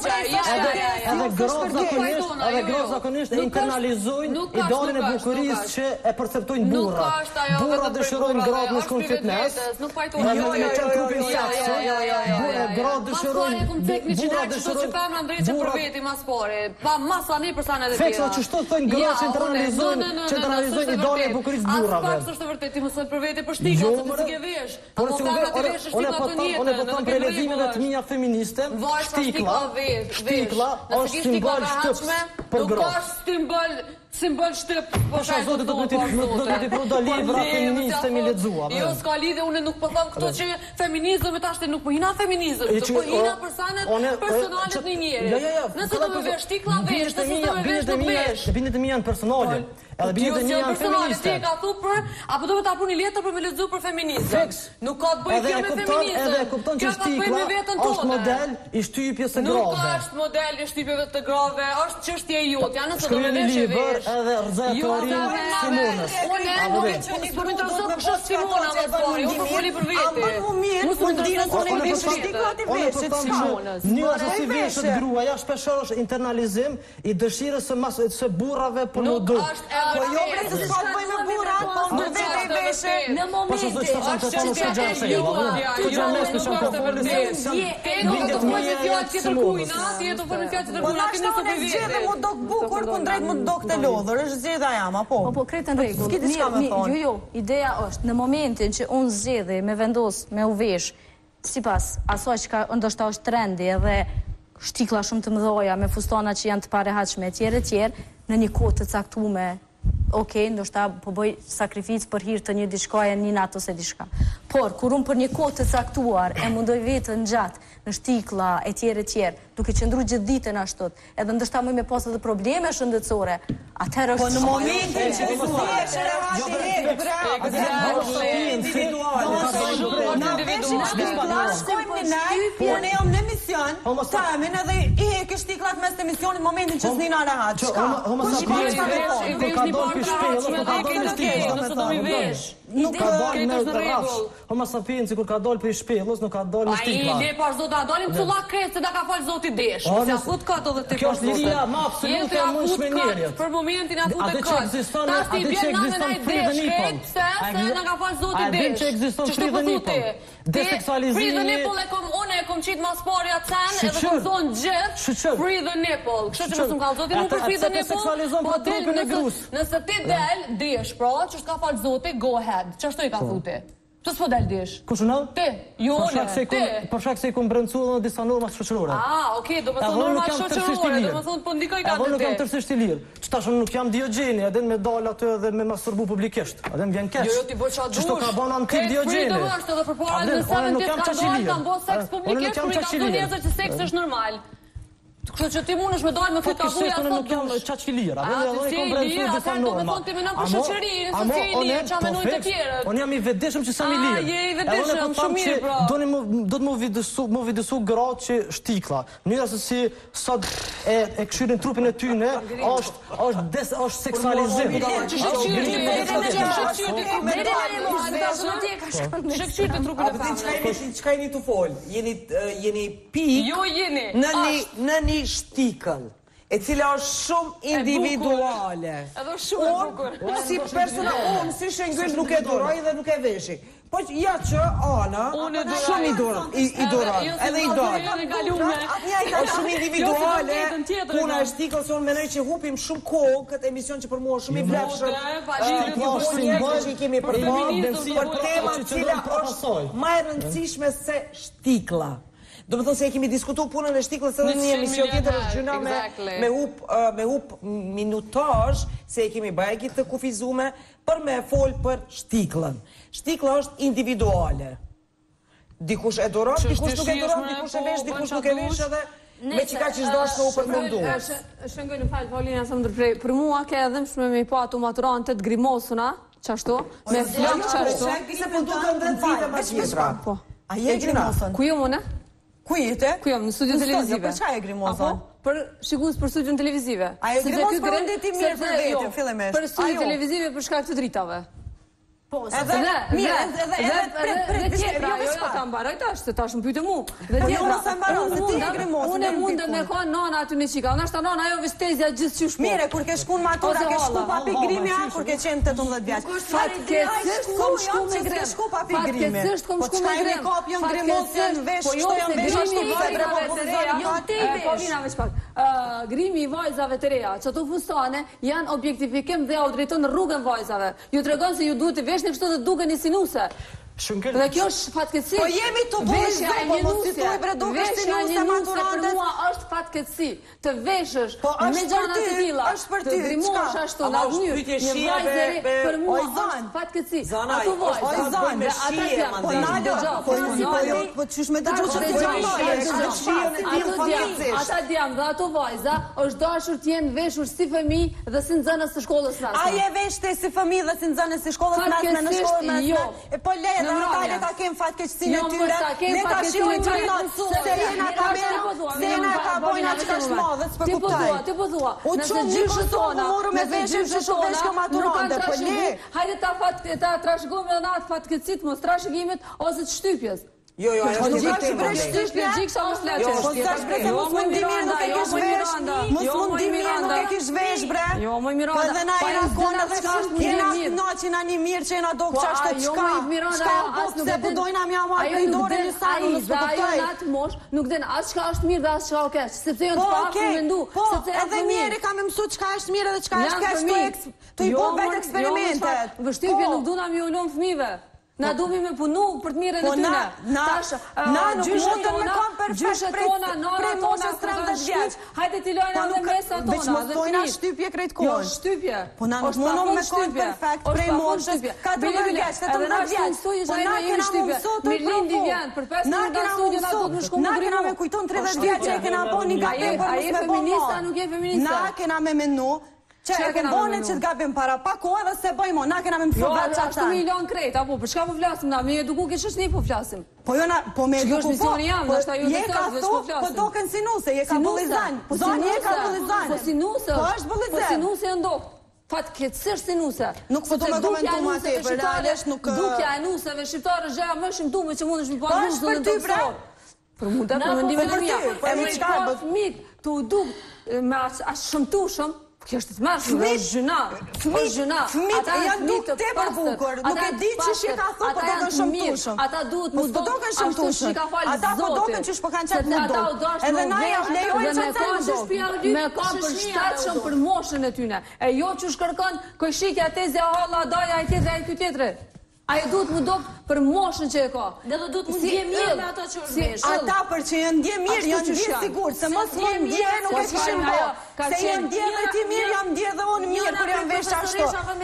[SPEAKER 7] Edhe gratë zakonisht, edhe gratë zakonisht e internalizojnë idealin e bukurisë që e perceptojnë burra. Burra dëshirojnë gratë në shkon fitness, edhe me qenë trupin seksi, gratë dëshirojnë, burra dëshirojnë,
[SPEAKER 4] Pa masa një përsa në dhe tjera.
[SPEAKER 7] Feksa që shtot thënë gratë që internalizojnë, që internalizojnë idealin e bukurisë burrave.
[SPEAKER 4] As pak është të vërtet, ti mësoj për vete për shtikla, se të s'ke vesh. Apo ka në të vesh shtikla të njëtë,
[SPEAKER 7] Unë po them për lezimeve të mia feministe, shtikla, shtikla është simbol shtyp për
[SPEAKER 4] Nuk
[SPEAKER 7] gratë.
[SPEAKER 4] është simbol, simbol shtyp.
[SPEAKER 7] Pasha zote do të më t'i pru do libra feministe mi lexua.
[SPEAKER 4] Jo, s'ka lidhe, unë nuk po them këto që feminizëm e tashte nuk po hina feminizëm, të po hina personet personalet një njeri. Nëse do me vesh shtikla vesh, nëse do me vesh nuk vesh.
[SPEAKER 7] Bindet e mia janë personale. Edhe bindet e mia janë feministe.
[SPEAKER 4] Ti e ka thu për, apo do me ta puni letër për me lexu për feminizëm. Nuk ka të bëjë kjo me feminizëm.
[SPEAKER 7] Edhe e kupton që shtikla është model i shtypjes së grave.
[SPEAKER 4] Nuk është model i shtypjeve të grave, është çështje e jote, janë nëse do me
[SPEAKER 7] Shkruani
[SPEAKER 4] vesh e
[SPEAKER 7] libër
[SPEAKER 4] vesh.
[SPEAKER 7] edhe rrezatorin Simonës.
[SPEAKER 4] Unë nuk e çoni për intereson kush është Simona më pari, unë po foli për vete.
[SPEAKER 5] Aman më mirë,
[SPEAKER 4] Mos më
[SPEAKER 5] dirën
[SPEAKER 4] intereson
[SPEAKER 5] unë
[SPEAKER 4] me
[SPEAKER 5] vesh shtikla ti vesh,
[SPEAKER 7] Unë
[SPEAKER 5] Simonës.
[SPEAKER 7] Njëra si veshët gruaja shpeshherë është internalizim i dëshirës së mas së burrave për në dur.
[SPEAKER 5] Po jo bre se s'ka të bëj me burra, po në vete i veshe.
[SPEAKER 6] Në momentin
[SPEAKER 7] Po s'është të thonë se gjanë se jo. Tu gjanë mes në shumë po folën se
[SPEAKER 4] Ti nuk do të bëjë fjalë që tërkuina, ti do të bëjë fjalë që
[SPEAKER 5] Po
[SPEAKER 4] tërkuina,
[SPEAKER 5] na
[SPEAKER 4] ti
[SPEAKER 5] shto
[SPEAKER 4] nuk do
[SPEAKER 5] në
[SPEAKER 4] të
[SPEAKER 5] zgjedhë mu dok bukur, ku drejt mu dok të lodhër, është zgjedhja jam, apo?
[SPEAKER 6] Po, po, kretë në rregull.
[SPEAKER 5] S'ki diçka me thonë.
[SPEAKER 6] Jo, jo, ideja është, në momentin që unë zgjedhi me vendos, me u vesh, sipas asaj që ka ndoshta është trendi edhe shtiklla shumë të mëdhoja me fustana që janë të parehatshme etj etj, në një kohë të caktuar, okej, ndoshta po bëj sakrificë për hir të një diçkaje, një natë ose diçka. Por kur unë për një kohë të caktuar e mundoj veten gjatë në shtiklla etj etj, duke qëndruar gjithë ditën ashtu, edhe ndoshta më me pas edhe probleme shëndetësore, atëherë është
[SPEAKER 5] Po në momentin që vesh rehati shkojmë një najt, unë jam në mision, tamin edhe i heke shtiklat mes të misionit momentin që s'nina rehat. Shka?
[SPEAKER 7] Ka dollë për shpelë, nuk ka dollë në stikës,
[SPEAKER 4] nëse do mi vesh.
[SPEAKER 7] Nuk ka dollë në të rafsh. Homo sapiensi kur ka dollë për shpelës, nuk ka dollë në stikla.
[SPEAKER 4] Ai le pas zot, a dalim culla kretë se da ka fal zoti desh. Se afut ka edhe te
[SPEAKER 7] Kjo është liria më absolute e mundshme e njerit.
[SPEAKER 4] Për momentin afut
[SPEAKER 7] A
[SPEAKER 4] të
[SPEAKER 7] dhe që
[SPEAKER 4] ka.
[SPEAKER 7] ekziston, a dhe që ekziston free the nipple.
[SPEAKER 4] Se na ka fal zoti
[SPEAKER 7] A dhe
[SPEAKER 4] desh.
[SPEAKER 7] që ekziston free the nipple. Deseksualizimi.
[SPEAKER 4] Free the nipple e kom unë e kom qit mas pari atë sen edhe kom zonë gjithë. Free the nipple. Kështu që mos më kallë zoti nuk për free the nipple. Po trupin e grus. Nëse ti del, desh, pra, që s'ka fal zoti, go ahead. Çfarë i ka thuti? Pse s'po dal desh?
[SPEAKER 7] Kush unë?
[SPEAKER 4] Ti, jo unë, ti.
[SPEAKER 7] Për shkak se i kom brëndsuar në disa norma shoqërore.
[SPEAKER 4] Ah, okay, do të thonë norma shoqërore, do të thonë po ndikoj ka
[SPEAKER 7] te. Unë nuk jam
[SPEAKER 4] te.
[SPEAKER 7] tërësisht i lirë. Çtash unë nuk jam Diogjeni, edhe me dal aty edhe me masturbu publikisht. Edhe më vjen keq.
[SPEAKER 4] Jo, jo ti bëj çfarë dush.
[SPEAKER 7] Çto ka bën antik Diogjeni.
[SPEAKER 4] Ti do është edhe përpara në
[SPEAKER 7] Unë nuk
[SPEAKER 4] seventeenth
[SPEAKER 7] jam
[SPEAKER 4] ka
[SPEAKER 7] çaqili.
[SPEAKER 4] bën seks publikisht, por i ka thonë njerëz që seks është normal. Kështu që ti mundesh me dalë me këtë tabuja
[SPEAKER 7] sot nuk jam çaq i lirë.
[SPEAKER 4] Ah,
[SPEAKER 7] Apo
[SPEAKER 4] si
[SPEAKER 7] unë kam
[SPEAKER 4] i lirë,
[SPEAKER 7] brendsuar
[SPEAKER 4] ata
[SPEAKER 7] disa
[SPEAKER 4] do me
[SPEAKER 7] norma.
[SPEAKER 4] thonë ti menon për shoqërinë, se si i lirë, çfarë menojnë të tjerët.
[SPEAKER 7] Unë jam i vetëdijshëm që sam i
[SPEAKER 4] Ah,
[SPEAKER 7] lirë.
[SPEAKER 4] je i vetëdijshëm, shumë mirë, pra.
[SPEAKER 7] Doni më do të më vidisu, më vidisu gratë që shtiklla. Mënyra se si sot e e kshyrin trupin e tyne është është des është seksualizim.
[SPEAKER 4] Shëkqyrë të trupin e femrës.
[SPEAKER 3] Çka jeni të fol? Jeni jeni pik.
[SPEAKER 4] Jo jeni.
[SPEAKER 3] Në një në një shtikëll, e cila është shumë individuale.
[SPEAKER 4] Edhe shumë e bukur.
[SPEAKER 3] Unë si persona, unë si shëngyll nuk e duroj dhe nuk e veshi. Po ja që Ana, shumë i duroj, i duroj, edhe i duroj. Është shumë individuale, puna e shtikëll, se unë menoj që hupim shumë kohë këtë emision që për mua është shumë i vlefshëm.
[SPEAKER 7] është simbol
[SPEAKER 3] që kemi për për temën cila është më e rëndësishme se shtiklla. Do më thonë se e kemi diskutu punën e shtikllës edhe një emision tjetër është gjyna me, me hup, uh, me hup minutazh, se e kemi bajkit të kufizume për me fol për shtikllën. Shtiklla është individuale. Dikush e duron, dikush nuk e duron, dikush e vesh, dikush nuk e vesh edhe me qika që çdo është u përmendu.
[SPEAKER 2] Shëngoj në falë, Paulina, sa më ndërprej. Për mua ke edhe më me pa ato maturantët grimosuna, qashtu, me flok qashtu.
[SPEAKER 3] Se po duken dhe vite ma tjetra.
[SPEAKER 2] Po.
[SPEAKER 5] A je grimosën?
[SPEAKER 2] Ku jo mëne?
[SPEAKER 5] Ku jete?
[SPEAKER 2] Ku jam, në studion televizive.
[SPEAKER 5] Për çfarë e grimosën?
[SPEAKER 2] Për shikus për studion televizive.
[SPEAKER 5] A e grimos për ndetim mirë për vetën, fillimisht?
[SPEAKER 2] Për studion televizive për shkak të dritave.
[SPEAKER 5] Po, edhe, mirë, edhe, edhe, prit, prit,
[SPEAKER 2] tjetra, jo, jo, ta mbaroj tash, se tash më pyete mu. Dhe tjetra,
[SPEAKER 5] se mbaron, se ti e grimosën.
[SPEAKER 2] Unë mundem me ka nana aty në qika, unë ashta nana ajo vestezja gjithçysh po.
[SPEAKER 5] Mire, kur ke shku në matura, ke shku papi grimi, a, kur ke qenë tetëmbëdhjetë vjeç.
[SPEAKER 2] Fatkeqësisht kom shku me grimi.
[SPEAKER 5] Shku papi grimi.
[SPEAKER 2] Fatkeqësisht kom shku me grimi.
[SPEAKER 5] Po çka janë grimosën, vesh, shto janë vesh ashtu vetre, po po zonë
[SPEAKER 2] Paulina veç pak. Grimi i vajzave të reja, që ato fustane janë objektifikim dhe au drejton rrugën vajzave. Ju tregon se ju duhet të veshni kështu dhe dukeni sinuse. Dhe kjo është fatkeqësi.
[SPEAKER 5] Po jemi të bojë, po mos i thuaj bre dukesh sinuse maturantët.
[SPEAKER 2] Për mua është fatkeqësi të veshësh me
[SPEAKER 5] është
[SPEAKER 2] gjana
[SPEAKER 5] për
[SPEAKER 2] të
[SPEAKER 5] ty,
[SPEAKER 2] tilla.
[SPEAKER 5] është për ty,
[SPEAKER 2] Të grimosh
[SPEAKER 5] çka?
[SPEAKER 2] ashtu në mënyrë. Një vajzë e re për mua është fatkeqësi. Ato vajzë,
[SPEAKER 3] Oj, zan,
[SPEAKER 2] dhe ata janë
[SPEAKER 3] po
[SPEAKER 5] nalo, po po jo, po çysh me dëgjosh
[SPEAKER 2] Ato
[SPEAKER 5] të
[SPEAKER 2] djam, ata djam dhe ato vajza është dashur të jenë veshur si fëmijë dhe si nxënës së shkollës së
[SPEAKER 5] A je veshte si fëmijë dhe si nxënës së shkollës mesme në shkollën mesme? E po le, ata ta kem fatkeqësinë e tyre. Ne ta shihojmë që na se jena kamera, se jena ka bojna çka shmadhe, s'po
[SPEAKER 2] Ti po
[SPEAKER 5] kuptoj.
[SPEAKER 2] thua, ti po thua.
[SPEAKER 5] U çon gjyshë tona, morëm me veshëm që shumë vesh kjo maturante, po le.
[SPEAKER 2] Hajde ta fat ta trashëgojmë edhe atë fatkeqësit, mos trashëgimit ose të shtypjes.
[SPEAKER 3] Jo, jo, ajo
[SPEAKER 5] Nuk
[SPEAKER 3] është
[SPEAKER 5] ka
[SPEAKER 3] një
[SPEAKER 5] shpresh
[SPEAKER 3] temë.
[SPEAKER 2] Shtypje gjiksa është leçe.
[SPEAKER 5] Po sa shpresë mos mundi mirë nuk e kish vesh. Mos mundi mirë nuk e kish vesh bre.
[SPEAKER 2] Jo, më Miranda.
[SPEAKER 5] Po edhe na jena kona dhe jena naçi na një mirë që jena do çashtë çka. Çka as nuk e po dojna më ama ai dorë në salë mos po kuptoj.
[SPEAKER 2] Ai natë mosh nuk den as çka është mirë dhe as çka është keq, sepse janë
[SPEAKER 5] Po
[SPEAKER 2] të
[SPEAKER 5] okay.
[SPEAKER 2] mendu,
[SPEAKER 5] Po
[SPEAKER 2] sepse
[SPEAKER 5] edhe mirë kam mësuar çka është mirë dhe çka është keq. Tu i bën vetë eksperimentet.
[SPEAKER 2] Vështirë nuk duna mi u lëm fëmijëve. Na duhemi me punu për të mirën e tyre.
[SPEAKER 5] Na, na nuk mundën me kam perfekt prej prej moshës tridhjetë vjeç.
[SPEAKER 2] Hajde t'i lojnë edhe mesa tona.
[SPEAKER 5] Veç mos dojna shtypje krejt kohën.
[SPEAKER 2] Jo, shtypje.
[SPEAKER 5] Po na nuk mundon me kam perfekt prej moshës katërmbëdhjetë vjeç, tetëmbëdhjetë vjeç. Po na kena mësuar të
[SPEAKER 2] Mirlindi vjen për pesë minuta studio na duhet më shku
[SPEAKER 5] Na kena me kujton tridhjetë vjeç që e kena bën një gabim për mos me
[SPEAKER 2] feminista, nuk je feminista.
[SPEAKER 5] Na kena me menu që e kem bënë që të gabim para pa kohë dhe se bëjmo, na kena me më
[SPEAKER 2] Jo,
[SPEAKER 5] vetë
[SPEAKER 2] ashtu milion krejt, apo për çka po flasim na? Me eduku ke ç'është ne po flasim.
[SPEAKER 5] Po jo na, po me
[SPEAKER 2] Që
[SPEAKER 5] eduku
[SPEAKER 2] është misioni jam, ndoshta ju
[SPEAKER 5] je ka
[SPEAKER 2] vetë
[SPEAKER 5] thu,
[SPEAKER 2] po flasim.
[SPEAKER 5] po doken sinuse, je ka bullizan.
[SPEAKER 2] Po
[SPEAKER 5] Zoni je ka bullizan.
[SPEAKER 2] Po sinuse.
[SPEAKER 5] Po është bullizan.
[SPEAKER 2] Po sinuse janë dok. Fatkeqësisht sinuse.
[SPEAKER 5] Nuk po do me komentu ma tepër, realisht nuk
[SPEAKER 2] Dukja e nuseve shqiptare është gjëja më shëmtuar që mundesh me
[SPEAKER 5] Po
[SPEAKER 2] pa
[SPEAKER 5] është për ty bre.
[SPEAKER 2] Për mund të për mendimin e mia.
[SPEAKER 5] Po
[SPEAKER 2] E
[SPEAKER 5] më
[SPEAKER 2] më
[SPEAKER 5] çka
[SPEAKER 2] ka fëmit tu duk me as shëmtueshëm. Kjo është të mërshme, është gjëna, është gjëna.
[SPEAKER 5] Fëmit janë duk tepër bukur, nuk e di që shi ka thu, po doken shëmtueshëm.
[SPEAKER 2] Ata duhet mu
[SPEAKER 5] po doken shëmtueshëm. Ata po doken që shpo kanë qenë mu dok. Edhe na ja lejojnë që të në dok.
[SPEAKER 2] Me ka për shtatshëm për moshën e tyne. E jo që shkërkon kojshikja, tezja, halla, daja, e tjetre, e kjo tjetre.
[SPEAKER 8] Ajo duhet më dok për moshën që e ka.
[SPEAKER 6] Dhe do duhet më ndje mirë me ato që është vesh.
[SPEAKER 5] Ata për që janë ndje mirë, janë ndje sigur, se mos më ndje nuk e kishim bo. Se janë ndje dhe ti mirë, jam ndje dhe unë mirë për janë vesh ashtu.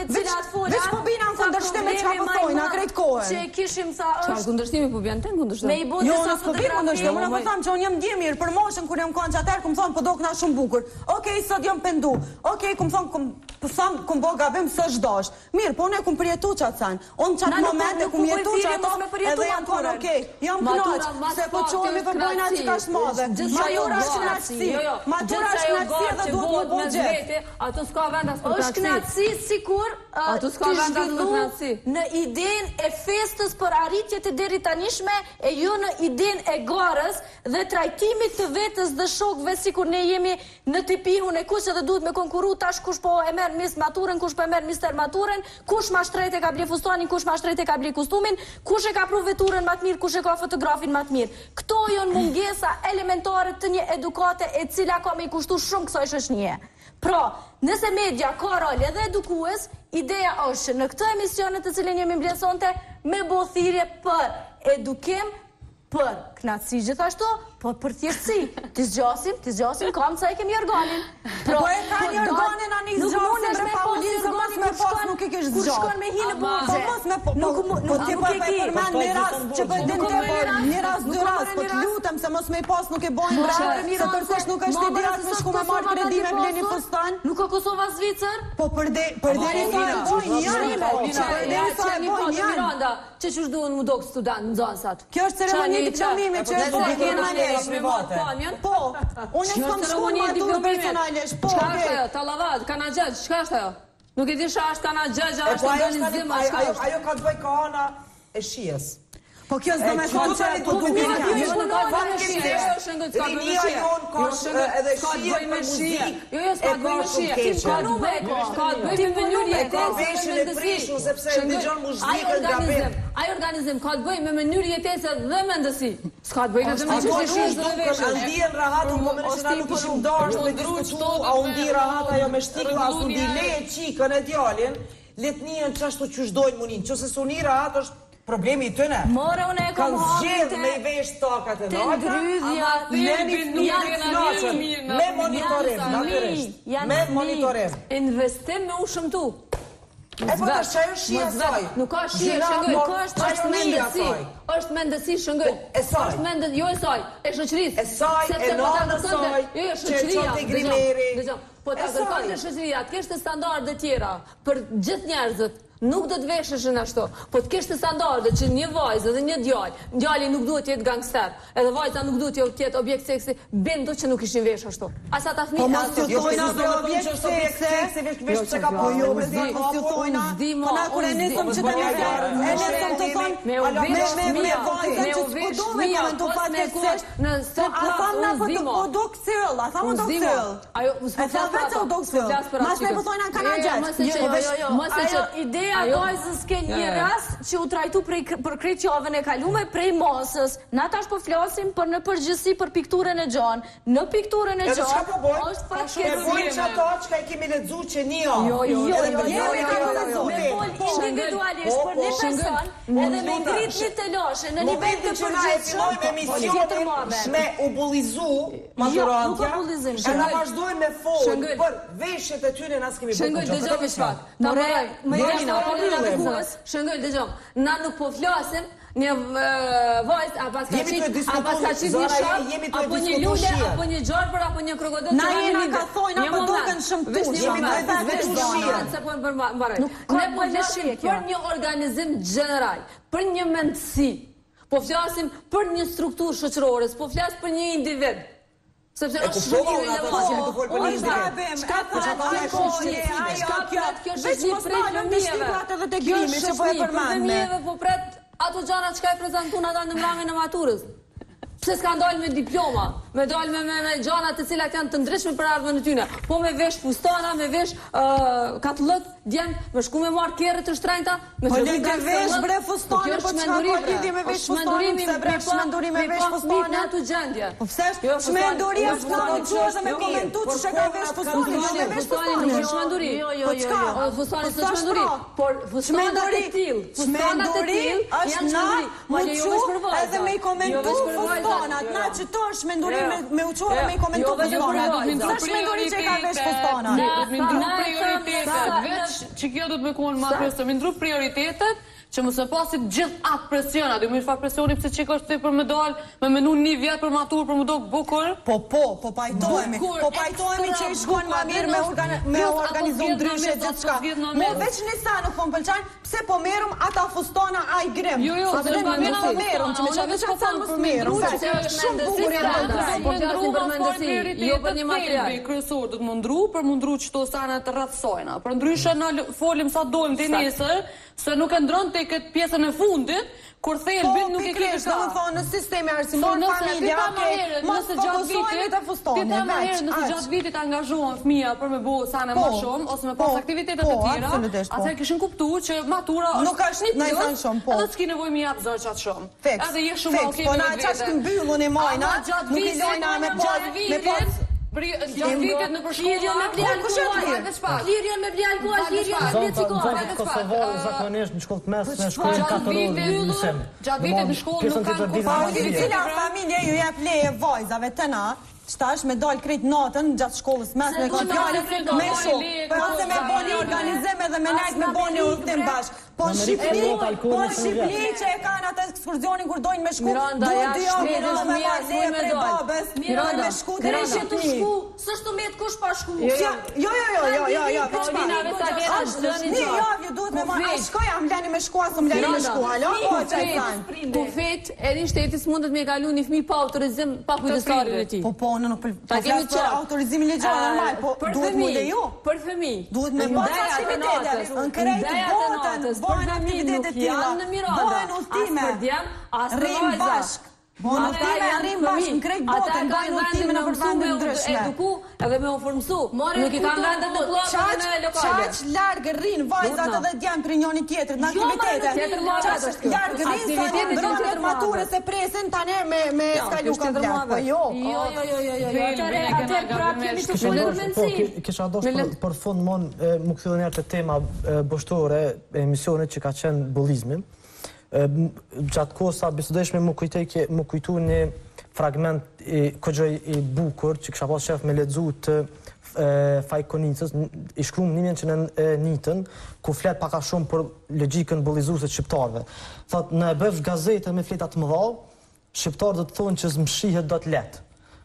[SPEAKER 5] Veç po bina në kundërshtime që ka pëthojnë, a krejt kohën.
[SPEAKER 6] Që kishim sa
[SPEAKER 2] Çfarë
[SPEAKER 6] është...
[SPEAKER 2] kundërshtimi po bjanë ten kundërshtim?
[SPEAKER 6] Me i bo
[SPEAKER 5] Jo,
[SPEAKER 6] disa
[SPEAKER 5] nësë po bina kundërshtime, unë po
[SPEAKER 6] fotografi.
[SPEAKER 5] thamë që unë jam ndje mirë për moshën kur jam kanë që atërë, këmë thonë po do këna shumë bukur. Okej, sot jam pendu. Okej, këmë thonë, këmë thonë, këmë bo gabim së shdash. Mirë, po unë e këmë përjetu që atë sanë. Unë qatë momente këmë jetu që ato edhe jam konë okej. Jam knaq, se po qohemi për bojna që ka shmadhe. Matura është knaqësi. Matura është knaqësi edhe duhet më bo gjithë.
[SPEAKER 8] Ato s'ka vend as për
[SPEAKER 6] Është knaqësi sikur
[SPEAKER 8] Ato s'ka vend as për knaqësi.
[SPEAKER 6] në idenë e festës për arritjet e deri tanishme e jo në idenë e garës dhe trajtimit të vetës dhe shokëve sikur ne jemi në tipihun e kush edhe duhet me konkuru tash kush po e merr mis maturën, kush po e merr mister maturën, kush ma shtrejt e ka ble fustanin, kush ma shtrejt e ka ble kostumin, kush e ka pru veturën më të mirë, kush e ka fotografin më të mirë. Këto janë mungesa elementare të një edukate e cila ka me i kushtu shumë kësaj shoqënie. Pra, nëse media ka rol edhe edukues, ideja është që në këtë emisionet të cilin jemi mbledhsonte me bo thirrje për edukim, për knatësi gjithashtu, po për thjeshtësi. Ti zgjasim, ti zgjasim, kam ca e kemi organin.
[SPEAKER 5] Po e ka një organin a një zgjasim bre Paulin, se mos me pas nuk i kish
[SPEAKER 6] Kur
[SPEAKER 5] zgjat.
[SPEAKER 6] shkon me hi në
[SPEAKER 5] Po
[SPEAKER 6] borxhe.
[SPEAKER 5] mos me po
[SPEAKER 6] Nuk mu-
[SPEAKER 5] po
[SPEAKER 6] nuk-
[SPEAKER 5] ti
[SPEAKER 6] nuk
[SPEAKER 5] po
[SPEAKER 6] e
[SPEAKER 5] e
[SPEAKER 6] ki.
[SPEAKER 5] përmend një rast që po din
[SPEAKER 6] Nuk
[SPEAKER 5] te
[SPEAKER 6] e
[SPEAKER 5] po
[SPEAKER 6] rast.
[SPEAKER 5] një rast dy
[SPEAKER 6] Nuk e
[SPEAKER 5] rast, po
[SPEAKER 6] një
[SPEAKER 5] të
[SPEAKER 6] rast.
[SPEAKER 5] lutem se mos me pas nuk e bojnë bre, se kërkosh nuk është ide atë shku me marr kredi me bleni fustan.
[SPEAKER 6] Nuk ka Kosova Zvicër?
[SPEAKER 5] Po për de për deri sa e bojnë janë, për deri sa e bojnë janë.
[SPEAKER 8] Miranda, që që shduhen më dok student në zonësat.
[SPEAKER 5] Kjo është ceremoni diplomimi që është
[SPEAKER 3] ne
[SPEAKER 5] personalisht.
[SPEAKER 3] kemi private.
[SPEAKER 5] Po, unë e kam shkuar maturë personalisht, po.
[SPEAKER 8] Çka është
[SPEAKER 5] okay.
[SPEAKER 8] ajo? Tallavat, Kanaxhaj, çka është ajo? Nuk e di çka është Kanaxhaj,
[SPEAKER 3] E
[SPEAKER 8] është
[SPEAKER 3] po ajo
[SPEAKER 8] organizim,
[SPEAKER 3] është-
[SPEAKER 8] çka
[SPEAKER 3] ajo
[SPEAKER 8] është?
[SPEAKER 3] ajo ka të bëj ka ana e shijes.
[SPEAKER 5] Po kjo s'do me
[SPEAKER 3] E,
[SPEAKER 5] thonë
[SPEAKER 3] çfarë
[SPEAKER 5] që
[SPEAKER 3] tani
[SPEAKER 5] po
[SPEAKER 3] do
[SPEAKER 5] të
[SPEAKER 3] të
[SPEAKER 5] mirë
[SPEAKER 3] bëjmë?
[SPEAKER 5] janë.
[SPEAKER 8] Jo, nuk ka të bëjë me shije, jo, shëngët, s'ka të bëjë me
[SPEAKER 3] Rinia
[SPEAKER 8] shije.
[SPEAKER 3] jon ka
[SPEAKER 8] Jo, shëngët,
[SPEAKER 3] edhe
[SPEAKER 8] s'ka të
[SPEAKER 3] shije
[SPEAKER 8] bëjë me
[SPEAKER 3] për
[SPEAKER 8] shije.
[SPEAKER 3] muzikë,
[SPEAKER 8] Jo, jo, s'ka
[SPEAKER 3] e
[SPEAKER 8] të bëjë me
[SPEAKER 3] ka
[SPEAKER 8] shije.
[SPEAKER 3] shumë keqe.
[SPEAKER 8] S'ka të bëjë, s'ka të bëjë me mënyrë
[SPEAKER 3] E ka
[SPEAKER 8] jetese,
[SPEAKER 3] veshën
[SPEAKER 8] me
[SPEAKER 3] e
[SPEAKER 8] mendësi.
[SPEAKER 3] prishur, sepse
[SPEAKER 8] Shëngët,
[SPEAKER 3] dëgjon
[SPEAKER 8] ai
[SPEAKER 3] muzikën gabim.
[SPEAKER 8] organizim, ai organizim ka të bëjë me mënyrë jetese dhe mendësi. S'ka të bëjë vetëm me
[SPEAKER 3] Ato
[SPEAKER 8] çështje
[SPEAKER 3] shish
[SPEAKER 8] dhe
[SPEAKER 3] duke
[SPEAKER 8] veshje.
[SPEAKER 3] ndjen rahat, unë më që na nuk ishim dashur me diskutu, a u ndi rahat ajo me shtikla, as u ndi leje qikën e djalin, letnien çashtu qysh dojnë munin, qëse su ni rahat është problemi i tëne.
[SPEAKER 6] More unë e kam
[SPEAKER 3] Kanë
[SPEAKER 6] hapur
[SPEAKER 3] zgjedh me i vesh takat e
[SPEAKER 6] te
[SPEAKER 3] nata,
[SPEAKER 6] ndrydhja.
[SPEAKER 3] me një knaqën, me monitorim, natyrisht,
[SPEAKER 6] janë
[SPEAKER 3] me
[SPEAKER 6] fëmijë.
[SPEAKER 3] monitorim.
[SPEAKER 8] Investim me u shëmtu.
[SPEAKER 3] E po tash ajo shija saj.
[SPEAKER 8] Nuk ka shije,
[SPEAKER 3] Gjëra,
[SPEAKER 8] shëngëj,
[SPEAKER 3] po,
[SPEAKER 8] është
[SPEAKER 3] ajo
[SPEAKER 8] është
[SPEAKER 3] shija
[SPEAKER 8] mendësi.
[SPEAKER 3] saj.
[SPEAKER 8] Është mendësi shëngëj.
[SPEAKER 3] E saj.
[SPEAKER 8] Është mendë, jo e saj, e shoqërisë.
[SPEAKER 3] E saj,
[SPEAKER 8] Sepse
[SPEAKER 3] e
[SPEAKER 8] po ta
[SPEAKER 3] nanës
[SPEAKER 8] kërkonte-
[SPEAKER 3] saj,
[SPEAKER 8] Jo, jo,
[SPEAKER 3] që
[SPEAKER 8] shoqëria.
[SPEAKER 3] çon te
[SPEAKER 8] dëgjoj,
[SPEAKER 3] Grimeri.
[SPEAKER 8] dëgjoj, Po ta
[SPEAKER 3] E saj.
[SPEAKER 8] kërkonte shoqëria, të kishte standarde tjera për gjithë njerëzit. Nuk do të vesheshin ashtu, po të kishte standarde që një vajzë dhe një djalë, djali nuk duhet të jetë gangster, edhe vajza nuk duhet të jetë objekt seksi, bendo që nuk ishin vesh ashtu. Asa ta fëmijë.
[SPEAKER 5] Po mos
[SPEAKER 8] ashtu.
[SPEAKER 5] t'ju
[SPEAKER 3] Jo,
[SPEAKER 5] thojna
[SPEAKER 3] se
[SPEAKER 5] se
[SPEAKER 3] do
[SPEAKER 5] objekt
[SPEAKER 3] të thonë që është objekt
[SPEAKER 5] sekse.
[SPEAKER 3] seksi, vesh vesh pse ka
[SPEAKER 5] Po
[SPEAKER 3] po
[SPEAKER 5] jo,
[SPEAKER 3] jo,
[SPEAKER 5] me
[SPEAKER 3] me
[SPEAKER 5] zë mos t'ju thojna.
[SPEAKER 8] Uzdi, mo,
[SPEAKER 5] Po na kur e
[SPEAKER 8] uzdi.
[SPEAKER 5] nisëm që të
[SPEAKER 3] Po,
[SPEAKER 5] ne
[SPEAKER 3] po,
[SPEAKER 5] e nisëm të thonë
[SPEAKER 8] Me u
[SPEAKER 5] me
[SPEAKER 8] vesh
[SPEAKER 5] me me
[SPEAKER 8] mia,
[SPEAKER 5] vajza
[SPEAKER 8] me
[SPEAKER 5] që
[SPEAKER 8] u
[SPEAKER 5] s'po
[SPEAKER 8] vesh
[SPEAKER 5] do me
[SPEAKER 8] mia,
[SPEAKER 5] komentu
[SPEAKER 8] pos me
[SPEAKER 5] fatkeqësisht.
[SPEAKER 8] kush në
[SPEAKER 5] Po
[SPEAKER 8] strip
[SPEAKER 5] a
[SPEAKER 8] club,
[SPEAKER 5] tham na
[SPEAKER 8] unë
[SPEAKER 5] po
[SPEAKER 8] zdi,
[SPEAKER 5] do
[SPEAKER 8] mo.
[SPEAKER 5] po do kthell, a tham
[SPEAKER 8] Unë
[SPEAKER 5] do
[SPEAKER 8] zdi, mo.
[SPEAKER 5] kthell.
[SPEAKER 8] Ajo, s'po
[SPEAKER 5] E
[SPEAKER 8] flas
[SPEAKER 5] tham
[SPEAKER 8] për
[SPEAKER 5] vetë
[SPEAKER 8] ato.
[SPEAKER 5] u do
[SPEAKER 8] S'po
[SPEAKER 5] kthell.
[SPEAKER 8] flas për ato
[SPEAKER 5] Mas me
[SPEAKER 8] qikën.
[SPEAKER 5] po thojna
[SPEAKER 8] Jo,
[SPEAKER 5] kanagjet.
[SPEAKER 8] jo, mos e që-
[SPEAKER 5] Jo,
[SPEAKER 8] jo, jo, mos e
[SPEAKER 6] Ajo
[SPEAKER 8] që-
[SPEAKER 6] ideja
[SPEAKER 8] ajo-
[SPEAKER 6] vajzës ke një
[SPEAKER 8] Ja, ja.
[SPEAKER 6] rast që u trajtu prej për krejt javën e kalume prej mosës. Na tash po flasim për në përgjithësi për pikturën e gjan. Në pikturën e
[SPEAKER 3] Edhe
[SPEAKER 6] gjan
[SPEAKER 3] çka po bojnë?
[SPEAKER 6] është
[SPEAKER 3] E
[SPEAKER 6] fatkeqësi.
[SPEAKER 3] bojnë që ato çka e kemi lexuar që nia.
[SPEAKER 8] Jo, jo,
[SPEAKER 6] Jo,
[SPEAKER 3] Edhe
[SPEAKER 6] jo,
[SPEAKER 3] për
[SPEAKER 6] jo,
[SPEAKER 3] jemi
[SPEAKER 6] jo,
[SPEAKER 3] kemi
[SPEAKER 6] jo, jo,
[SPEAKER 3] lexuar.
[SPEAKER 6] me fol
[SPEAKER 3] Po,
[SPEAKER 6] individualisht
[SPEAKER 3] po,
[SPEAKER 6] për një
[SPEAKER 3] po,
[SPEAKER 6] person, edhe me
[SPEAKER 3] lutem,
[SPEAKER 6] ngrit një telashe në nivel
[SPEAKER 3] Momentin
[SPEAKER 6] të
[SPEAKER 3] që na e fillojmë
[SPEAKER 6] përgjithshëm, tjetër
[SPEAKER 3] emisionin
[SPEAKER 6] marrë.
[SPEAKER 3] me u bullizu
[SPEAKER 6] nuk
[SPEAKER 3] maturantja,
[SPEAKER 6] ka bullizim,
[SPEAKER 3] e na
[SPEAKER 8] Shëngël.
[SPEAKER 3] vazhdojmë me folë
[SPEAKER 8] Shëngël.
[SPEAKER 3] për veshjet e tyre nas kemi bërë.
[SPEAKER 8] Shëngël,
[SPEAKER 3] kurrë.
[SPEAKER 8] dëgjoj me çfarë. Ta
[SPEAKER 6] More,
[SPEAKER 8] moraj,
[SPEAKER 6] më
[SPEAKER 8] Dina,
[SPEAKER 6] jashtë
[SPEAKER 8] po
[SPEAKER 3] orës
[SPEAKER 8] bëjmë
[SPEAKER 3] në
[SPEAKER 8] kuës. Shëngël, dëgjoj. Na nuk po flasim një vajzë a pas ka
[SPEAKER 3] Jemi
[SPEAKER 8] qit,
[SPEAKER 3] të
[SPEAKER 8] a
[SPEAKER 3] diskutuar,
[SPEAKER 8] pas ka qit një
[SPEAKER 3] Zara,
[SPEAKER 8] shap,
[SPEAKER 3] jemi të
[SPEAKER 8] apo një
[SPEAKER 3] diskutuar
[SPEAKER 8] lule,
[SPEAKER 3] shije.
[SPEAKER 8] apo një gjarpër, apo një krokodil.
[SPEAKER 5] Na
[SPEAKER 8] që ka
[SPEAKER 5] jena
[SPEAKER 8] një
[SPEAKER 5] ka
[SPEAKER 8] liber.
[SPEAKER 5] thojna,
[SPEAKER 8] Një
[SPEAKER 5] po
[SPEAKER 8] moment.
[SPEAKER 5] duken shumë
[SPEAKER 8] Vesh
[SPEAKER 5] tush,
[SPEAKER 8] një
[SPEAKER 3] jemi
[SPEAKER 8] moment.
[SPEAKER 3] të
[SPEAKER 8] Vesh një
[SPEAKER 3] diskutuar
[SPEAKER 8] moment, se po më përmbaraj.
[SPEAKER 6] Nuk ka
[SPEAKER 8] Ne po
[SPEAKER 6] bëjë
[SPEAKER 8] flasim
[SPEAKER 6] shije kjo.
[SPEAKER 8] për një organizim gjeneral, për një mendësi. Po flasim për një strukturë shoqërore, po flas për një individ. Sepse
[SPEAKER 3] E
[SPEAKER 8] është
[SPEAKER 3] kuptova
[SPEAKER 8] shumë i
[SPEAKER 3] unë ato që jemi të folë për një
[SPEAKER 5] Unë
[SPEAKER 3] individ.
[SPEAKER 5] gabim,
[SPEAKER 8] Çka
[SPEAKER 5] e
[SPEAKER 8] po
[SPEAKER 5] tha
[SPEAKER 8] çfarë
[SPEAKER 5] ajo
[SPEAKER 8] është
[SPEAKER 5] je,
[SPEAKER 8] shqip?
[SPEAKER 5] ajo
[SPEAKER 8] Çka
[SPEAKER 5] kjo.
[SPEAKER 8] pret kjo
[SPEAKER 5] Veç
[SPEAKER 8] shqip
[SPEAKER 5] mos
[SPEAKER 8] prej
[SPEAKER 5] falem të
[SPEAKER 8] fëmijëve.
[SPEAKER 5] shqiprat edhe të
[SPEAKER 8] Kjo
[SPEAKER 5] grimi që po e
[SPEAKER 8] shqip për
[SPEAKER 5] përmend me.
[SPEAKER 8] fëmijëve po pret ato gjëra çka e prezantun ata në mbrëmjen e maturës. Pse s'ka ndalë me diploma, me dalë me, me, me gjanat të cilat janë të ndryshme për ardhmën e tyne, po me vesh fustana, me vesh uh, katëllët, djemë, me shku me marë kjerë të shtrajnta, me
[SPEAKER 5] Po le të vesh bre fustane, po çka ka lidhje me vesh fustane, pse bre shmenduri me vesh fustane?
[SPEAKER 8] Me ato gjendje.
[SPEAKER 5] Po pse shmenduri është ka në qërë dhe me komentu që që ka vesh fustane, jo me vesh fustane.
[SPEAKER 8] Jo, shmenduri.
[SPEAKER 5] Po çka?
[SPEAKER 8] Fustane së shmenduri. Por fustanat e tillë, fustanat e tillë
[SPEAKER 5] është na muqu edhe me i komentu fustanat. Na që to është shmenduri me uqu edhe me i komentu fustanat. Sa shmenduri që ka vesh fustanat?
[SPEAKER 4] Me ndru prioritetet, veç që kjo do të me konë ma kresë, me ndru prioritetet, që mëse pasit gjithë atë presionat, dhe më shfa presioni pëse qik është të për me dalë, me menu një vjetë për matur, për më do bukur.
[SPEAKER 5] Po, po, po pajtojemi, po pajtojemi që i shkon ma mirë me organizu ndryshe gjithë shka. Mo veç një sa nuk po më pëlqan, pse po merëm ata fustana a i grem.
[SPEAKER 4] Jo, jo, se
[SPEAKER 5] po merëm, që me që veç atë sanë po merëm. Shumë bukur e rada.
[SPEAKER 8] Po flasim për mendësi, jo për një material.
[SPEAKER 4] Kryesor do të mundru, për mundru që to sana të rrathsojna. Për ndryshe në folim sa dojmë të nesër, se nuk e ndronë të këtë pjesën e fundit, kur thelbin nuk e ke
[SPEAKER 5] kështë. Po, pikrish, në sistemi arsimor, familja, mos fokusohemi të fustoni,
[SPEAKER 4] veç. Ti ta herë, nëse gjatë vitit angazhohen fëmija për me bo sane më shumë, ose me pas aktivitetet e tjera, atëherë kishin kuptu që matura është një plus, edhe s'ki nevoj mi jatë zërë qatë shumë. Edhe je shumë okej me vetë.
[SPEAKER 5] Po na qatë mbyllun e majna, nuk i lojna me pas.
[SPEAKER 4] Gjatë vitit në përshkolla,
[SPEAKER 6] me vlerë kuaj, klirjen me vlerë kuaj, klirjen me vlerë cigare.
[SPEAKER 7] Zonët Kosovarë zakonisht në shkollë të mesme, shkollë në katërorë në mësim.
[SPEAKER 4] Gjatë vitit në shkollë nuk kanë
[SPEAKER 5] kuaj. Cila familje ju jep leje vajzave të na, qëta është me dalë krejt natën gjatë shkollës mesme, ka fjallë me shumë, për ose me bo një organizim edhe me nejtë me bo një udhtim bashkë. Po Shqipëri, po Shqipëri që e kanë atë ekskurzionin kur dojnë me shku,
[SPEAKER 8] Miranda, ja shkretës me jasë, me dojnë.
[SPEAKER 5] Miranda, me shku të
[SPEAKER 6] Kreshe të shku, sështu me të kush pa shku.
[SPEAKER 5] Jo, jo, jo, jo, jo, jo, për qëma.
[SPEAKER 8] Paulina, vesa vjetë është dëni
[SPEAKER 5] Një javë ju duhet me marrë, a shkoj, am leni me shku, asë më leni me shku, alo? Po, që e sanë.
[SPEAKER 8] Po fet, edhe i shtetis mundet me kalu një fmi pa autorizim, pa kujdestarin e ti.
[SPEAKER 5] Po, po, në nuk përflas për autorizimin legjor normal, po duhet mu leju.
[SPEAKER 8] Për fëmi.
[SPEAKER 5] Duhet me pas aktivitetet, në krejt botën, bojnë aktivitetet tila, bojnë ultime, rrim bashk. Bojnë ultime, rrim bashk, në krejt botën, bojnë ultime në përvandën ndryshme.
[SPEAKER 8] Eduku edhe me informësu. Nuk i kanë vendet në plakën e lokale.
[SPEAKER 5] Qaq largë rrinë vajzat edhe djemë për njoni tjetër në aktivitetet. Qaq largë rrinë sa një ndronë maturës e presin të nërë me skalu komplet. Po jo.
[SPEAKER 6] Jo, jo, jo, jo, jo. Atër prap kemi të punë në mënësi.
[SPEAKER 7] Kisha dosh për fund mon më këthydhe njerë të tema bështore e emisionit që ka qenë bullizmi. Gjatë kosa bisudeshme më kujtu një fragment këgjoj i bukur që kësha pas shef me ledzu të Fajkonicës, i shkrum një mjenë që në nitën, ku flet paka shumë për logjikën bullizuse të shqiptarve. Thot, në e bëvsh gazetën me fletat më dhau, shqiptarë do të thonë që zmshihet do të letë.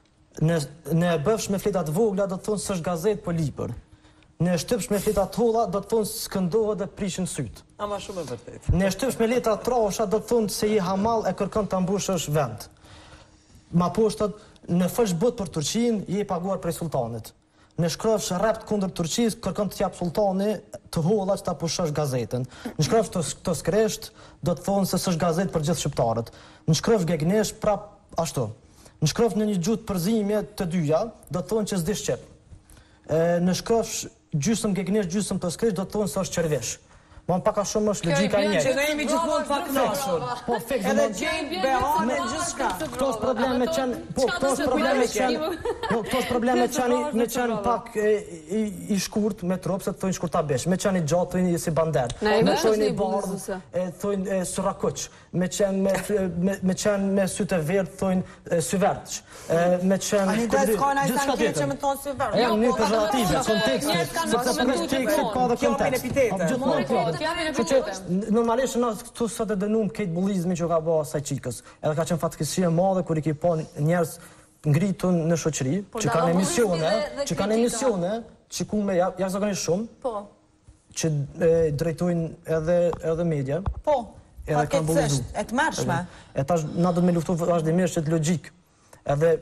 [SPEAKER 7] Në e bëvsh me fletat vogla do të thonë së është gazetë për libër. Në e shtypsh me fletat holla do të thonë skëndohet dhe prishin sytë.
[SPEAKER 3] Ama shumë e vërtet.
[SPEAKER 7] Në e shtypsh me letra trasha do të thonë se i hamal e kërkon të ambush është vend. Ma poshtat, në fësh bët për Turqin, je i paguar prej sultanit. Në shkrofsh rept kundër Turqis, kërkon të japë sultani të holla që ta pushosh gazetën. Në shkrofsh të skresht, do të thonë se s'është gazetë për gjithë shqiptarët. Në shkrofsh gegnesh, prap ashtu. Në shkrofsh në një gjutë përzimje të dyja, do të thonë që s'di shqip. Në shkrofsh gjysëm gegnesh, gjysëm të skresht, do të thonë se është qervesh. Ma në paka shumë është logika njëjtë.
[SPEAKER 3] Që ne jemi gjithmonë të faknashur.
[SPEAKER 7] Po, fix.
[SPEAKER 3] Edhe gjejmë behane gjithçka.
[SPEAKER 7] Këto është problem me qenë... Po, këto është problem me qenë... Po, këto është problem me qenë me qenë pak i shkurt me trop, se të thojnë shkurta besh. Me qenë i gjatë, thojnë si bander. Me thojnë i bardhë, thojnë surakuq. Me qenë me sytë e verdë, thojnë syvertëq. Me qenë...
[SPEAKER 5] A një des ka na i sa në që me thonë syvertë.
[SPEAKER 7] E, një përshërative, kontekstit, sepse për kontekstit ka dhe kontekst. Që që normalisht në këtu sot e dënum këtë bullizmi që ka ba asaj qikës. Edhe ka qenë fatkeqësi e madhe kur i ki pa njerëz ngritun në shoqëri, që kanë emisione, që kanë emisione, që ku me jashtëzakonisht shumë, që drejtojnë edhe media.
[SPEAKER 5] Po, fatkeqësisht, e të mërshme.
[SPEAKER 7] E tash na do të me luftu vazhdimisht që të logjik. Edhe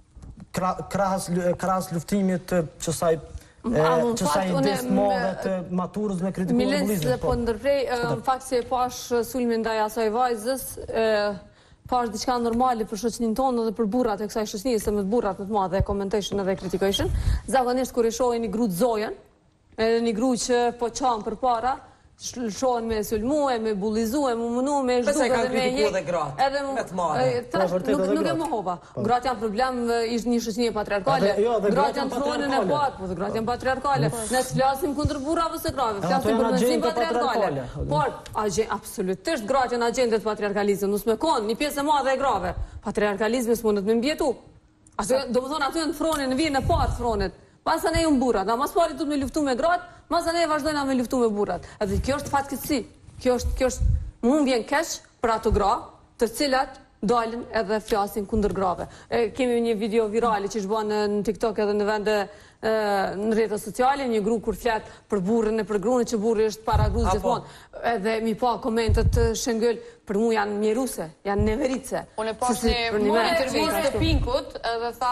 [SPEAKER 7] krahas luftimit që saj që sa i desë modhe të maturës me kritikuar bullizmin.
[SPEAKER 2] Milens, po ndërprej, në fakt se e pash sulmin ndaj asaj vajzës, pa është diçka normale për shoqërinë tonë dhe për burrat e kësaj shoqërie, se me burrat më të madhe e komentojnë edhe kritikojnë. Zakonisht kur i shohin një gru të Zojen, edhe një gru që po çan përpara, shohen me sulmue, me bullizue, me munu, me zhduke
[SPEAKER 3] edhe me
[SPEAKER 2] je.
[SPEAKER 3] Edhe gratë,
[SPEAKER 2] edhe
[SPEAKER 3] me të madhe.
[SPEAKER 2] Nuk, nuk e mohova. Gratë janë problem, ishtë një shoqënie patriarkale. Gratë janë tronën e parë, po gratë janë patriarkale. Ne flasim kundër burrave së grave, flasim për mendsim patriarkale. Por absolutisht gratë janë agjendet patriarkalizëm, nuk me kon, një pjesë e madhe e grave. Patriarkalizmi s'mundet me mbjetu. Atë do të thonë aty në fronin, në vijën e parë të fronit. Masa ne jam burrat, ama s'pari du të me luftu me gratë, masa ne vazhdojna me luftu me burrat. Edhe kjo është fatkeqësi. Kjo është kjo është mund vjen keq për ato gra, të cilat dalin edhe flasin kundër grave. E, kemi një video virale që është bën në TikTok edhe në vende e, në rrjetet sociale, një grup kur flet për burrin e për gruan që burri është para gruas gjithmonë. Edhe mi pa komentet shëngël për mua janë mjeruse, janë neverice.
[SPEAKER 4] Unë e pash një intervistë të Pinkut edhe tha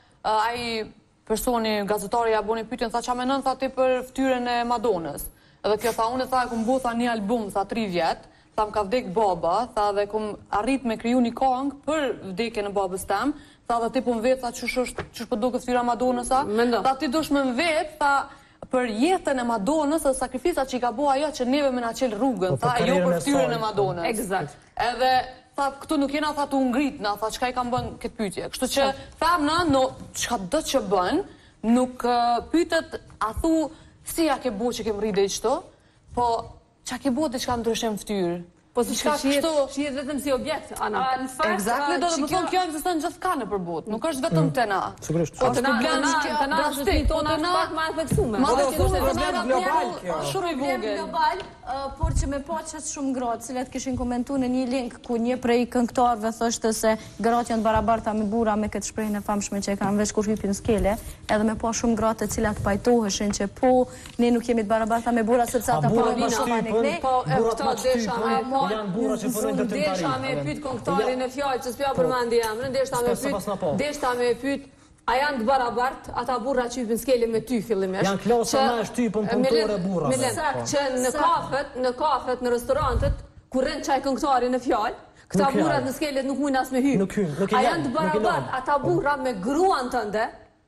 [SPEAKER 4] ai personi, gazetari, ja boni pyetjen, tha qa menon, tha ti për ftyrën e Madonës. Edhe kjo tha, unë tha, kum bu, tha një album, tha tri vjet, tha më ka vdek baba, tha dhe kum arrit me kriju një këngë për vdekjen e babës tem, tha dhe ti po më vetë, tha qësh është, qësh po duke ftyra Madonës, tha, tha ti dush me më vetë, tha, për jetën e Madonës dhe sakrificat që i ka bo ajo që neve me na qelë rrugën, tha, jo për ftyrën e Madonës.
[SPEAKER 2] Exakt.
[SPEAKER 4] Edhe tha, këtu nuk jena, tha, të ngritna, tha, qka i kam bën këtë pyetje. Kështu që, tham na, no, qka do që bën, nuk pyetët, a thu, si ja ke bo që kem rride i qëto, po, qa ke bo të qka ndryshem ftyrë?
[SPEAKER 2] Po si shka kështu... Shihet vetëm si objekt, Ana.
[SPEAKER 4] Exactly, do të më thonë kjo ekziston gjithka në përbot, nuk është vetëm të na.
[SPEAKER 7] Sigurisht.
[SPEAKER 2] Po të na, të na është një tonë është pak ma e theksume.
[SPEAKER 3] Po do thonë problem global kjo.
[SPEAKER 4] Shumë i vogël.
[SPEAKER 6] Global, por që me po qëtë shumë gratë, cilat kishin komentu në një link ku një prej këngëtarëve thoshte se gratë janë barabarta me bura me këtë shprehjen e famshme që e kanë veç kur hypin skele, edhe me po shumë gratë të cilat pajtoheshin që po ne nuk jemi të barabarta me bura sepse ata po më shumë anë ne.
[SPEAKER 2] Po e këto desha me
[SPEAKER 7] janë burra që punojnë në tentari.
[SPEAKER 2] Desha me pyet këngëtarin në fjalë që s'pja përmendi emrin, desha me pyet, desha me pyet a janë të barabart ata burra që hypin skele me ty fillimisht?
[SPEAKER 7] Janë klasa më shtypën punëtore burra.
[SPEAKER 2] Që në kafet, në kafet, në restorantet, kur rën çaj këngëtari në fjalë, këta burrat në skelet nuk mujnë as me hy.
[SPEAKER 7] Nuk hyn, nuk
[SPEAKER 2] A janë të barabart ata burra me gruan tënde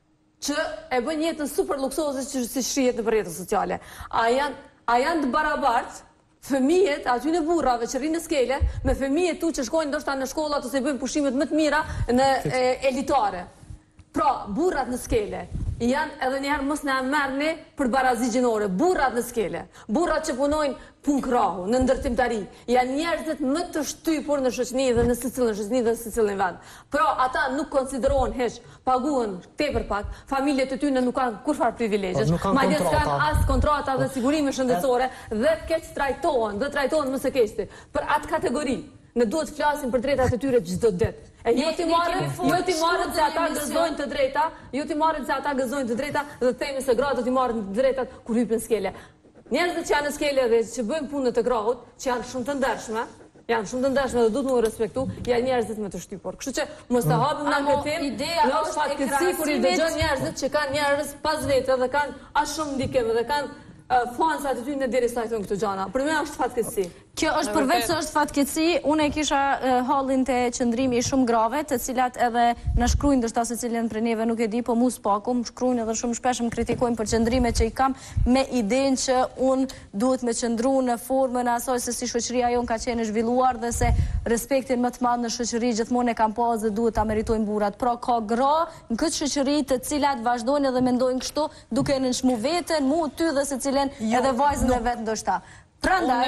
[SPEAKER 2] që e bën jetën super luksoze që si shihet në rrjetet sociale. A janë a janë të barabart fëmijët aty në burrave që rrinë në skele me fëmijët tu që shkojnë ndoshta në shkollat ose bëjnë pushimet më të mira në e, elitare. Pra, burrat në skele janë edhe njëherë mos në merrni për barazi gjinore, burrat në skele, burrat që punojnë punkrahu, në ndërtimtari, janë njerëzit më të shtypur në shoqëni dhe në secilin shoqëni dhe në secilin vend. Pra, ata nuk konsiderohen hiç, paguhen tepër pak, familjet e tyre nuk kanë kurfar privilegjesh, madje s'kan as kontrata dhe sigurime shëndetësore dhe keq trajtohen, dhe trajtohen më së keqti. Për atë kategori, ne duhet të flasim për drejtat e tyre çdo ditë. E jo ti marrën, jo ti marrën se ata gëzojnë të drejta, jo ti marrën se ata gëzojnë të drejta dhe themi se gratë do t'i marrin të drejtat kur hyjnë në skele. Njerëzit që janë në skele dhe që bëjnë punën e grahut, që janë shumë të ndershme, janë shumë të ndershme dhe duhet më respektu, janë njerëzit më të shtypur. Kështu që mos ta hapim në këtë temë.
[SPEAKER 6] Ideja
[SPEAKER 2] është fatkeqësi kur i dëgjon njerëzit që kanë njerëz pas vete dhe kanë as shumë ndikim dhe kanë fansat e ty në deri sa i thonë këto gjana. Për me është fatkeqësi.
[SPEAKER 6] Kjo është përveç se është fatkeqësi, unë e kisha hallin të qëndrimi shumë grave, të cilat edhe në shkruajnë ndoshta se cilën për neve nuk e di, po mu s'paku, më shkruajnë edhe shumë shpesh më kritikojnë për qëndrimet që i kam me idenë që unë duhet me qëndru në formën e asaj se si shoqëria jonë ka qenë e zhvilluar dhe se respektin më të madh në shoqëri gjithmonë e kam pas dhe duhet ta meritojnë burrat. Pra ka gra në këtë shoqëri të cilat vazhdojnë edhe mendojnë kështu, duke nënshmu veten, mu, ty dhe secilën edhe vajzën e vet ndoshta. Prandaj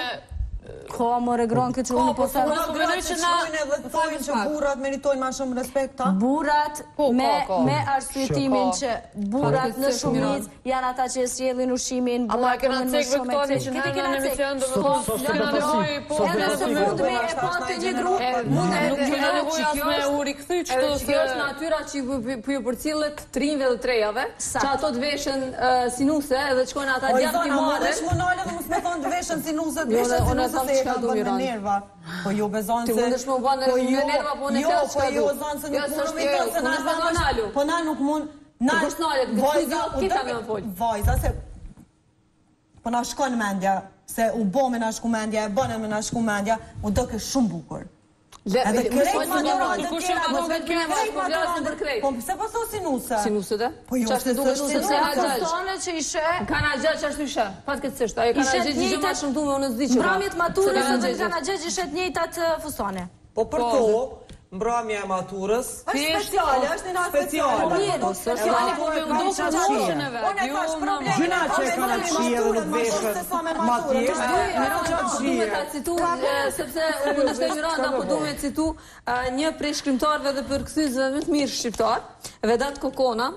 [SPEAKER 6] Ko more gron këtë që unë po them.
[SPEAKER 5] Po gratë që shkojnë edhe thonë që burrat meritojnë më shumë respekt, ta?
[SPEAKER 6] Burrat me me arsyetimin që burrat në shumicë janë ata që sjellin ushqimin,
[SPEAKER 4] burrat kanë më shumë që në emision do të thonë po
[SPEAKER 6] edhe se mund me e patë një grup, mund
[SPEAKER 4] nuk kena nevojë as me u rikthy çto
[SPEAKER 2] kjo është natyra që ju përcillet trinjve dhe trejave, që ato të veshën sinuse edhe shkojnë ata djathtë i marrë.
[SPEAKER 5] Po mos dhe mos më thonë të veshën sinuse, të veshën sinuse. Se e ka bërë me nerva. Po jo bezonë se...
[SPEAKER 2] Ti mundesh më bënë me nerva, po në
[SPEAKER 5] flasë që ka du. Jo, po jo zonë se nuk mund me thonë se na zanë. Po na nuk mund...
[SPEAKER 2] Të këshnalet, kita me më folë.
[SPEAKER 5] Vajza, se... Po na shkon mendja, se u bo me na shku mendja, e bëne me na shku mendja, u dëke shumë bukur. Edhe krejt maturat të
[SPEAKER 8] Kush e
[SPEAKER 5] tjera,
[SPEAKER 8] ka
[SPEAKER 5] mos
[SPEAKER 8] dhënë
[SPEAKER 5] vetë
[SPEAKER 8] krejt
[SPEAKER 5] krejt
[SPEAKER 8] maturat,
[SPEAKER 5] maturat
[SPEAKER 8] për krejt.
[SPEAKER 5] Po pse po thosi nuse?
[SPEAKER 2] Si nusët e?
[SPEAKER 5] Po jo,
[SPEAKER 2] Çfarë
[SPEAKER 5] se
[SPEAKER 2] duket
[SPEAKER 5] s'është
[SPEAKER 2] nusët se
[SPEAKER 5] nuse.
[SPEAKER 2] haxhax?
[SPEAKER 6] Fustone që ishe...
[SPEAKER 2] Kanë haxhax çfarë ishe? Fatkeqësisht, ajo kanë
[SPEAKER 6] Ishe
[SPEAKER 2] haxhax gjë më
[SPEAKER 6] njëjtat-
[SPEAKER 2] shumë tume unë s'di çfarë.
[SPEAKER 6] Mbrëmjet maturës
[SPEAKER 2] Se kanë
[SPEAKER 6] edhe në
[SPEAKER 2] haxhax.
[SPEAKER 6] Kanagjeq ishe të njëjtat uh, fustone.
[SPEAKER 3] Po për to, mbrëmja e maturës
[SPEAKER 5] Është speciale, është një natë speciale.
[SPEAKER 6] Po mirë,
[SPEAKER 5] Po
[SPEAKER 6] speciale,
[SPEAKER 5] po
[SPEAKER 8] me
[SPEAKER 5] me
[SPEAKER 8] ndoshta moshën e vet.
[SPEAKER 5] Unë e thash problem.
[SPEAKER 3] Gjëna që e kanë qie edhe nuk veshën ma tjeshtë,
[SPEAKER 2] Miranda, po duhet ta citu, e, sepse u kundërshtoj Miranda, po duhet me citu e, një prej shkrimtarëve dhe përkthyesve më të mirë shqiptar, Vedat Kokona,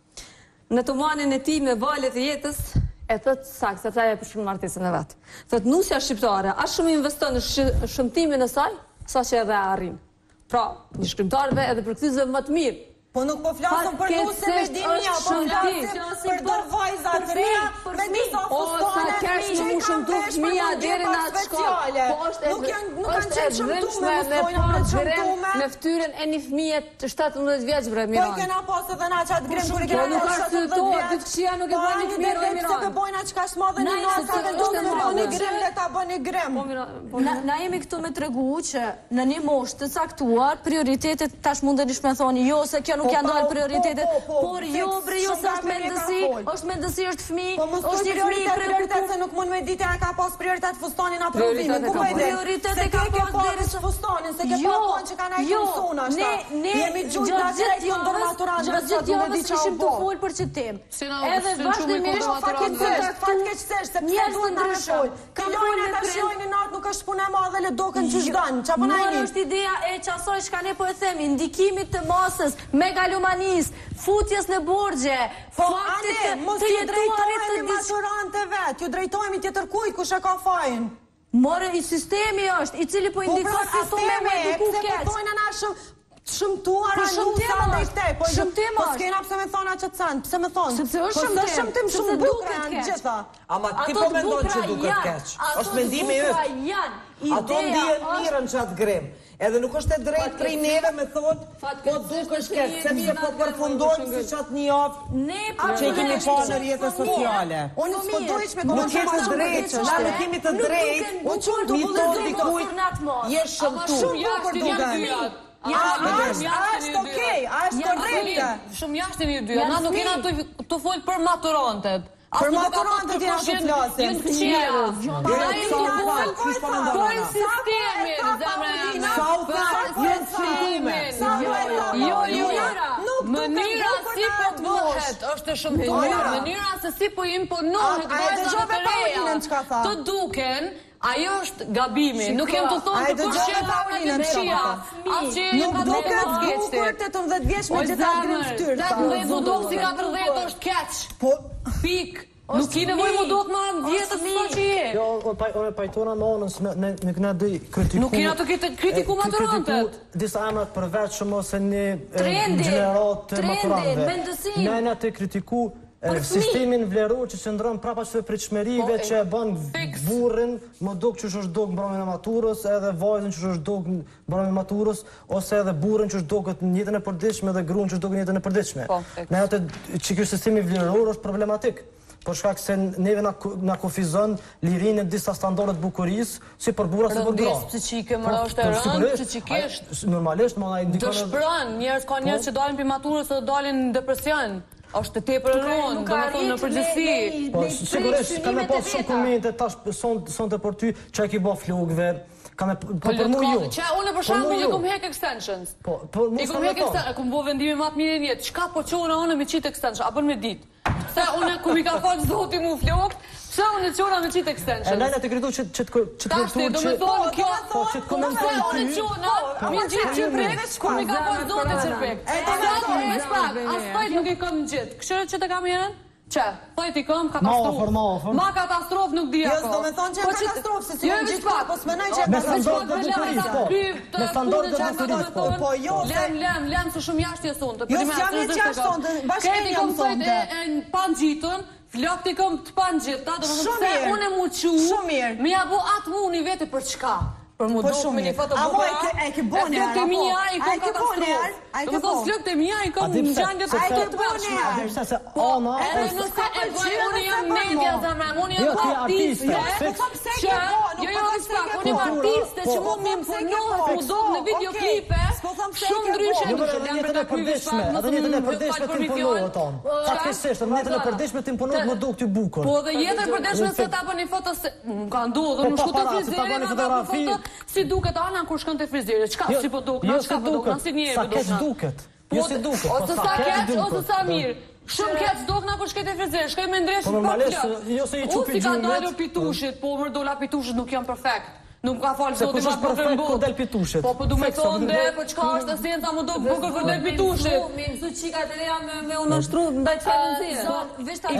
[SPEAKER 2] në tomanin e tij me valët e jetës, e thot sakt, sepse ajo e përshkruan artistën e vet. Thot nusja shqiptare as shumë investon në sh shëmtimin e saj, sa që edhe arrin. Pra, një shkrimtarëve edhe përkthyesve më të mirë.
[SPEAKER 5] Po nuk po flasëm për nuse me dinja, po flasim për dorë vajza të reja, me disa fustone,
[SPEAKER 2] që mu shëmtu fëmija deri në atë shkollë. Po është
[SPEAKER 5] Nuk janë nuk kanë qenë shëmtume,
[SPEAKER 2] me
[SPEAKER 5] mos thojnë për
[SPEAKER 2] pas grem
[SPEAKER 5] shëmtume.
[SPEAKER 2] në fytyrën e një fëmije të shtatëmbëdhjetë vjeç bre
[SPEAKER 5] Po i
[SPEAKER 2] Miranda.
[SPEAKER 5] kena pas edhe na qatë grem kur i
[SPEAKER 2] Po
[SPEAKER 5] kena
[SPEAKER 2] nuk
[SPEAKER 5] pas
[SPEAKER 2] arsye to, dy të këqija nuk e bën një fëmijë oj
[SPEAKER 5] Se
[SPEAKER 2] Miranda.
[SPEAKER 5] të bojna qka shmadhe një
[SPEAKER 2] Na,
[SPEAKER 5] nasa
[SPEAKER 2] se
[SPEAKER 5] dhe
[SPEAKER 2] të-
[SPEAKER 5] do
[SPEAKER 2] është
[SPEAKER 5] të
[SPEAKER 2] e
[SPEAKER 5] bëni
[SPEAKER 2] madhe.
[SPEAKER 5] grem dhe ta bëni grem.
[SPEAKER 2] Po Miranda, po
[SPEAKER 6] Na, na jemi këtu me tregu që në një moshë të caktuar, prioritetet tash mundeni shme thoni, jo se kjo nuk
[SPEAKER 5] Po,
[SPEAKER 6] janë
[SPEAKER 5] po,
[SPEAKER 6] dalë
[SPEAKER 5] po,
[SPEAKER 6] prioritetet,
[SPEAKER 5] po, po,
[SPEAKER 6] por
[SPEAKER 5] fix,
[SPEAKER 6] jo bre, jo
[SPEAKER 5] shumë
[SPEAKER 6] se është
[SPEAKER 5] gabim e ka
[SPEAKER 6] mendësi,
[SPEAKER 5] fol.
[SPEAKER 6] është mendësi, është fëmijë,
[SPEAKER 5] Po mos
[SPEAKER 6] është
[SPEAKER 5] është
[SPEAKER 6] një fëmijë
[SPEAKER 5] prioritet, prioritet se
[SPEAKER 6] preokupuar.
[SPEAKER 5] nuk mund me ditë e ka pas prioritet fustonin a provimin.
[SPEAKER 2] Prioritet e
[SPEAKER 5] Ku
[SPEAKER 2] ka
[SPEAKER 5] me
[SPEAKER 2] pas.
[SPEAKER 5] dhe?
[SPEAKER 6] Prioritet
[SPEAKER 5] Se
[SPEAKER 6] e ka
[SPEAKER 5] ke ke
[SPEAKER 6] pas
[SPEAKER 5] pas
[SPEAKER 6] derisa-
[SPEAKER 5] fustonin, se ke
[SPEAKER 6] Jo,
[SPEAKER 5] pas konë që ka na i
[SPEAKER 6] jo,
[SPEAKER 5] këmësuna,
[SPEAKER 6] ne, ne,
[SPEAKER 5] Jemi gjujt
[SPEAKER 6] gjatë
[SPEAKER 5] nga
[SPEAKER 6] gjithë
[SPEAKER 5] krejt këndër
[SPEAKER 6] javës,
[SPEAKER 5] maturantëve,
[SPEAKER 6] gjatë
[SPEAKER 5] sot
[SPEAKER 6] gjithë
[SPEAKER 5] nuk e di
[SPEAKER 6] javës
[SPEAKER 5] qa u
[SPEAKER 6] ishim të
[SPEAKER 5] bo.
[SPEAKER 6] folë për që temë.
[SPEAKER 8] Si na
[SPEAKER 6] Edhe
[SPEAKER 8] ushtën
[SPEAKER 6] vazhdimisht
[SPEAKER 8] shumë i
[SPEAKER 5] Fatkeqësisht, fatkeqësisht, se pse
[SPEAKER 6] Njerëz
[SPEAKER 5] duhet
[SPEAKER 6] të
[SPEAKER 5] na
[SPEAKER 6] ndryshëm.
[SPEAKER 5] shkoj.
[SPEAKER 6] Ka
[SPEAKER 5] Kalojnë
[SPEAKER 6] folë me
[SPEAKER 5] ata
[SPEAKER 6] prind-
[SPEAKER 5] shojnë natë nuk është punë e madhe le dokën që zhdan. Qa po na
[SPEAKER 6] Mërë
[SPEAKER 5] jeni?
[SPEAKER 6] është ideja e qasoj shka ne po e themi, ndikimit të masës, megalomanis, futjes në borgje,
[SPEAKER 5] Po
[SPEAKER 6] faktit
[SPEAKER 5] ane,
[SPEAKER 6] të,
[SPEAKER 5] mos
[SPEAKER 6] të
[SPEAKER 5] ju
[SPEAKER 6] jetuarit të
[SPEAKER 5] drejtojmë
[SPEAKER 6] dis...
[SPEAKER 5] maturante vetë, ju drejtojmë tjetër kujt kush e ka fajin.
[SPEAKER 6] More i sistemi është, i cili po
[SPEAKER 5] Po pra
[SPEAKER 6] indikon ato me me
[SPEAKER 5] sisteme,
[SPEAKER 6] eduku
[SPEAKER 5] pse po
[SPEAKER 6] keq.
[SPEAKER 5] thojnë ana shëm shëmtuara
[SPEAKER 6] Po shëmtim
[SPEAKER 5] nusa ndaj
[SPEAKER 6] është,
[SPEAKER 5] te, po
[SPEAKER 6] shëmtim
[SPEAKER 5] po
[SPEAKER 6] është.
[SPEAKER 5] s'kena pse me thona që të sen, pse me thonë?
[SPEAKER 6] Sepse është
[SPEAKER 5] Po
[SPEAKER 6] shëmtim,
[SPEAKER 5] s'është shëmtim
[SPEAKER 6] sepse
[SPEAKER 5] shumë
[SPEAKER 6] duket
[SPEAKER 5] bukra janë
[SPEAKER 6] keq.
[SPEAKER 5] gjitha.
[SPEAKER 3] Ama ti
[SPEAKER 6] Ato
[SPEAKER 3] po
[SPEAKER 6] të
[SPEAKER 3] mendon që
[SPEAKER 6] bukra
[SPEAKER 3] duket
[SPEAKER 6] janë,
[SPEAKER 3] keq.
[SPEAKER 6] ato
[SPEAKER 3] Është
[SPEAKER 6] të
[SPEAKER 3] mendimi
[SPEAKER 6] bukra
[SPEAKER 3] yt.
[SPEAKER 6] janë.
[SPEAKER 3] Ato
[SPEAKER 6] Ideja
[SPEAKER 3] ndihen
[SPEAKER 6] është-
[SPEAKER 3] mirën që atë grem. Edhe nuk është e drejtë prej neve me thot, po
[SPEAKER 2] Fatkeqësisht
[SPEAKER 3] dukesh
[SPEAKER 2] është
[SPEAKER 3] keq,
[SPEAKER 2] një
[SPEAKER 3] sepse
[SPEAKER 2] mirë
[SPEAKER 3] po
[SPEAKER 2] atë
[SPEAKER 3] përfundojmë
[SPEAKER 2] grem,
[SPEAKER 3] si qatë një javë
[SPEAKER 6] Ne
[SPEAKER 3] që i kemi pa në rrjetet sociale.
[SPEAKER 5] Unë s'po dojsh me
[SPEAKER 3] Nuk
[SPEAKER 5] komentuar
[SPEAKER 3] kemi të
[SPEAKER 5] shumë
[SPEAKER 3] drejtë,
[SPEAKER 5] këtë
[SPEAKER 3] na
[SPEAKER 5] çështje.
[SPEAKER 3] nuk kemi të
[SPEAKER 6] Nuk
[SPEAKER 3] drejtë,
[SPEAKER 6] duken
[SPEAKER 3] unë çon
[SPEAKER 6] bukur
[SPEAKER 3] mi
[SPEAKER 6] të
[SPEAKER 3] thot
[SPEAKER 6] bukur
[SPEAKER 3] dikujt,
[SPEAKER 6] në atë mos.
[SPEAKER 3] je
[SPEAKER 8] Ama
[SPEAKER 3] shëmtu.
[SPEAKER 8] shumë
[SPEAKER 5] bukur
[SPEAKER 8] jashtë janë
[SPEAKER 5] duken.
[SPEAKER 8] dyat.
[SPEAKER 5] A është është okej, a është korrekte.
[SPEAKER 8] Shumë jashtë jemi dyat.
[SPEAKER 6] Janë
[SPEAKER 8] Na nuk
[SPEAKER 6] fëmijë.
[SPEAKER 8] jena të të fol për maturantet.
[SPEAKER 5] Për maturantet jena të flasim.
[SPEAKER 8] Jënë të qera. Na jemi të folë
[SPEAKER 3] Kush po mendon
[SPEAKER 8] për
[SPEAKER 3] ana?
[SPEAKER 8] sistemin, zemra jeme.
[SPEAKER 3] Sa u tha, jenë shëmtume.
[SPEAKER 8] Jo, jo,
[SPEAKER 5] Nuk
[SPEAKER 8] mënyra si po bëhet është e shëmtuar. Mënyra se si po imponohet
[SPEAKER 5] A- a e
[SPEAKER 8] vajzave
[SPEAKER 5] dëgjove
[SPEAKER 8] të reja.
[SPEAKER 5] Paulinën çka tha?
[SPEAKER 8] Të duken, ajo është gabimi. Nuk jem të
[SPEAKER 5] a
[SPEAKER 8] thonë
[SPEAKER 5] e
[SPEAKER 8] të kush
[SPEAKER 5] dëgjove
[SPEAKER 8] qenë ka
[SPEAKER 5] Paulinën
[SPEAKER 8] të
[SPEAKER 5] çka
[SPEAKER 8] qia.
[SPEAKER 5] tha?
[SPEAKER 8] As që
[SPEAKER 5] Nuk
[SPEAKER 8] ka
[SPEAKER 5] duket
[SPEAKER 8] të
[SPEAKER 5] bukur
[SPEAKER 8] vjeçtit.
[SPEAKER 5] tetëmbëdhjetë vjeç me
[SPEAKER 8] O
[SPEAKER 5] gjitha grym
[SPEAKER 8] zemër,
[SPEAKER 5] fytyrë.
[SPEAKER 8] tetëmbëdhjetë mu dok si katërdhjetë është keq.
[SPEAKER 5] Po
[SPEAKER 8] Pik. Nuk ki nevoj mu dok më vjetës sa që je.
[SPEAKER 7] Jo, unë paj- unë e pajtona me onës, ne, ne, ne këna dy kritiku...
[SPEAKER 8] Nuk kena të kriti- kritiku
[SPEAKER 7] e,
[SPEAKER 8] maturantet.
[SPEAKER 7] kritiku disa emrat përveçshëm ose një e,
[SPEAKER 6] Trendi,
[SPEAKER 7] gjenerat të
[SPEAKER 6] trendi,
[SPEAKER 7] maturantëve.
[SPEAKER 6] mendësim.
[SPEAKER 7] Ne na të kritiku e,
[SPEAKER 6] Për fëmijë.
[SPEAKER 7] sistemin vleror që qëndron prapa çdo pritshmërive
[SPEAKER 8] Po, e,
[SPEAKER 7] që e bën
[SPEAKER 8] fix.
[SPEAKER 7] burrin më duk që është duk mbrëmjen e maturës, edhe vajzën që është duk mbrëmjen e maturës, ose edhe burrin që është duket në jetën e përditshme dhe gruan që është duket në jetën e përditshme.
[SPEAKER 8] Po, fix.
[SPEAKER 7] Ne atë që ky sistemi vleror është problematik. Për shkak se neve na ku- na kufizon lirinë e disa standarde të bukurisë, si për burra si për gra.
[SPEAKER 8] Rëndjes psiqike, më
[SPEAKER 7] Po,
[SPEAKER 8] është e
[SPEAKER 7] po,
[SPEAKER 8] rëndë
[SPEAKER 7] sigurisht.
[SPEAKER 8] psiqikisht.
[SPEAKER 7] Ai- Normalisht, më na indikon.
[SPEAKER 8] Dëshpëron, njerëz ka njerëz që dalin për maturës dhe dalin në depresion. Është tepër e rëndë,
[SPEAKER 6] Nuk
[SPEAKER 8] do
[SPEAKER 6] ka
[SPEAKER 8] të thonë në
[SPEAKER 6] rrit
[SPEAKER 8] përgjithësi.
[SPEAKER 6] me-
[SPEAKER 7] Po,
[SPEAKER 6] me-
[SPEAKER 7] sigurisht,
[SPEAKER 6] me
[SPEAKER 7] ka me
[SPEAKER 6] synimet
[SPEAKER 7] pas
[SPEAKER 6] e
[SPEAKER 7] shumë
[SPEAKER 6] veta.
[SPEAKER 7] komente tash son sonte për ty, çka ki bë flugëve. Ka me po
[SPEAKER 8] Po
[SPEAKER 7] për mua jo.
[SPEAKER 8] Që unë për
[SPEAKER 7] Po,
[SPEAKER 8] shembull
[SPEAKER 7] mu
[SPEAKER 8] i
[SPEAKER 7] jo.
[SPEAKER 8] kum hek extensions.
[SPEAKER 7] Po, po
[SPEAKER 8] I
[SPEAKER 7] mos
[SPEAKER 8] kum
[SPEAKER 7] ka
[SPEAKER 8] hek
[SPEAKER 7] me thonë.
[SPEAKER 8] extensions, kum bo vendimin më të mirë në jetë. Çka po çona unë me cheat extension, apo me ditë. Se unë kum i ka fal zoti mu flok, pse unë çona me cheat
[SPEAKER 7] E
[SPEAKER 8] extensions.
[SPEAKER 7] lajna të kredu që që të që të
[SPEAKER 8] Tash ti do
[SPEAKER 7] që
[SPEAKER 8] me thonë kjo,
[SPEAKER 7] po që të komentojnë
[SPEAKER 8] unë
[SPEAKER 7] ty.
[SPEAKER 8] çona, mi gjithë çirpek, kum i ka fal zoti çirpek.
[SPEAKER 5] E, do me
[SPEAKER 8] Sa
[SPEAKER 5] thonë,
[SPEAKER 8] do me spak, as fajt nuk i kam gjithë. Kështu që të kam herën? Që, fajt i kam
[SPEAKER 7] Ma
[SPEAKER 8] katastrofë.
[SPEAKER 7] ofër, ma ofër.
[SPEAKER 8] Ma katastrofë nuk di
[SPEAKER 5] Jo,
[SPEAKER 8] ako.
[SPEAKER 5] s'do me thonë që e
[SPEAKER 8] Po që-
[SPEAKER 5] katastrofë, se si
[SPEAKER 8] Jo,
[SPEAKER 5] unë
[SPEAKER 8] veç
[SPEAKER 5] gjithë
[SPEAKER 8] pak.
[SPEAKER 5] ka, po s'menoj që e
[SPEAKER 7] Me
[SPEAKER 5] katastrofë.
[SPEAKER 7] standarde të bukurisë, po. Me standarde të bukurisë, po.
[SPEAKER 5] Po jo, se...
[SPEAKER 8] Lem, lem, lem, se shumë jashtë jesë unë.
[SPEAKER 5] Jo, s'jam e qashtë sonte, bashkëri jam sonte.
[SPEAKER 8] Këti kom të pan gjitën, flokti kom të pan gjithta, do më
[SPEAKER 5] Shumë
[SPEAKER 8] se
[SPEAKER 5] mirë.
[SPEAKER 8] unë e mu qu,
[SPEAKER 5] Shumë mirë.
[SPEAKER 8] me ja bu atë mu një vete për çka.
[SPEAKER 4] Për mu duk me një fotografia.
[SPEAKER 5] A e ke boni
[SPEAKER 4] Flokët e mia i kom katastrofë. Do të thonë flokët e mia i kom në gjendje të tërtërshme.
[SPEAKER 7] A di pse se Ana
[SPEAKER 4] Edhe
[SPEAKER 7] është
[SPEAKER 4] nëse e bëj, unë jam media zemra, unë jam artiste. Që, jo, jo, disprak, unë jam artiste që mu më imponohet mu duk në videoklipe, shumë ndryshe.
[SPEAKER 7] Jo, edhe në jetën e përditshme, edhe në jetën e përditshme të imponohet on. Fatkesisht, edhe në jetën e përditshme të imponohet më duk ty bukur.
[SPEAKER 4] Po dhe jetën e përditshme se ta bëni foto se më ka ndodhur, më shku te frizeri, ta bëni foto si duket Ana kur shkon te frizeri. Çka si po dukna, çka po dukna, si njerëz
[SPEAKER 7] do të duket. Jo si duket.
[SPEAKER 4] Ose sa keq, ose sa mirë. Shumë keq dukna kur shkoj te frizeri, shkoj me ndresh
[SPEAKER 7] po normalisht, jo se i çupi
[SPEAKER 4] gjumit. Si ka dalur
[SPEAKER 7] gjumit.
[SPEAKER 4] pitushit, po më dola pitushit nuk janë perfekt. Nuk ka falë
[SPEAKER 7] Se
[SPEAKER 4] zoti
[SPEAKER 7] kush
[SPEAKER 4] ma
[SPEAKER 7] është perfekt kur del pitushit.
[SPEAKER 4] Po po du me thonë dhe, po çka është esenca më do bukur kur del pitushit.
[SPEAKER 8] Me mësu qikat e reja me u nështru ndaj të fenëzirë.
[SPEAKER 6] Vesh ta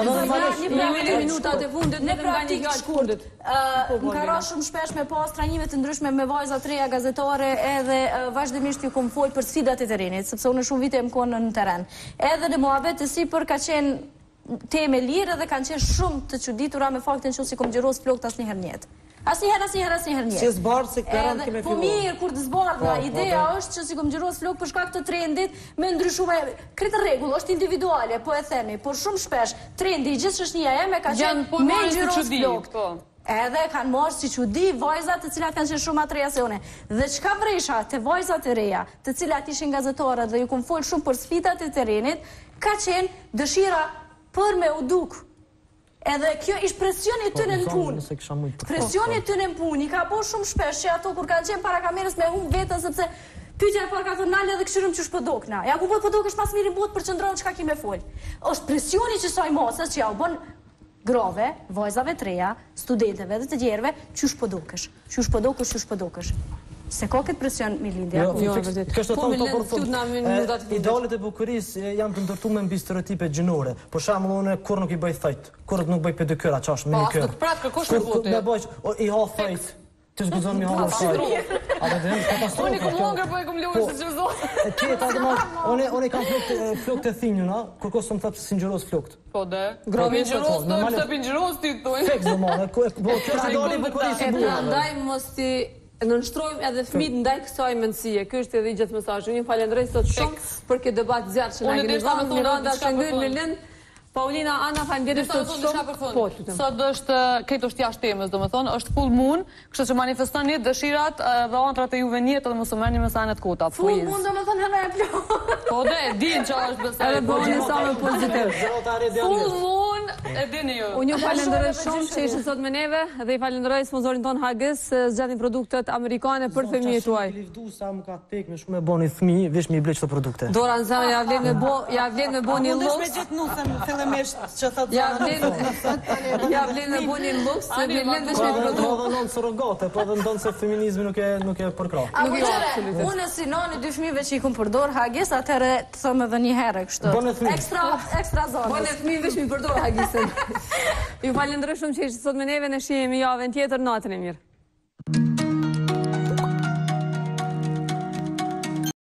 [SPEAKER 8] një minutat e fundit
[SPEAKER 6] në
[SPEAKER 8] në nga një gjallë shkurdit.
[SPEAKER 6] Më ka ra shumë shpesh me pas trajnime të ndryshme me vajza të reja gazetare edhe vazhdimisht ju kom folë për sfidat e terrenit, sepse unë shumë vite më konë në teren. Edhe në muhabet të sipër ka qenë teme lirë edhe kanë qenë shumë të çuditura me faktin që si kom gjiros flokët asnjëherë në jetë. Asnjëherë, asnjëherë, asnjëherë një.
[SPEAKER 3] Si zbardh se këran kemi
[SPEAKER 6] Po mirë, kur të zbardha, ideja është që si kom gjiros flokë për shkak të trendit, me ndryshume, kretë rregull, është individuale, po e themi, por shumë shpesh, trendi i gjithë shoqënia jeme ka qenë me gjiros flokë. Edhe kanë marrë si çudi vajzat të cilat kanë qenë shumë më të reja se une. Dhe çka vresha te vajzat e reja, të cilat ishin gazetare dhe ju kom fol shumë për sfidat e terrenit, ka qenë dëshira për me u duk. Edhe kjo ish presioni të në punë. Presioni të në punë, i ka bo shumë shpesh që ato kur kanë qenë para kamerës me hum vetën, sepse pyetja e parë ka thënë nale edhe këshirëm që shpë dokna. Ja ku po po dokesh pas mirin botë për qëndronë që ka ki me folë. Është presioni që saj masës që ja u bon grove, vajzave të reja, studenteve dhe të gjerve, që shpë dokesh, që shpë dokesh, që shpë dokesh. Se ka këtë presion me lindja.
[SPEAKER 7] Kështë të thonë të përthun, idealet e bukurisë janë të ndërtu me mbi stereotipe gjinore. Për shamull, unë kur nuk i bëj thajt, kur nuk bëj pedikura, qash, minikër.
[SPEAKER 4] Pas nuk pratë kërkosh në vote.
[SPEAKER 7] Me bëj, i ha thajt, të zguzon mi ha thajt. A dhe dhe katastrofa.
[SPEAKER 4] Unë i kom longër, po e kom ljohër se që zonë.
[SPEAKER 7] E tjetë, adë ma, unë i kam flokt e thinjuna, kur kosë të më thëtë singjëros flokt.
[SPEAKER 4] Po dhe, pingjëros, të e pëse pingjëros ti të tojnë.
[SPEAKER 7] Feks, domane, kjo është ideali bukurisë
[SPEAKER 8] e prandaj mos ti nënshtrojmë edhe fëmijët ndaj kësaj mendësie. Ky është edhe i gjithë mesazhi. Unë falenderoj sot shumë për këtë debat zjarrt që na keni dhënë. Miranda Shëngël Lelen, Paulina, Ana, falenderoj sot shumë. Po,
[SPEAKER 4] sot është këtë është jashtë temës, domethënë, është full moon, kështu që manifestoni dëshirat dhe ëndrat e juve njëtë dhe mos u merrni me sanet kota.
[SPEAKER 6] Full moon domethënë hëna e plot.
[SPEAKER 4] Po dhe, din që është besoj.
[SPEAKER 8] Edhe bëni sa më pozitiv.
[SPEAKER 4] Full moon, e dini ju.
[SPEAKER 8] Unë ju falenderoj shumë që ishit sot me neve dhe i falenderoj sponsorin ton Hagës, zgjatin produktet amerikane për fëmijët tuaj.
[SPEAKER 7] Livdu sa më ka tek me shumë e boni fëmijë, vesh me i bleq të produkte.
[SPEAKER 8] Dora në zemë, ja vlen me bo, ja vlen me bo një luks.
[SPEAKER 5] Me gjithë nusën, fillimisht që thot
[SPEAKER 8] Ja vlen, ja vlen me bo një luks, se vlen vesh me produkte.
[SPEAKER 7] Po dhe ndonë surrogate, po dhe ndonë se feminizmi nuk e nuk e përkrah.
[SPEAKER 6] Nuk jo absolutisht. Unë si nani dy fëmijëve që i kum përdor Hagës, atëherë të them edhe një herë kështu. Ekstra ekstra zonë.
[SPEAKER 8] Po ne fëmijë vesh mi përdor Hagisën. Ju falenderoj shumë që ishit sot me neve, ne shihemi javën tjetër, natën e mirë.